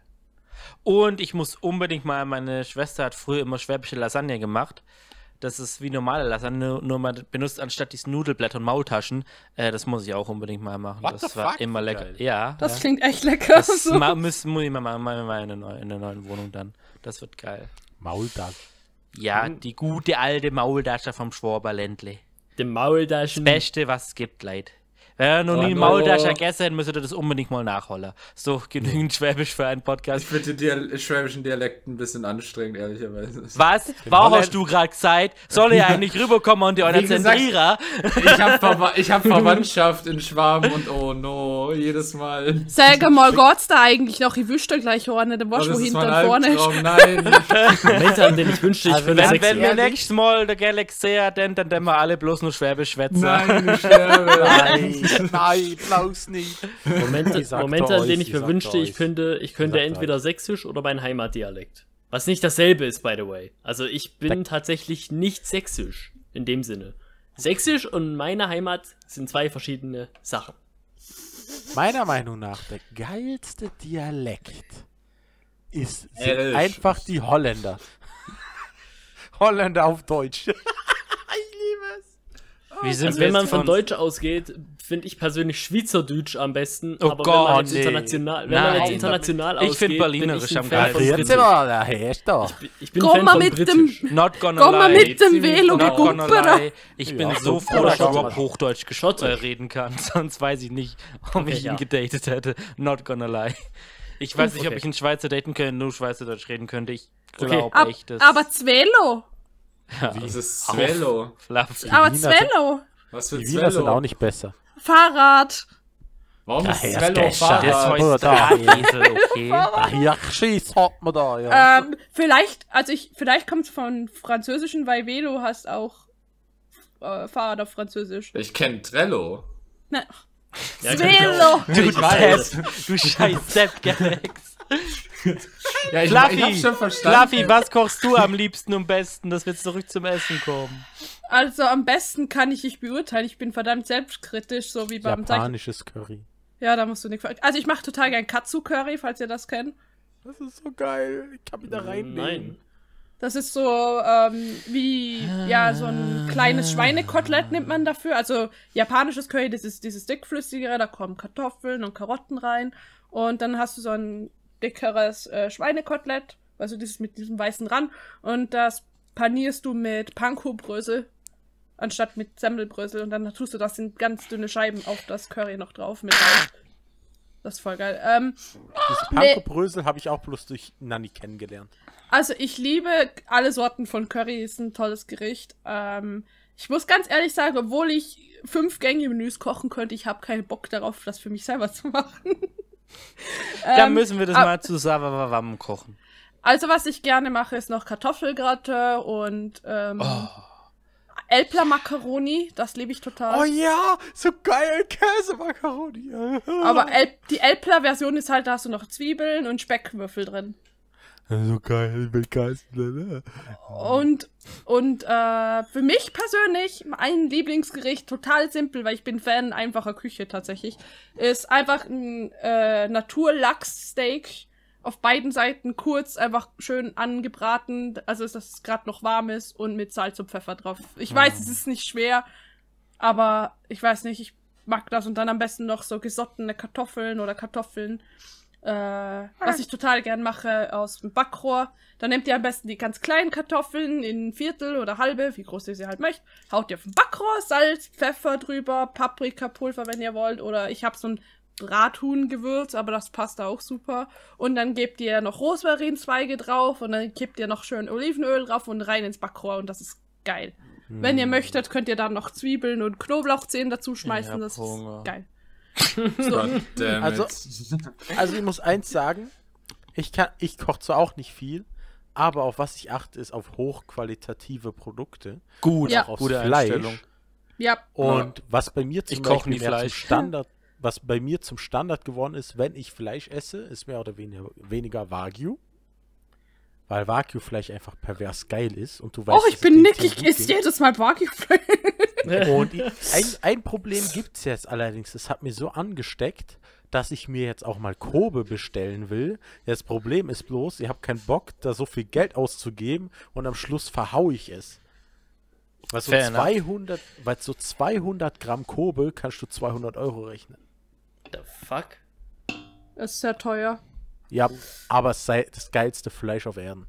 Und ich muss unbedingt mal, meine Schwester hat früher immer schwäbische Lasagne gemacht. Das ist wie normale Lasagne, nur man benutzt anstatt diesen Nudelblätter und Maultaschen. Äh, das muss ich auch unbedingt mal machen. What das the war fuck? immer lecker. Geil. Ja. Das ja. klingt echt lecker. Das so. ma muss, muss ich mal machen, mal, mal in, der neu, in der neuen Wohnung dann. Das wird geil. Maultag. Ja, Mhm. die gute alte Maultasche vom Schwaberländle. Dem Maultaschen. Beste, was es gibt, Leute. Wenn ihr noch Oh nie no. Maultasche gegessen habt, müsst ihr das unbedingt mal nachholen. So, genügend Schwäbisch für einen Podcast. Ich finde den Dial schwäbischen Dialekt ein bisschen anstrengend, ehrlicherweise. Was? Warum Holländ- hast du gerade gesagt? Soll ich eigentlich rüberkommen und die einer Wie gesagt- zentrieren? Ich habe Verwa ich hab Verwandtschaft in Schwaben und oh no, jedes Mal. Sag mal, geht's da eigentlich noch? Ich wüsste gleich vorne, dann weißt Oh, du, wo das ist hinten mein und vorne ist. Albtraum, nein. Momente, an denen ich wünschte, ich Also würde wenn- Wenn, Sex wenn wir haben. nächstes Mal der Galaxy sehen, dann dann wir alle bloß nur Schwäbisch schwätzen. Nein, ich sterbe. Nein, nein, bloß nicht. Momente, Ich sagte Momente, an euch, denen ich ich mir sagte wünschte, ich euch. könnte, ich könnte sagte entweder Sächsisch oder mein Heimatdialekt. Was nicht dasselbe ist, by the way. Also ich bin tatsächlich nicht sächsisch in dem Sinne. Sächsisch und meine Heimat sind zwei verschiedene Sachen. Meiner Meinung nach der geilste Dialekt ist sind Elf. einfach die Holländer. Holländer auf Deutsch. Wie sind Also wir wenn man jetzt von Deutsch ausgeht, finde ich persönlich Schweizerdeutsch am besten. Oh aber Gott, wenn man jetzt nee. international, wenn man Nein. jetzt international Ich ausgeht, find bin Berlinerisch ich ein am Fan von geilsten. Jetzt Britisch. mal, da herrscht doch. Ich bin Komm Fan mal von mit Britisch. dem- Not gonna Komm mal lie. mit dem ziemlich Velo, Not gonna Gumpera. lie. Ich bin Ja, so so froh, dass ich Schottisch. überhaupt Hochdeutsch gesch- äh, Schottisch. reden kann. Sonst weiß ich nicht, ob Okay, ich ihn ja. gedatet hätte. Not gonna lie. Ich weiß nicht, ob Okay. ich einen Schweizer daten könnte, nur Schweizerdeutsch reden könnte. Ich Okay. glaube Ab, echt, dass... aber Zwelo. Das ist Svelo. Fluffy. Aber Wiener sind- Zwelo. Was für Die Wiener sind auch Svelo? nicht besser. Fahrrad. Warum ist Ja, Svelo herrscht Das Fahrrad? war da. Drahtesel, okay. Ah, hier schießt hat man da, ja. Ähm, vielleicht, also ich, vielleicht kommt es von Französischen, weil Velo hast auch äh, Fahrrad auf Französisch. Ich kenne Trello. Na, Ja, kann ich Zwelo. auch. Du Ich weiß. Sepp, du scheiß Sepp, Galax. Ja, ich, Fluffy, ich hab's schon verstanden. Fluffy, was kochst du am liebsten und besten, dass wir zurück zum Essen kommen? Also am besten kann ich dich beurteilen. Ich bin verdammt selbstkritisch, so wie beim Zeichen. Japanisches Curry. Ja, da musst du nicht. Also ich mache total gern Katsu-Curry, falls ihr das kennt. Das ist so geil. Ich kann mich da reinnehmen. Nein. Das ist so ähm, wie, ja, so ein kleines Schweinekotelett nimmt man dafür. Also japanisches Curry, das ist dieses dickflüssigere, da kommen Kartoffeln und Karotten rein. Und dann hast du so ein dickeres äh, Schweinekotelett, also dieses mit diesem weißen Rand. Und das panierst du mit Panko-Brösel, anstatt mit Semmelbrösel. Und dann tust du das in ganz dünne Scheiben auf das Curry noch drauf mit drauf. Das ist voll geil. Ähm, Dieses Nee. Panko-Brösel habe ich auch bloß durch Nanny kennengelernt. Also ich liebe alle Sorten von Curry, ist ein tolles Gericht. Ähm, ich muss ganz ehrlich sagen, obwohl ich fünf Gänge-Menüs kochen könnte, ich habe keinen Bock darauf, das für mich selber zu machen. Dann Ähm, müssen wir das ab- mal zu Savavavam kochen. Also was ich gerne mache, ist noch Kartoffelgratte und ähm, Oh. Elpler Macaroni, das liebe ich total. Oh ja, so geil, Käsemakaroni. Aber El die Elpler-Version ist halt, da hast du noch Zwiebeln und Speckwürfel drin. So geil, mit Käse. Und, und äh, für mich persönlich, mein Lieblingsgericht, total simpel, weil ich bin Fan einfacher Küche tatsächlich, ist einfach ein äh, Naturlachssteak auf beiden Seiten kurz, einfach schön angebraten, also dass es gerade noch warm ist und mit Salz und Pfeffer drauf. Ich weiß, es ist nicht schwer, aber ich weiß nicht, ich mag das und dann am besten noch so gesottene Kartoffeln oder Kartoffeln äh, was ich total gern mache, aus dem Backrohr. Dann nehmt ihr am besten die ganz kleinen Kartoffeln in Viertel oder halbe, wie groß ihr sie halt möchtet. Haut ihr auf dem Backrohr, Salz, Pfeffer drüber, Paprikapulver, wenn ihr wollt. Oder ich habe so ein Brathuhn-Gewürz, aber das passt da auch super. Und dann gebt ihr noch Rosmarinzweige drauf und dann kippt ihr noch schön Olivenöl drauf und rein ins Backrohr und das ist geil. Mm. Wenn ihr möchtet, könnt ihr dann noch Zwiebeln und Knoblauchzehen dazu schmeißen. Das Hunger. ist geil. So. Also, also ich muss eins sagen, ich, kann, ich koche zwar auch nicht viel, aber auf was ich achte, ist auf hochqualitative Produkte. Gut, ja. Auch aufs gute Fleisch. Einstellung. Ja. Und was bei mir zum Ich koch Beispiel nie mehr zum Fleisch. Standard, was bei mir zum Standard geworden ist, wenn ich Fleisch esse, ist mehr oder weniger, weniger Wagyu. Weil Wagyu-Fleisch einfach pervers geil ist und du weißt, Oh, ich dass bin es Nick, dem ich gut esse ging. jedes Mal Wagyu-Fleisch. Und ich, ein, ein Problem gibt es jetzt allerdings, es hat mir so angesteckt, dass ich mir jetzt auch mal Kobe bestellen will. Das Problem ist bloß, ich habe keinen Bock, da so viel Geld auszugeben und am Schluss verhau ich es. Weil so, Fair enough. zweihundert, weil so zweihundert Gramm Kobe kannst du zweihundert Euro rechnen. The fuck? Das ist sehr teuer. Ja, aber es sei das geilste Fleisch auf Erden.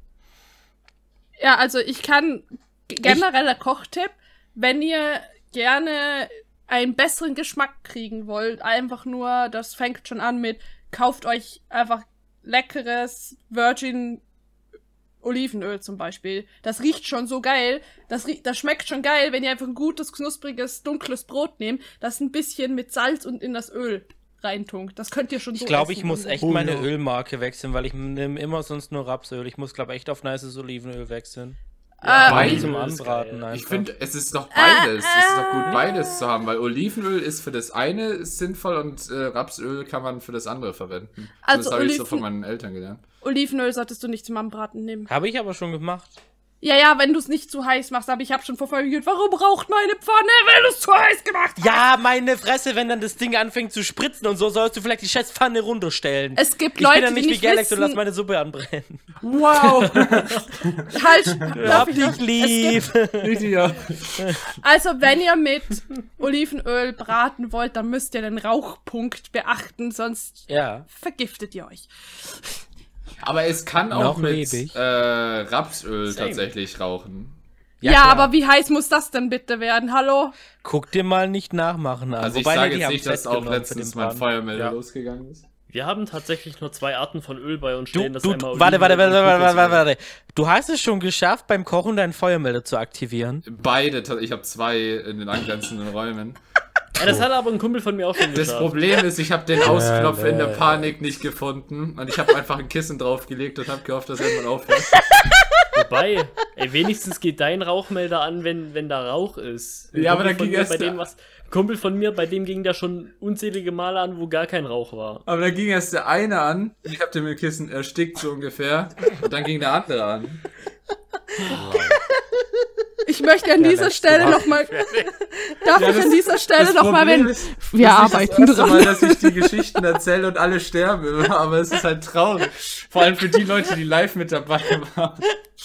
Ja, also ich kann g- genereller Kochtipp, wenn ihr gerne einen besseren Geschmack kriegen wollt, einfach nur, das fängt schon an mit, kauft euch einfach leckeres Virgin Olivenöl zum Beispiel. Das riecht schon so geil. Das, rie- das schmeckt schon geil, wenn ihr einfach ein gutes, knuspriges, dunkles Brot nehmt, das ein bisschen mit Salz und in das Öl reintunkt. Das könnt ihr schon so Ich glaube, essen. ich muss echt Oh, meine ja. Ölmarke wechseln, weil ich nehme immer sonst nur Rapsöl. Ich muss, glaube ich, echt auf nices Olivenöl wechseln. Ja, Beide zum ist Anbraten geil. einfach. Ich finde, es ist doch beides. Es ist doch gut, beides zu haben, weil Olivenöl ist für das eine sinnvoll und äh, Rapsöl kann man für das andere verwenden. Also das habe ich so Oliven- von meinen Eltern gelernt. Olivenöl solltest du nicht zum Anbraten nehmen. Habe ich aber schon gemacht. Ja, ja, wenn du es nicht zu heiß machst, aber ich habe schon vor Folgen gehört, warum raucht meine Pfanne, wenn du es zu heiß gemacht hast? Ja, meine Fresse, wenn dann das Ding anfängt zu spritzen und so, sollst du vielleicht die scheiß Pfanne runterstellen. Es gibt ich Leute, bin dann nicht die wie nicht Galax und lass wissen, meine Suppe anbrennen. Wow! halt, darf Hab ich noch? dich lieb. Es gibt, also, wenn ihr mit Olivenöl braten wollt, dann müsst ihr den Rauchpunkt beachten, sonst Ja. vergiftet ihr euch. Aber es kann auch Noch mit lebe ich. äh, Rapsöl Same. tatsächlich rauchen. Ja, klar. aber wie heiß muss das denn bitte werden? Hallo? Guck dir mal nicht nachmachen an. Also ich Wobei, sage nee, die jetzt haben nicht, dass Fett auch genommen für letztens den mein Braten. Feuermelder Ja. losgegangen ist. Wir haben tatsächlich nur zwei Arten von Öl bei uns Du, stehen. Das du, einmal warte, warte, Olivenöl warte, und warte, warte, Kokosöl. warte. Du hast es schon geschafft, beim Kochen deinen Feuermelder zu aktivieren. Beide, ta- ich habe zwei in den angrenzenden Räumen. Ja, das hat aber ein Kumpel von mir auch schon Das geschafft. Problem ist, ich habe den Ausknopf in der Hölle. Panik nicht gefunden und ich habe einfach ein Kissen draufgelegt und habe gehofft, dass irgendwann aufhört. Wobei, ey, wenigstens geht dein Rauchmelder an, wenn, wenn da Rauch ist. Ein Ja, aber Kumpel da von ging mir, erst bei der- dem was Kumpel von mir, bei dem ging der schon unzählige Male an, wo gar kein Rauch war. Aber dann ging erst der eine an, ich habe den mit dem Kissen erstickt so ungefähr und dann ging der andere an. Ich möchte an dieser letzte Stelle Mal. nochmal. Darf Ja, ich das- an dieser Stelle Das nochmal, Problem wenn. ist, Wir das arbeiten ist nicht das erste dran. Mal, dass ich die Geschichten erzähle und alle sterben, aber es ist halt traurig. Vor allem für die Leute, die live mit dabei waren.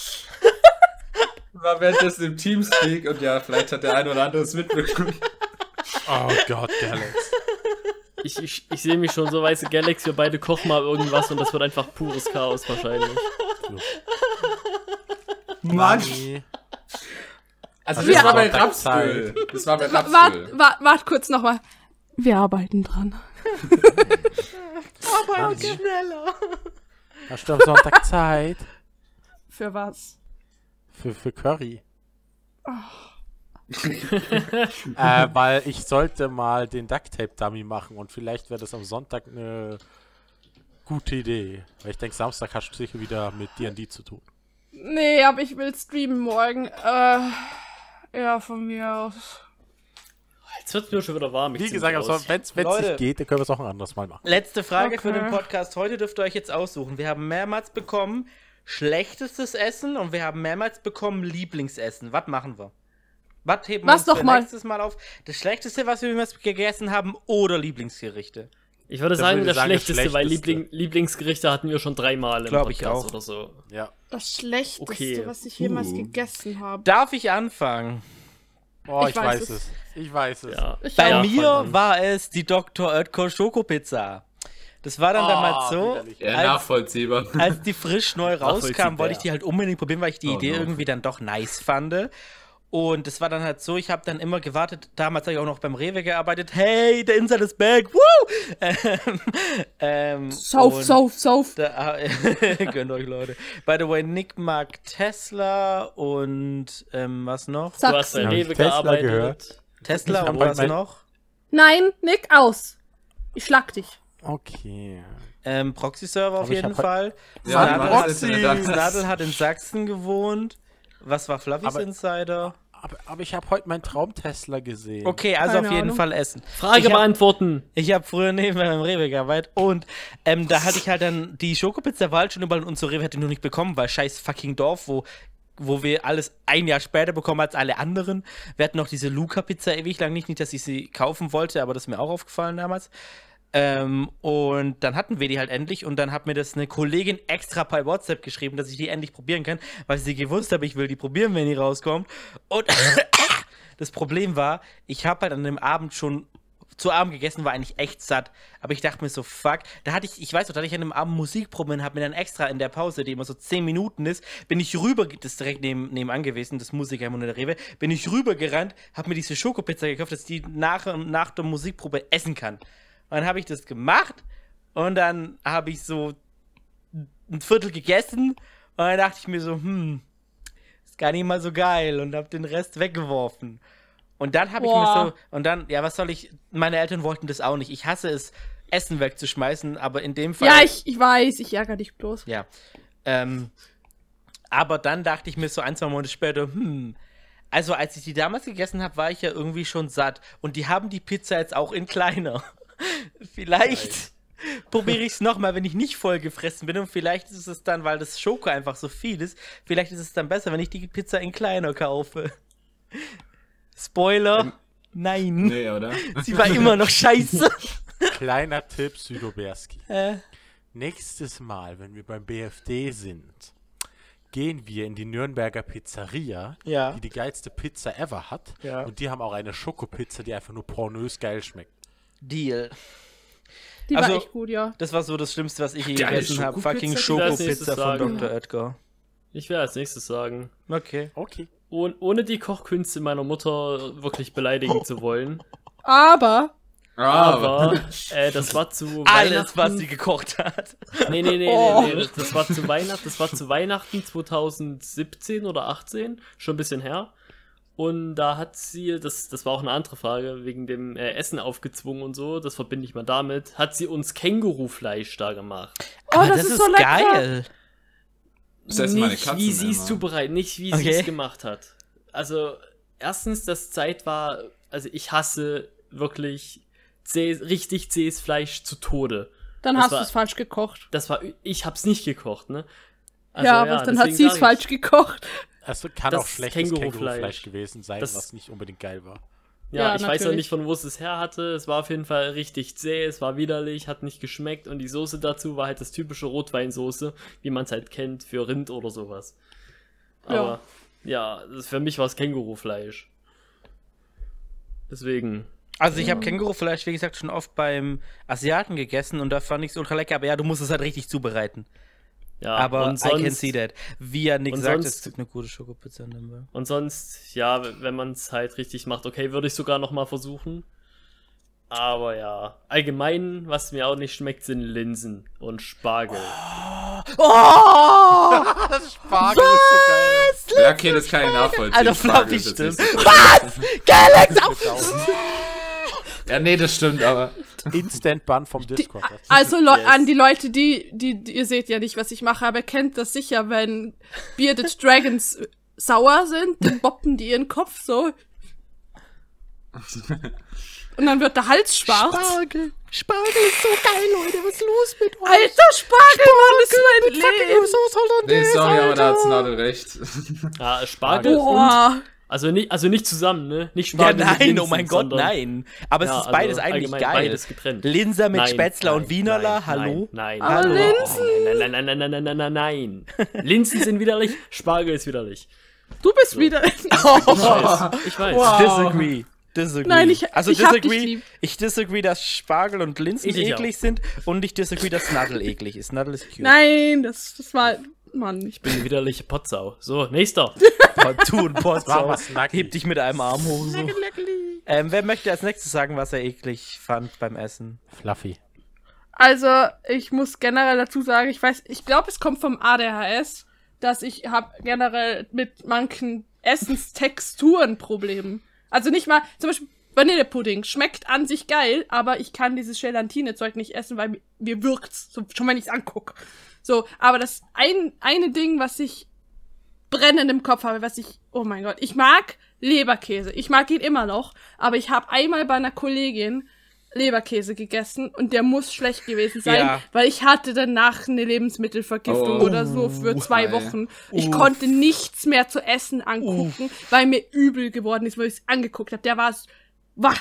War währenddessen im Teamspeak und ja, vielleicht hat der eine oder andere es mitbekommen. Oh Gott, Galax. Ich, ich, ich sehe mich schon so, weiße Galaxy, wir beide kochen mal irgendwas und das wird einfach pures Chaos wahrscheinlich. Mann! Nee. Also Wir- das war bei Sonntagszeit. Rapsöl. Das war bei Wart, Rapsöl. wart, wart kurz nochmal. Wir arbeiten dran. Aber schneller. Hast du am Sonntag Zeit? Für was? Für, für Curry. äh, weil ich sollte mal den Ducktape-Dummy machen und vielleicht wäre das am Sonntag eine gute Idee. Weil ich denke, Samstag hast du sicher wieder mit D und D zu tun. Nee, aber ich will streamen morgen. Äh, ja, von mir aus. Jetzt wird es mir schon wieder warm. ich Wie zieh gesagt, mich wenn aus. es Leute. nicht geht, dann können wir es auch ein anderes Mal machen. Letzte Frage für Okay. den Podcast. Heute dürft ihr euch jetzt aussuchen. Wir haben mehrmals bekommen schlechtestes Essen und wir haben mehrmals bekommen Lieblingsessen. Was machen wir? Was heben wir Was uns doch für mal? nächstes Mal auf? Das Schlechteste, was wir jemals gegessen haben oder Lieblingsgerichte? Ich würde Dann sagen, würde ich das sagen, das Schlechteste, weil Schlechteste. Liebling, Lieblingsgerichte hatten wir schon dreimal im Glaub ich Podcast auch. oder so. Ja. Das Schlechteste, Okay. was ich jemals Uh. gegessen habe. Darf ich anfangen? Oh, ich, Ich weiß, weiß es. es. Ich weiß es. Ja. Ich Bei Ja, mir fang an. war es die Doktor Oetker Schokopizza. Das war dann Oh, damals so, widerlich. Ja, als, nachvollziehbar. als die frisch neu rauskam, Nachvollziehbar. wollte ich die halt unbedingt probieren, weil ich die Oh, Idee no. irgendwie dann doch nice fand. Und es war dann halt so, ich habe dann immer gewartet, damals habe ich auch noch beim Rewe gearbeitet, hey, der Inside is back, woo! Ähm, ähm, Sauf, und sauf, sauf. Da, gönnt euch, Leute. By the way, Nick mag Tesla und ähm, was noch? Du hast bei Sachsen. Hab ich Rewe Tesla gearbeitet. gehört? Tesla Ich hab und heute was mein- noch? Nein, Nick, aus. Ich schlag dich. Okay. Ähm, Proxy-Server auf Aber ich jeden hab halt- Fall. Ja, Snadel, Mann, hat, das ist ja das. Snadel hat in Sachsen gewohnt. Was war Fluffys Aber- Insider? Aber, aber ich habe heute meinen Traum-Tesla gesehen. Okay, also Keine auf jeden Ahnung. Fall Essen. Frage Ich hab- beantworten. Ich habe früher nebenbei beim Rewe gearbeitet und ähm, da hatte ich halt dann die Schokopizza war halt schon überall und unser Rewe hätte nur nicht bekommen, weil scheiß fucking Dorf, wo, wo wir alles ein Jahr später bekommen als alle anderen. Wir hatten noch diese Luca-Pizza ewig lang nicht, nicht, dass ich sie kaufen wollte, aber das ist mir auch aufgefallen damals. Ähm, und dann hatten wir die halt endlich und dann hat mir das eine Kollegin extra bei WhatsApp geschrieben, dass ich die endlich probieren kann, weil sie gewusst habe, ich will die probieren, wenn die rauskommt. Und das Problem war, ich habe halt an dem Abend schon zu Abend gegessen, war eigentlich echt satt. Aber ich dachte mir so, fuck, da hatte ich, ich weiß noch, da hatte ich an dem Abend Musikprobe und habe mir dann extra in der Pause, die immer so zehn Minuten ist, bin ich rüber, das ist direkt neben, nebenan gewesen, das Musikerheim unter der Rewe, bin ich rübergerannt, habe mir diese Schokopizza gekauft, dass ich die nach, nach der Musikprobe essen kann. Und dann habe ich das gemacht und dann habe ich so ein Viertel gegessen und dann dachte ich mir so, hm, ist gar nicht mal so geil und habe den Rest weggeworfen. Und dann habe ich mir Boah. so, und dann, ja, was soll ich, meine Eltern wollten das auch nicht. Ich hasse es, Essen wegzuschmeißen, aber in dem Fall. Ja, ich, ich weiß, ich ärgere dich bloß. Ja. Ähm, aber dann dachte ich mir so ein, zwei Monate später, hm, also als ich die damals gegessen habe, war ich ja irgendwie schon satt. Und die haben die Pizza jetzt auch in kleiner. Vielleicht probiere ich es nochmal, wenn ich nicht voll gefressen bin. Und vielleicht ist es dann, weil das Schoko einfach so viel ist, vielleicht ist es dann besser, wenn ich die Pizza in kleiner kaufe. Spoiler, nein. Nee, oder? Sie war immer noch scheiße. Kleiner Tipp, Südoberski. äh, Nächstes Mal, wenn wir beim B F D sind, gehen wir in die Nürnberger Pizzeria, Ja. die die geilste Pizza ever hat. Ja. Und die haben auch eine Schokopizza, die einfach nur pornös geil schmeckt. Deal. Die Also- war echt gut, ja. Das war so das Schlimmste, was ich je Die eine gegessen habe. Schokopizza, Fucking die das Schokopizza nächstes von sagen. Doktor Oetker. Ich werde als nächstes sagen. Okay. Okay. Oh, ohne die Kochkünste meiner Mutter wirklich beleidigen zu wollen. Aber, Aber äh, das war zu Alles, was Weihnachten- sie gekocht hat. Nee, nee, nee, Oh. nee, nee. Das, das war zu Weihnachten, das war zu Weihnachten zwanzig siebzehn oder achtzehn, schon ein bisschen her. Und da hat sie, das, das war auch eine andere Frage, wegen dem äh, Essen aufgezwungen und so, das verbinde ich mal damit, hat sie uns Kängurufleisch da gemacht. oh, Aber das, ist so lecker. geil. Das essen meine Nicht, Katzen wie sie es immer. zubereitet, nicht wie Okay. sie es gemacht hat. Also, erstens, das Zeit war, also ich hasse wirklich zäh, richtig zähes Fleisch zu Tode. Dann Das hast du war- es falsch gekocht. Das war, ich hab's nicht gekocht, ne? Also, ja, aber dann hat deswegen sie es sag ich, falsch gekocht. Es kann Das auch schlechtes Kängurufleisch. Kängurufleisch gewesen sein, Das- was nicht unbedingt geil war. Ja, Ja, ich weiß ja natürlich. nicht, von wo es es her hatte. Es war auf jeden Fall richtig zäh, es war widerlich, hat nicht geschmeckt und die Soße dazu war halt das typische Rotweinsoße, wie man es halt kennt für Rind oder sowas. Aber ja, das, für mich war es Kängurufleisch. Deswegen. Also ich habe Kängurufleisch, wie gesagt, schon oft beim Asiaten gegessen und da fand ich es ultra lecker. Aber ja, du musst es halt richtig zubereiten. Ja, aber und I can sonst, see that. Wie ja Nick und sagt, sonst- es gibt eine gute Schokopizza in Nürnberg. und sonst, ja, wenn man es halt richtig macht, okay, würde ich sogar nochmal versuchen. Aber ja, allgemein, was mir auch nicht schmeckt, sind Linsen und Spargel. Oh! Das Spargel ist so geil. Ja, okay, das kann ich nachvollziehen. Alter, Spargel Fluffy ist jetzt stimmt. nicht so- Was? Galax auf! Ja, nee, das stimmt, aber. Instant Bun vom Discord. Also Leu Yes. an die Leute, die, die, die, ihr seht ja nicht, was ich mache, aber ihr kennt das sicher, wenn Bearded Dragons sauer sind, dann boppen die ihren Kopf so. Und dann wird der Hals schwarz. Spargel! Spargel ist so geil, Leute. Was ist los mit euch? Alter Spargel, Mann, das ist mein Leben. Nee, sorry, aber da hat's Nadel recht. Ja, Spargel und, Boah. also nicht, also nicht zusammen, ne? Nicht Ja, Spargel mit nein, Linsen, oh mein Gott, sondern- nein. Aber es Ja, ist beides also eigentlich allgemein geil. Beides getrennt. Linser mit Nein, Spätzler nein, und Wienerler, nein, hallo? Nein, nein, Aber hallo. Linsen? Nein, nein, nein, nein, nein, nein, nein, nein, nein. Linsen sind widerlich, Spargel ist widerlich. Du bist wieder. Ich weiß, ich weiß. Disagree. Disagree. Nein, ich- also ich hab dich disagree. lieb. Ich disagree, dass Spargel und Linsen Ich dich eklig sind und ich disagree, dass Nadel eklig ist. Nadel ist cute. Nein, das, das war. Mann, ich Ich bin eine widerliche Potsau. So, nächster. Oh, du und War Potsau. was nackig. Heb dich mit einem Arm hoch. So. Leckerli. Ähm, wer möchte als nächstes sagen, was er eklig fand beim Essen? Fluffy. Also, ich muss generell dazu sagen, ich weiß, ich glaube, es kommt vom A D H S, dass ich habe generell mit manchen Essenstexturen Probleme. Also nicht mal, zum Beispiel Vanillepudding schmeckt an sich geil, aber ich kann dieses Gelatinezeug nicht essen, weil mir, mir wirkt's, so, schon wenn ich's angucke. So, aber das ein, eine Ding, was ich brennend im Kopf habe, was ich, oh mein Gott, ich mag Leberkäse. Ich mag ihn immer noch, aber ich habe einmal bei einer Kollegin Leberkäse gegessen und der muss schlecht gewesen sein, Ja. weil ich hatte danach eine Lebensmittelvergiftung Oh. oder so für zwei Ei. Wochen. Ich Uff. konnte nichts mehr zu essen angucken, weil mir übel geworden ist, weil ich es angeguckt habe. Der war es, wah,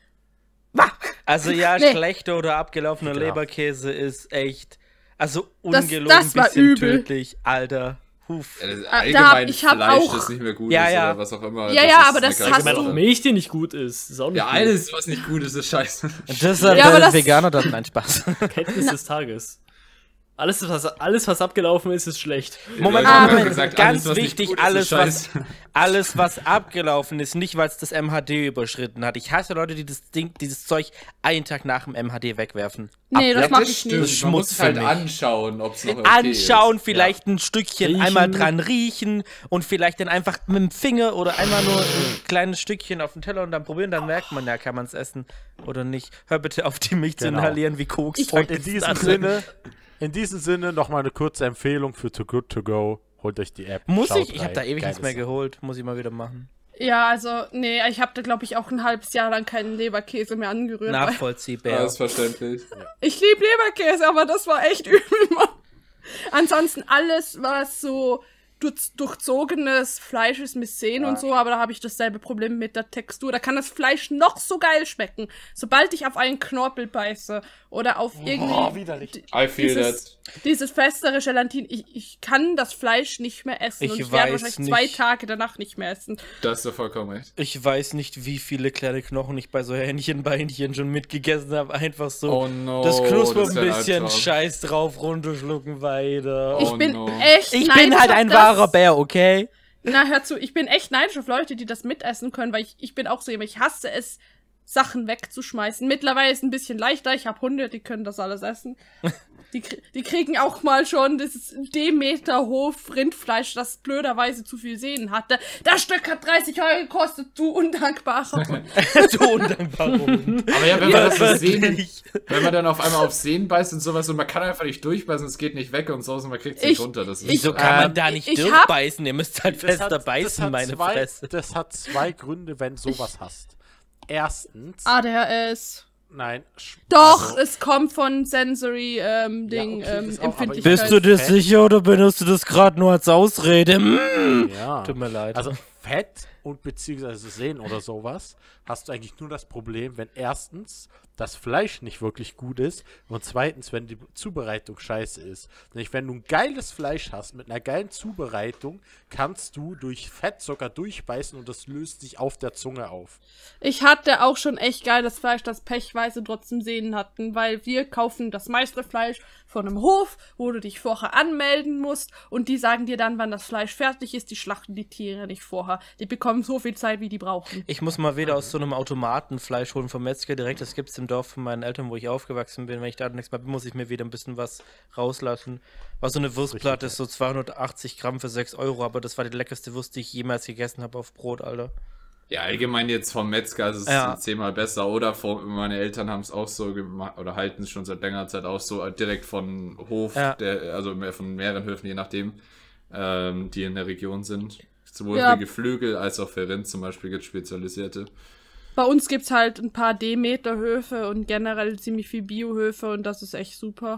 wah. Also ja, Nee. schlechter oder abgelaufener Ja. Leberkäse ist echt, also Das- ungelogen das war bisschen übel. tödlich, Alter. Huf. Ja, das ist Ah, da hab- allgemein ich hab Fleisch, auch- das nicht mehr gut Ja, ist ja. oder was auch immer. Ja, ja, ist aber das eine hast geile Wenn du- auch Sache. Milch, die nicht gut ist. Ist auch nicht Ja, gut. alles, was nicht gut ist, ist scheiße. Und deshalb Ja, aber werdet das- Veganer, das nein, Spaß. Kenntnis des Tages. Alles was, alles, was abgelaufen ist, ist schlecht. Moment, Leute haben Moment, gesagt, ganz alles, was nicht wichtig, gut ist, alles ist was, scheiße. alles, was abgelaufen ist, nicht weil es das M H D überschritten hat. Ich hasse Leute, die das Ding, dieses Zeug einen Tag nach dem M H D wegwerfen. Nee, das Ja, mach das ich stimmt. nicht. Das Man Schmutz muss halt für mich. anschauen, ob es noch okay Anschauen, ist. vielleicht ein Stückchen Riechen. einmal dran riechen und vielleicht dann einfach mit dem Finger oder einmal nur ein kleines Stückchen auf den Teller und dann probieren, dann merkt man ja, kann man es essen oder nicht. Hör bitte auf, die Milch zu Genau. inhalieren wie Koks. Ich- Und in diesem Sinne, in diesem Sinne nochmal eine kurze Empfehlung für Too Good To Go. Holt euch die App. Muss schaut ich? Ich habe rein. da ewig Geile nichts mehr Sache. geholt. Muss ich mal wieder machen. Ja, also, nee, ich habe da, glaube ich, auch ein halbes Jahr lang keinen Leberkäse mehr angerührt. weil- Nachvollziehbar. Ja, ist verständlich. Ich liebe Leberkäse, aber das war echt übel, Mann. Ansonsten alles, was so durch, durchzogenes Fleisch ist mit Sehnen und so, aber da habe ich dasselbe Problem mit der Textur. Da kann das Fleisch noch so geil schmecken. Sobald ich auf einen Knorpel beiße oder auf irgendwie widerlich. d- I feel dieses, dieses festere Gelatin, ich, ich kann das Fleisch nicht mehr essen Ich und ich werde weiß wahrscheinlich zwei nicht. Tage danach nicht mehr essen. Da hast du vollkommen recht. Ich weiß nicht, wie viele kleine Knochen ich bei so Hähnchenbeinchen schon mitgegessen habe. Einfach so. Oh no. das Knuspert das ein wär ein bisschen, Albtraum. Scheiß drauf, runterschlucken weiter. Ich Oh bin no. echt ich neidisch bin halt auf ein das. wahrer Bär, okay? Na, hör zu, ich bin echt neidisch auf Leute, die das mitessen können, weil ich, ich bin auch so jemand, ich hasse es, Sachen wegzuschmeißen. Mittlerweile ist es ein bisschen leichter, ich habe Hunde, die können das alles essen. Die, krie- die kriegen auch mal schon das Demeter Hof Rindfleisch, das blöderweise zu viel Sehnen hatte. Das Stück hat dreißig Euro gekostet, du undankbarer Hund. du undankbarer Hund. Aber ja, wenn Ja, man das so wirklich. sehen, wenn man dann auf einmal auf Sehnen beißt und sowas und man kann einfach nicht durchbeißen, es geht nicht weg und so und man kriegt es nicht Ich- runter. Das ist ich- Wieso kann man Ähm, da nicht ich hab- durchbeißen? Ihr müsst halt Das fester hat- das beißen, hat meine zwei, Fresse. Das hat zwei Gründe, wenn sowas hast. Erstens, A D H S. nein. sch- Doch, also- es kommt von Sensory ähm, Ding, Ja, okay, ähm, das auch, aber ich- Empfindlichkeit. Bist du dir Fett? sicher oder benutzt du das gerade nur als Ausrede? Mm. Ja. Tut mir leid. Also Fett und beziehungsweise Sehnen oder sowas hast du eigentlich nur das Problem, wenn erstens das Fleisch nicht wirklich gut ist und zweitens, wenn die Zubereitung scheiße ist. Nämlich, wenn du ein geiles Fleisch hast mit einer geilen Zubereitung, kannst du durch Fett sogar durchbeißen und das löst sich auf der Zunge auf. Ich hatte auch schon echt geiles Fleisch, das pechweise trotzdem Sehnen hatten, weil wir kaufen das meiste Fleisch von einem Hof, wo du dich vorher anmelden musst und die sagen dir dann, wann das Fleisch fertig ist, die schlachten die Tiere nicht vorher. Die bekommen so viel Zeit, wie die brauchen. Ich muss mal wieder aus so einem Automaten Fleisch holen vom Metzger direkt. Das gibt's im Dorf von meinen Eltern, wo ich aufgewachsen bin. Wenn ich da nichts mehr bin, muss ich mir wieder ein bisschen was rauslassen. War so eine Wurstplatte, ist so zweihundertachtzig Gramm für sechs Euro, aber das war die leckerste Wurst, die ich jemals gegessen habe auf Brot, Alter. Ja, allgemein jetzt vom Metzger ist es Ja. zehnmal besser. Oder vom, meine Eltern haben es auch so gemacht, oder halten es schon seit längerer Zeit auch so, direkt von Hof, Ja. der, also mehr von mehreren Höfen, je nachdem, ähm, die in der Region sind. Sowohl Ja. für Geflügel als auch für Rind zum Beispiel gibt es spezialisierte. Bei uns gibt's halt ein paar Demeter-Höfe und generell ziemlich viel Bio-Höfe und das ist echt super.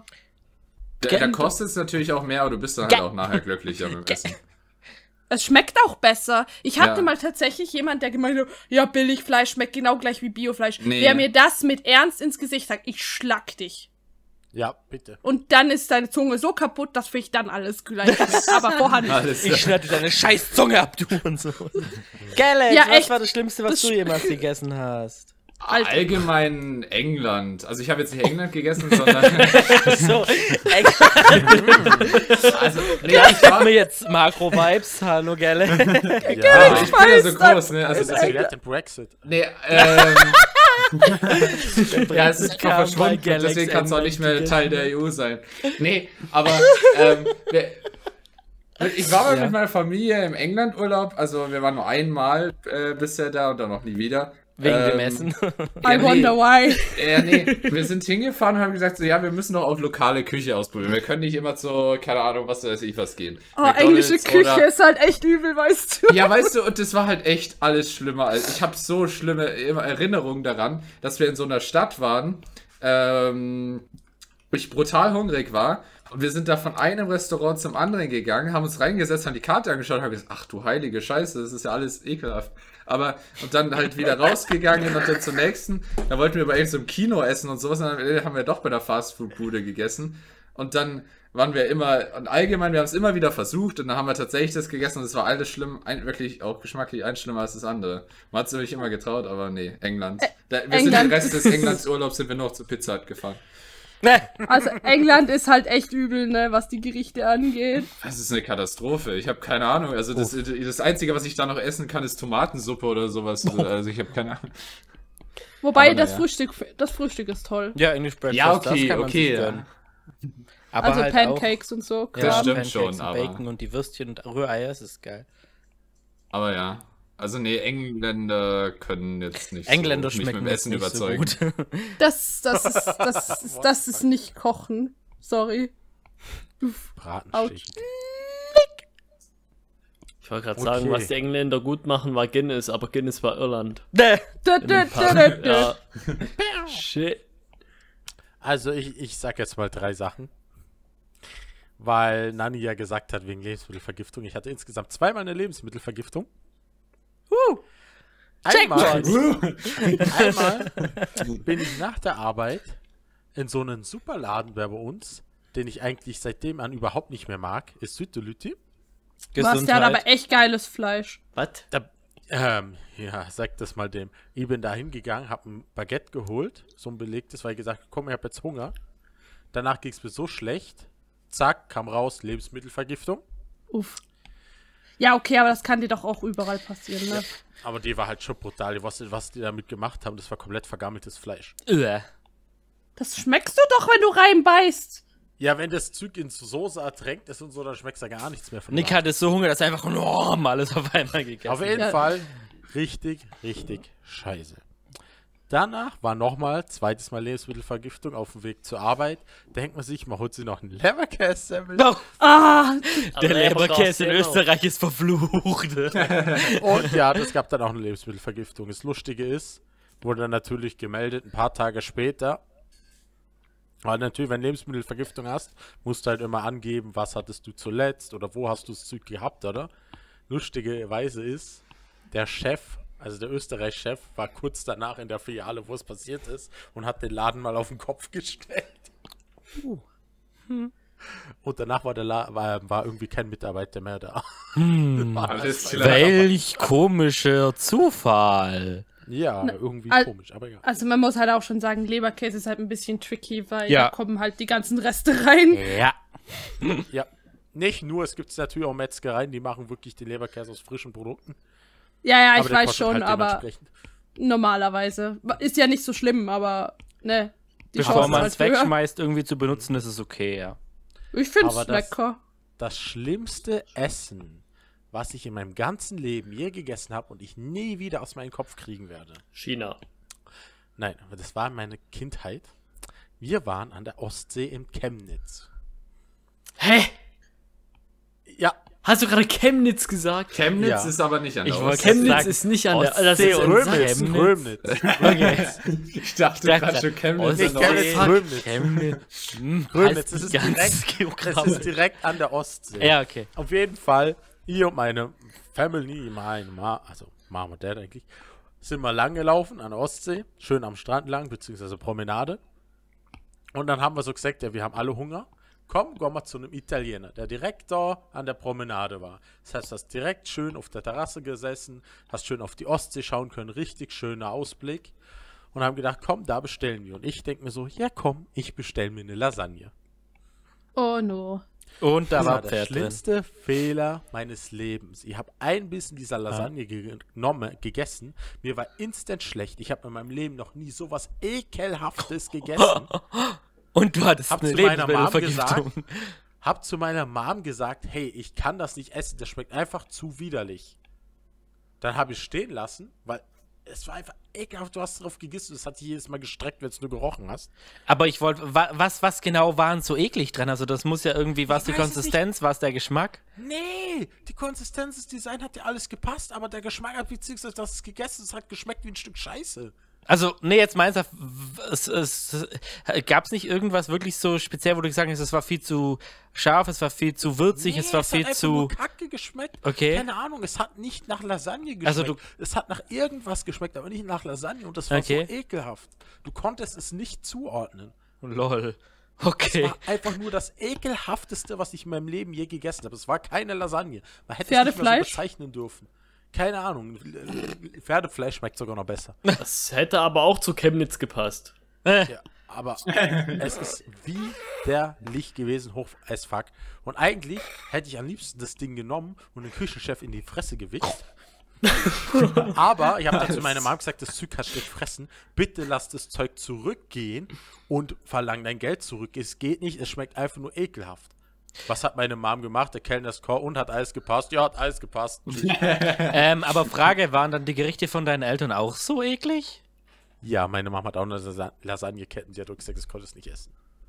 Da, Ge- da kostet es natürlich auch mehr, aber du bist dann Ge- halt auch nachher glücklicher mit dem Essen. Es schmeckt auch besser. Ich hatte Ja. mal tatsächlich jemand, der gemeint hat, ja, Billigfleisch schmeckt genau gleich wie Biofleisch. Nee. Wer mir das mit Ernst ins Gesicht sagt, ich schlag dich. Ja, bitte. Und dann ist deine Zunge so kaputt, dass für ich dann alles gleich schmeckt. Aber vorher nicht. Alles Ich schneide deine scheiß Zunge ab, du und so. Galax, Ja, was echt. war das Schlimmste, was Das du sch- jemals gegessen hast? Alter. allgemein England. Also ich habe jetzt nicht England gegessen, sondern So, also nee, ich gib war, mir jetzt Makro-Vibes. Hallo, Galax. Ja, also ich bin ja so groß, ne? Also das deswegen, erklärt den Brexit. nee, ähm, ja, es ist kam noch bei verschwunden, Galax deswegen kann es auch England nicht mehr gegessen. Teil der E U sein. Nee, aber ähm, wir, ich war mal Ja. mit meiner Familie im England-Urlaub, also wir waren nur einmal äh, bisher da und dann noch nie wieder. Wegen dem Ähm, Essen. I wonder why. Ja, nee, wir sind hingefahren und haben gesagt, so, ja, wir müssen doch auf lokale Küche ausprobieren. Wir können nicht immer zu, keine Ahnung, was weiß ich, was gehen. Oh, McDonald's englische Küche oder- ist halt echt übel, weißt du. Ja, weißt du, und das war halt echt alles schlimmer. Also ich habe so schlimme Erinnerungen daran, dass wir in so einer Stadt waren, ähm, wo ich brutal hungrig war. Und wir sind da von einem Restaurant zum anderen gegangen, haben uns reingesetzt, haben die Karte angeschaut und haben gesagt, ach du heilige Scheiße, das ist ja alles ekelhaft. Aber, und dann halt wieder rausgegangen und dann zum nächsten. Da wollten wir bei irgendeinem so einem Kino essen und sowas, und dann haben wir doch bei der Fastfood-Bude gegessen. Und dann waren wir immer, und allgemein, wir haben es immer wieder versucht und dann haben wir tatsächlich das gegessen und es war alles schlimm, ein, wirklich auch geschmacklich eins schlimmer als das andere. Man hat es nämlich immer getraut, aber nee, England. Da, wir sind den England. Rest des Englandsurlaubs sind wir noch zur Pizza Hut gefahren. Also England ist halt echt übel, ne, was die Gerichte angeht. Das ist eine Katastrophe. Ich habe keine Ahnung. Also das, das Einzige, was ich da noch essen kann, ist Tomatensuppe oder sowas. Also ich habe keine Ahnung. Wobei Aber das naja. Frühstück, das Frühstück ist toll. Ja, English Breakfast, Ja, okay, das kann man okay, sich ja. gönnen. Aber Also halt Pancakes und so. auch, Das ja, Kram. stimmt Pancakes schon, und aber- Bacon und die Würstchen und Rühreier, das ist geil. Aber ja. Also nee, Engländer können jetzt nicht Engländer so mich schmecken mit dem jetzt Essen nicht überzeugen. so gut. Das, das, ist, das, ist, das ist nicht Kochen. Sorry. Bratenschicht. Ich wollte gerade Okay. sagen, was die Engländer gut machen, war Guinness, aber Guinness war Irland. Ne. Dö, In dö, dem dö, Pub. dö, dö. Ja. Shit. Also ich, ich sag jetzt mal drei Sachen. Weil Nani ja gesagt hat, wegen Lebensmittelvergiftung. Ich hatte insgesamt zweimal eine Lebensmittelvergiftung. Uh, Einmal, einmal bin ich nach der Arbeit in so einen Superladen bei uns, den ich eigentlich seitdem an überhaupt nicht mehr mag, ist Süddelüti. Was, der hat aber echt geiles Fleisch. Was? Da, ähm, ja, sag das mal dem. Ich bin da hingegangen, hab ein Baguette geholt, so ein belegtes, weil ich gesagt habe, komm, ich hab jetzt Hunger. Danach ging es mir so schlecht. Zack, kam raus, Lebensmittelvergiftung. Uff. Ja, okay, aber das kann dir doch auch überall passieren, ne? Aber die war halt schon brutal. Was, was die damit gemacht haben, das war komplett vergammeltes Fleisch. Äh. Das schmeckst du doch, wenn du reinbeißt. Ja, wenn das Zeug in Soße ertränkt ist und so, dann schmeckt da gar nichts mehr von. Nick hatte so Hunger, dass er einfach enorm alles auf einmal gegessen Auf jeden Ja. Fall richtig, richtig scheiße. Danach war nochmal, zweites Mal Lebensmittelvergiftung auf dem Weg zur Arbeit. Denkt man sich, man holt sich noch ein Leberkäse-Semmel. Oh, Ah, der Leberkäse in genau. Österreich ist verflucht. Und ja, das gab dann auch eine Lebensmittelvergiftung. Das Lustige ist, wurde dann natürlich gemeldet, ein paar Tage später. Weil natürlich, wenn du Lebensmittelvergiftung hast, musst du halt immer angeben, was hattest du zuletzt oder wo hast du das Zeug gehabt, oder? Lustigerweise ist, der Chef, also der Österreich-Chef, war kurz danach in der Filiale, wo es passiert ist, und hat den Laden mal auf den Kopf gestellt. Und danach war, der La war, war irgendwie kein Mitarbeiter mehr da. War Alles das- klar. Welch komischer Zufall. Ja, irgendwie al- komisch, aber egal. also man muss halt auch schon sagen, Leberkäse ist halt ein bisschen tricky, weil Ja. da kommen halt die ganzen Reste rein. Ja. Ja, nicht nur, es gibt natürlich auch Metzgereien, die machen wirklich den Leberkäse aus frischen Produkten. Ja, ja, aber ich der weiß kostet schon, halt aber dementsprechend. normalerweise. Ist ja nicht so schlimm, aber, ne. Die Bevor Chance man ist es halt höher. wegschmeißt, irgendwie zu benutzen, ist es okay, ja. Ich find's Aber das- lecker. Das schlimmste Essen, was ich in meinem ganzen Leben je gegessen habe und ich nie wieder aus meinem Kopf kriegen werde. China. Nein, aber das war meine Kindheit. Wir waren an der Ostsee in Chemnitz. Hä? Ja, Hast du gerade Chemnitz gesagt? Chemnitz Ja. ist aber nicht an der Ich Ostsee. wollte Chemnitz sagen, ist nicht an der Ostsee das ist und in Römnitz, Chemnitz. Römnitz. Okay. Ich dachte Ja, gerade schon Chemnitz Ostsee. an der Chemnitz, Ostsee. Römnitz. Chemnitz. Hm, Römnitz, heißt das ist, ganz direkt, das Geografisch. ist direkt an der Ostsee. Ja, okay. Auf jeden Fall, ich und meine Family, meine Ma, also Mom und Dad eigentlich, sind wir lang gelaufen an der Ostsee, schön am Strand lang, beziehungsweise Promenade. Und dann haben wir so gesagt, ja, wir haben alle Hunger. Komm, gehen wir zu einem Italiener, der direkt da an der Promenade war. Das heißt, du hast direkt schön auf der Terrasse gesessen, hast schön auf die Ostsee schauen können, richtig schöner Ausblick. Und haben gedacht, komm, da bestellen wir. Und ich denke mir so, ja komm, ich bestelle mir eine Lasagne. Oh no. Und da Das war war der Pferd drin. schlimmste Fehler meines Lebens. Ich habe ein bisschen dieser Lasagne genommen, gegessen. Mir war instant schlecht. Ich habe in meinem Leben noch nie sowas Ekelhaftes gegessen. Und du hattest Hab eine zu meiner Mom Lebensmittelvergiftung. gesagt, hab zu meiner Mom gesagt, hey, ich kann das nicht essen, das schmeckt einfach zu widerlich. Dann habe ich stehen lassen, weil es war einfach ekelhaft, du hast drauf gegessen, das hat sich jedes Mal gestreckt, wenn du gerochen hast. Aber ich wollte, wa was, was genau waren so eklig dran? Also das muss ja irgendwie, was die weiß es Konsistenz, was der Geschmack? Nee, die Konsistenz, das Design hat dir alles gepasst, aber der Geschmack hat beziehungsweise das gegessen, es hat geschmeckt wie ein Stück Scheiße. Also, nee, jetzt meinst du, es, es, gab es nicht irgendwas wirklich so speziell, wo du gesagt hast, es war viel zu scharf, es war viel zu würzig, Nee, es war es viel hat einfach zu... nur Kacke geschmeckt. Okay. Keine Ahnung, es hat nicht nach Lasagne geschmeckt. Also du- es hat nach irgendwas geschmeckt, aber nicht nach Lasagne und das war Okay. so ekelhaft. Du konntest es nicht zuordnen. Lol. Es Okay. war einfach nur das ekelhafteste, was ich in meinem Leben je gegessen habe. Es war keine Lasagne. Man hätte es nicht mehr so Pferdefleisch? bezeichnen dürfen. Keine Ahnung. Pferdefleisch schmeckt sogar noch besser. Das hätte aber auch zu Chemnitz gepasst. Äh, Ja, aber es ist widerlich gewesen, hoch as fuck. Und eigentlich hätte ich am liebsten das Ding genommen und den Küchenchef in die Fresse gewichst. Aber ich habe dann zu meiner Mom gesagt, das Zeug kannst du nicht fressen. Bitte lass das Zeug zurückgehen und verlang dein Geld zurück. Es geht nicht, es schmeckt einfach nur ekelhaft. Was hat meine Mom gemacht? Der Kellner ist gekommen und hat alles gepasst. Ja, hat alles gepasst. ähm, aber Frage, waren dann die Gerichte von deinen Eltern auch so eklig? Ja, meine Mom hat auch eine Lasa- Lasagne-Ketten. Sie hat auch gesagt, das konnte es nicht essen.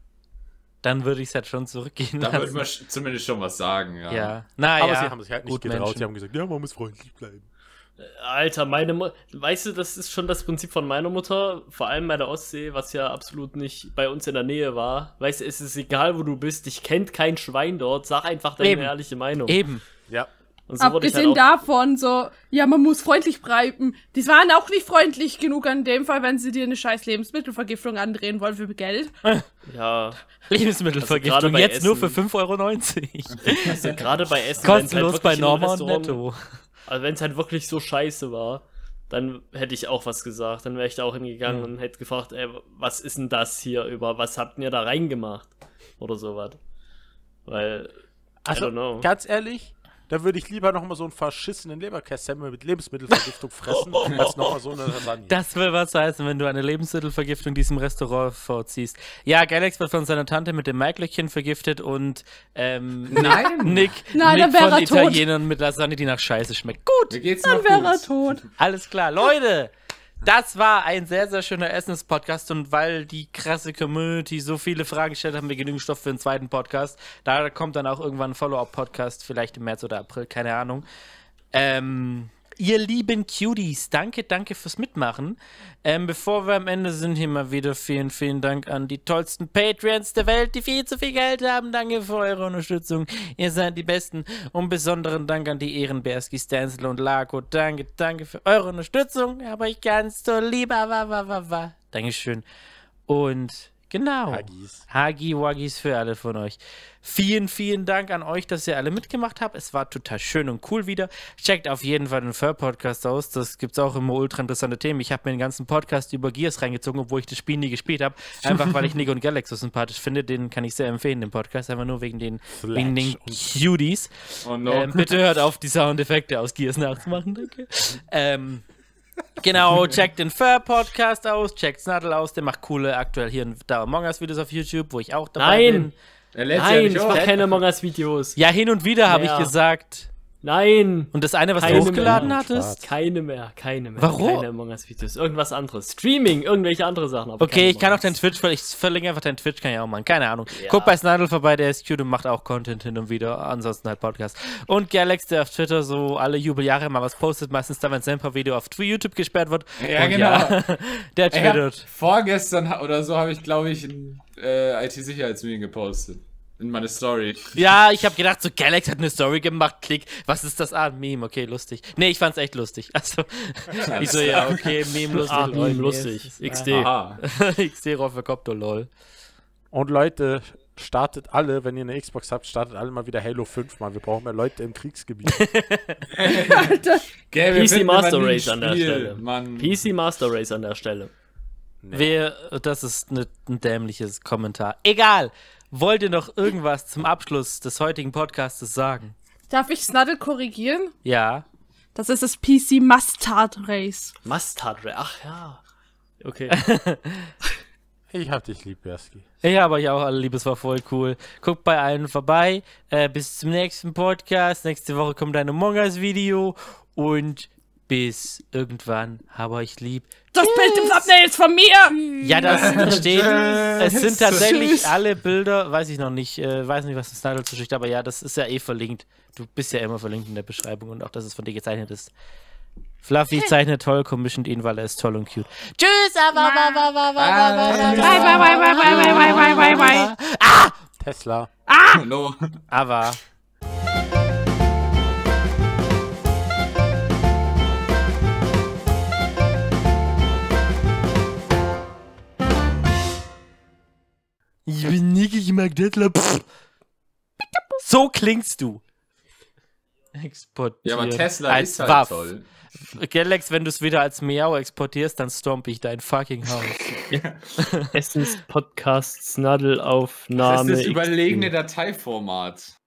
Dann würde ich es halt schon zurückgehen Da würde lassen. man sch- zumindest schon was sagen, ja. Ja. Na Aber ja. sie haben sich halt nicht gut, getraut. Menschen. Sie haben gesagt, ja, man muss freundlich bleiben. Alter, meine Mutter, weißt du, das ist schon das Prinzip von meiner Mutter, vor allem bei der Ostsee, was ja absolut nicht bei uns in der Nähe war. Weißt du, es ist egal, wo du bist, dich kennt kein Schwein dort, sag einfach deine Eben. ehrliche Meinung. Eben. Ja. Und so wurde ich Abgesehen halt auch, davon, so, ja, man muss freundlich bleiben. Die waren auch nicht freundlich genug an dem Fall, wenn sie dir eine scheiß Lebensmittelvergiftung andrehen wollen für Geld. ja, Lebensmittelvergiftung Also gerade bei jetzt nur Essen. für fünf Euro neunzig. also gerade bei Essen, wenn's Kostenlos halt bei wirklich im Norma und Restaurant- Netto. Also wenn es halt wirklich so scheiße war, dann hätte ich auch was gesagt. Dann wäre ich da auch hingegangen und hätte gefragt, ey, was ist denn das hier über, was habt ihr da reingemacht? Oder sowas. Weil, Also, I don't know. ganz ehrlich, da würde ich lieber nochmal so einen verschissenen Leberkässemmel mit Lebensmittelvergiftung fressen, als nochmal so eine Lasagne. Das will was heißen, wenn du eine Lebensmittelvergiftung diesem Restaurant vorziehst. Ja, Galax wird von seiner Tante mit dem Maiglöckchen vergiftet und ähm, Nein. Nick, Nein, Nick dann wär von er tot. Italienern mit Lasagne, die nach Scheiße schmeckt. Gut, Mir geht's Dann noch wäre er gut. tot. alles klar. Leute, das war ein sehr, sehr schöner Essens-Podcast und weil die krasse Community so viele Fragen stellt, haben wir genügend Stoff für einen zweiten Podcast. Da kommt dann auch irgendwann ein Follow-up-Podcast, vielleicht im März oder April, keine Ahnung. Ähm, ihr lieben Cuties, danke, danke fürs Mitmachen. Ähm, bevor wir am Ende sind, hier mal wieder vielen, vielen Dank an die tollsten Patreons der Welt, die viel zu viel Geld haben. Danke für eure Unterstützung. Ihr seid die Besten. Und besonderen Dank an die Ehrenberski, Stanzel und Lago. Danke, danke für eure Unterstützung. Hab euch ganz so lieb. Wa, wa, wa, wa. Dankeschön. Und genau. Haggis. Hagi Waggis für alle von euch. Vielen, vielen Dank an euch, dass ihr alle mitgemacht habt. Es war total schön und cool wieder. Checkt auf jeden Fall den Fur-Podcast aus. Das gibt's auch immer ultra interessante Themen. Ich habe mir den ganzen Podcast über Gears reingezogen, obwohl ich das Spiel nie gespielt habe. Einfach weil ich Nick und Galax so sympathisch finde. Den kann ich sehr empfehlen, den Podcast. Einfach nur wegen den, wegen den Cuties. Oh no. Ähm, bitte hört auf, die Soundeffekte aus Gears nachzumachen, danke. ähm, genau, checkt den Fur-Podcast aus, checkt Snuddle aus, der macht coole, aktuell hier und da Among Us-Videos auf YouTube, wo ich auch dabei Nein! bin. Er lädt ja Nein, nicht ich hoch. mach keine Among Us Videos. Ja, hin und wieder habe ich Ja. gesagt. Nein! Und das eine, was Keine du hochgeladen mehr. hattest? Keine mehr, keine mehr. Warum? Keine Among Us Videos. Irgendwas anderes. Streaming, irgendwelche andere Sachen. Aber Okay, keine ich kann auch Among deinen Us. Twitch, weil ich verlinke einfach deinen Twitch, kann ich auch machen. Keine Ahnung. Ja. Guck bei Snuddle vorbei, der ist cute und macht auch Content hin und wieder. Ansonsten halt Podcast. Und Galax, der auf Twitter so alle Jubeljahre mal was postet, meistens dann, wenn sein Video auf YouTube gesperrt wird. Ja, Und genau. ja, der Ich hab, twittert. vorgestern ha- oder so habe ich, glaube ich, ein äh, I T-Sicherheitsmeme gepostet. In meine Story. Ja, ich habe gedacht, so Galax hat eine Story gemacht, klick, was ist das? Ah, ein Meme, okay, lustig. Nee, ich fand's echt lustig. Also, ich so, ja, okay, Meme lustig. Ah, lol, Meme lustig. nee, X D. Aha. X D rauf für Kopto, lol. Und Leute, startet alle, wenn ihr eine Xbox habt, startet alle mal wieder Halo fünf mal. Wir brauchen mehr Leute im Kriegsgebiet. Alter. Gell, wir P C finden Master immer nie ein Race an der Spiel, Stelle. Mann. P C Master Race an der Stelle. Nee. Wer, das ist ne, ein dämliches Kommentar. Egal. Wollt ihr noch irgendwas zum Abschluss des heutigen Podcastes sagen? Darf ich Snuddle korrigieren? Ja. Das ist das P C Mustard Race. Mustard Race, ach ja. Okay. Ich hab dich lieb, Berski. Ja, aber ich auch alle lieb, es war voll cool. Guckt bei allen vorbei. Äh, bis zum nächsten Podcast. Nächste Woche kommt ein Among Us Video. Und bis irgendwann. Hab euch lieb. Das Bild im Thumbnail ist von mir! Ja, das steht. Es sind tatsächlich Tschüss. alle Bilder, weiß ich noch nicht, äh, weiß nicht, was das Titel zu schickt, aber ja, das ist ja eh verlinkt. Du bist ja immer verlinkt in der Beschreibung und auch, dass es von dir gezeichnet ist. Fluffy zeichnet toll, commissioned ihn, weil er ist toll und cute. Tschüss, aber, aber, aber, aber, aber, Bye, bye, bye, bye, bye, bye, bye, bye, bye, bye. Tesla. No. aber. Ich bin Nick, ich mag Detlef. So klingst du. Exportiert. Ja, aber Tesla als ist halt Waff. toll. Galax, wenn du es wieder als Miau exportierst, dann stomp ich dein fucking Haus. Essens Podcast Snuddle Das Aufnahme. ist das überlegene Dateiformat.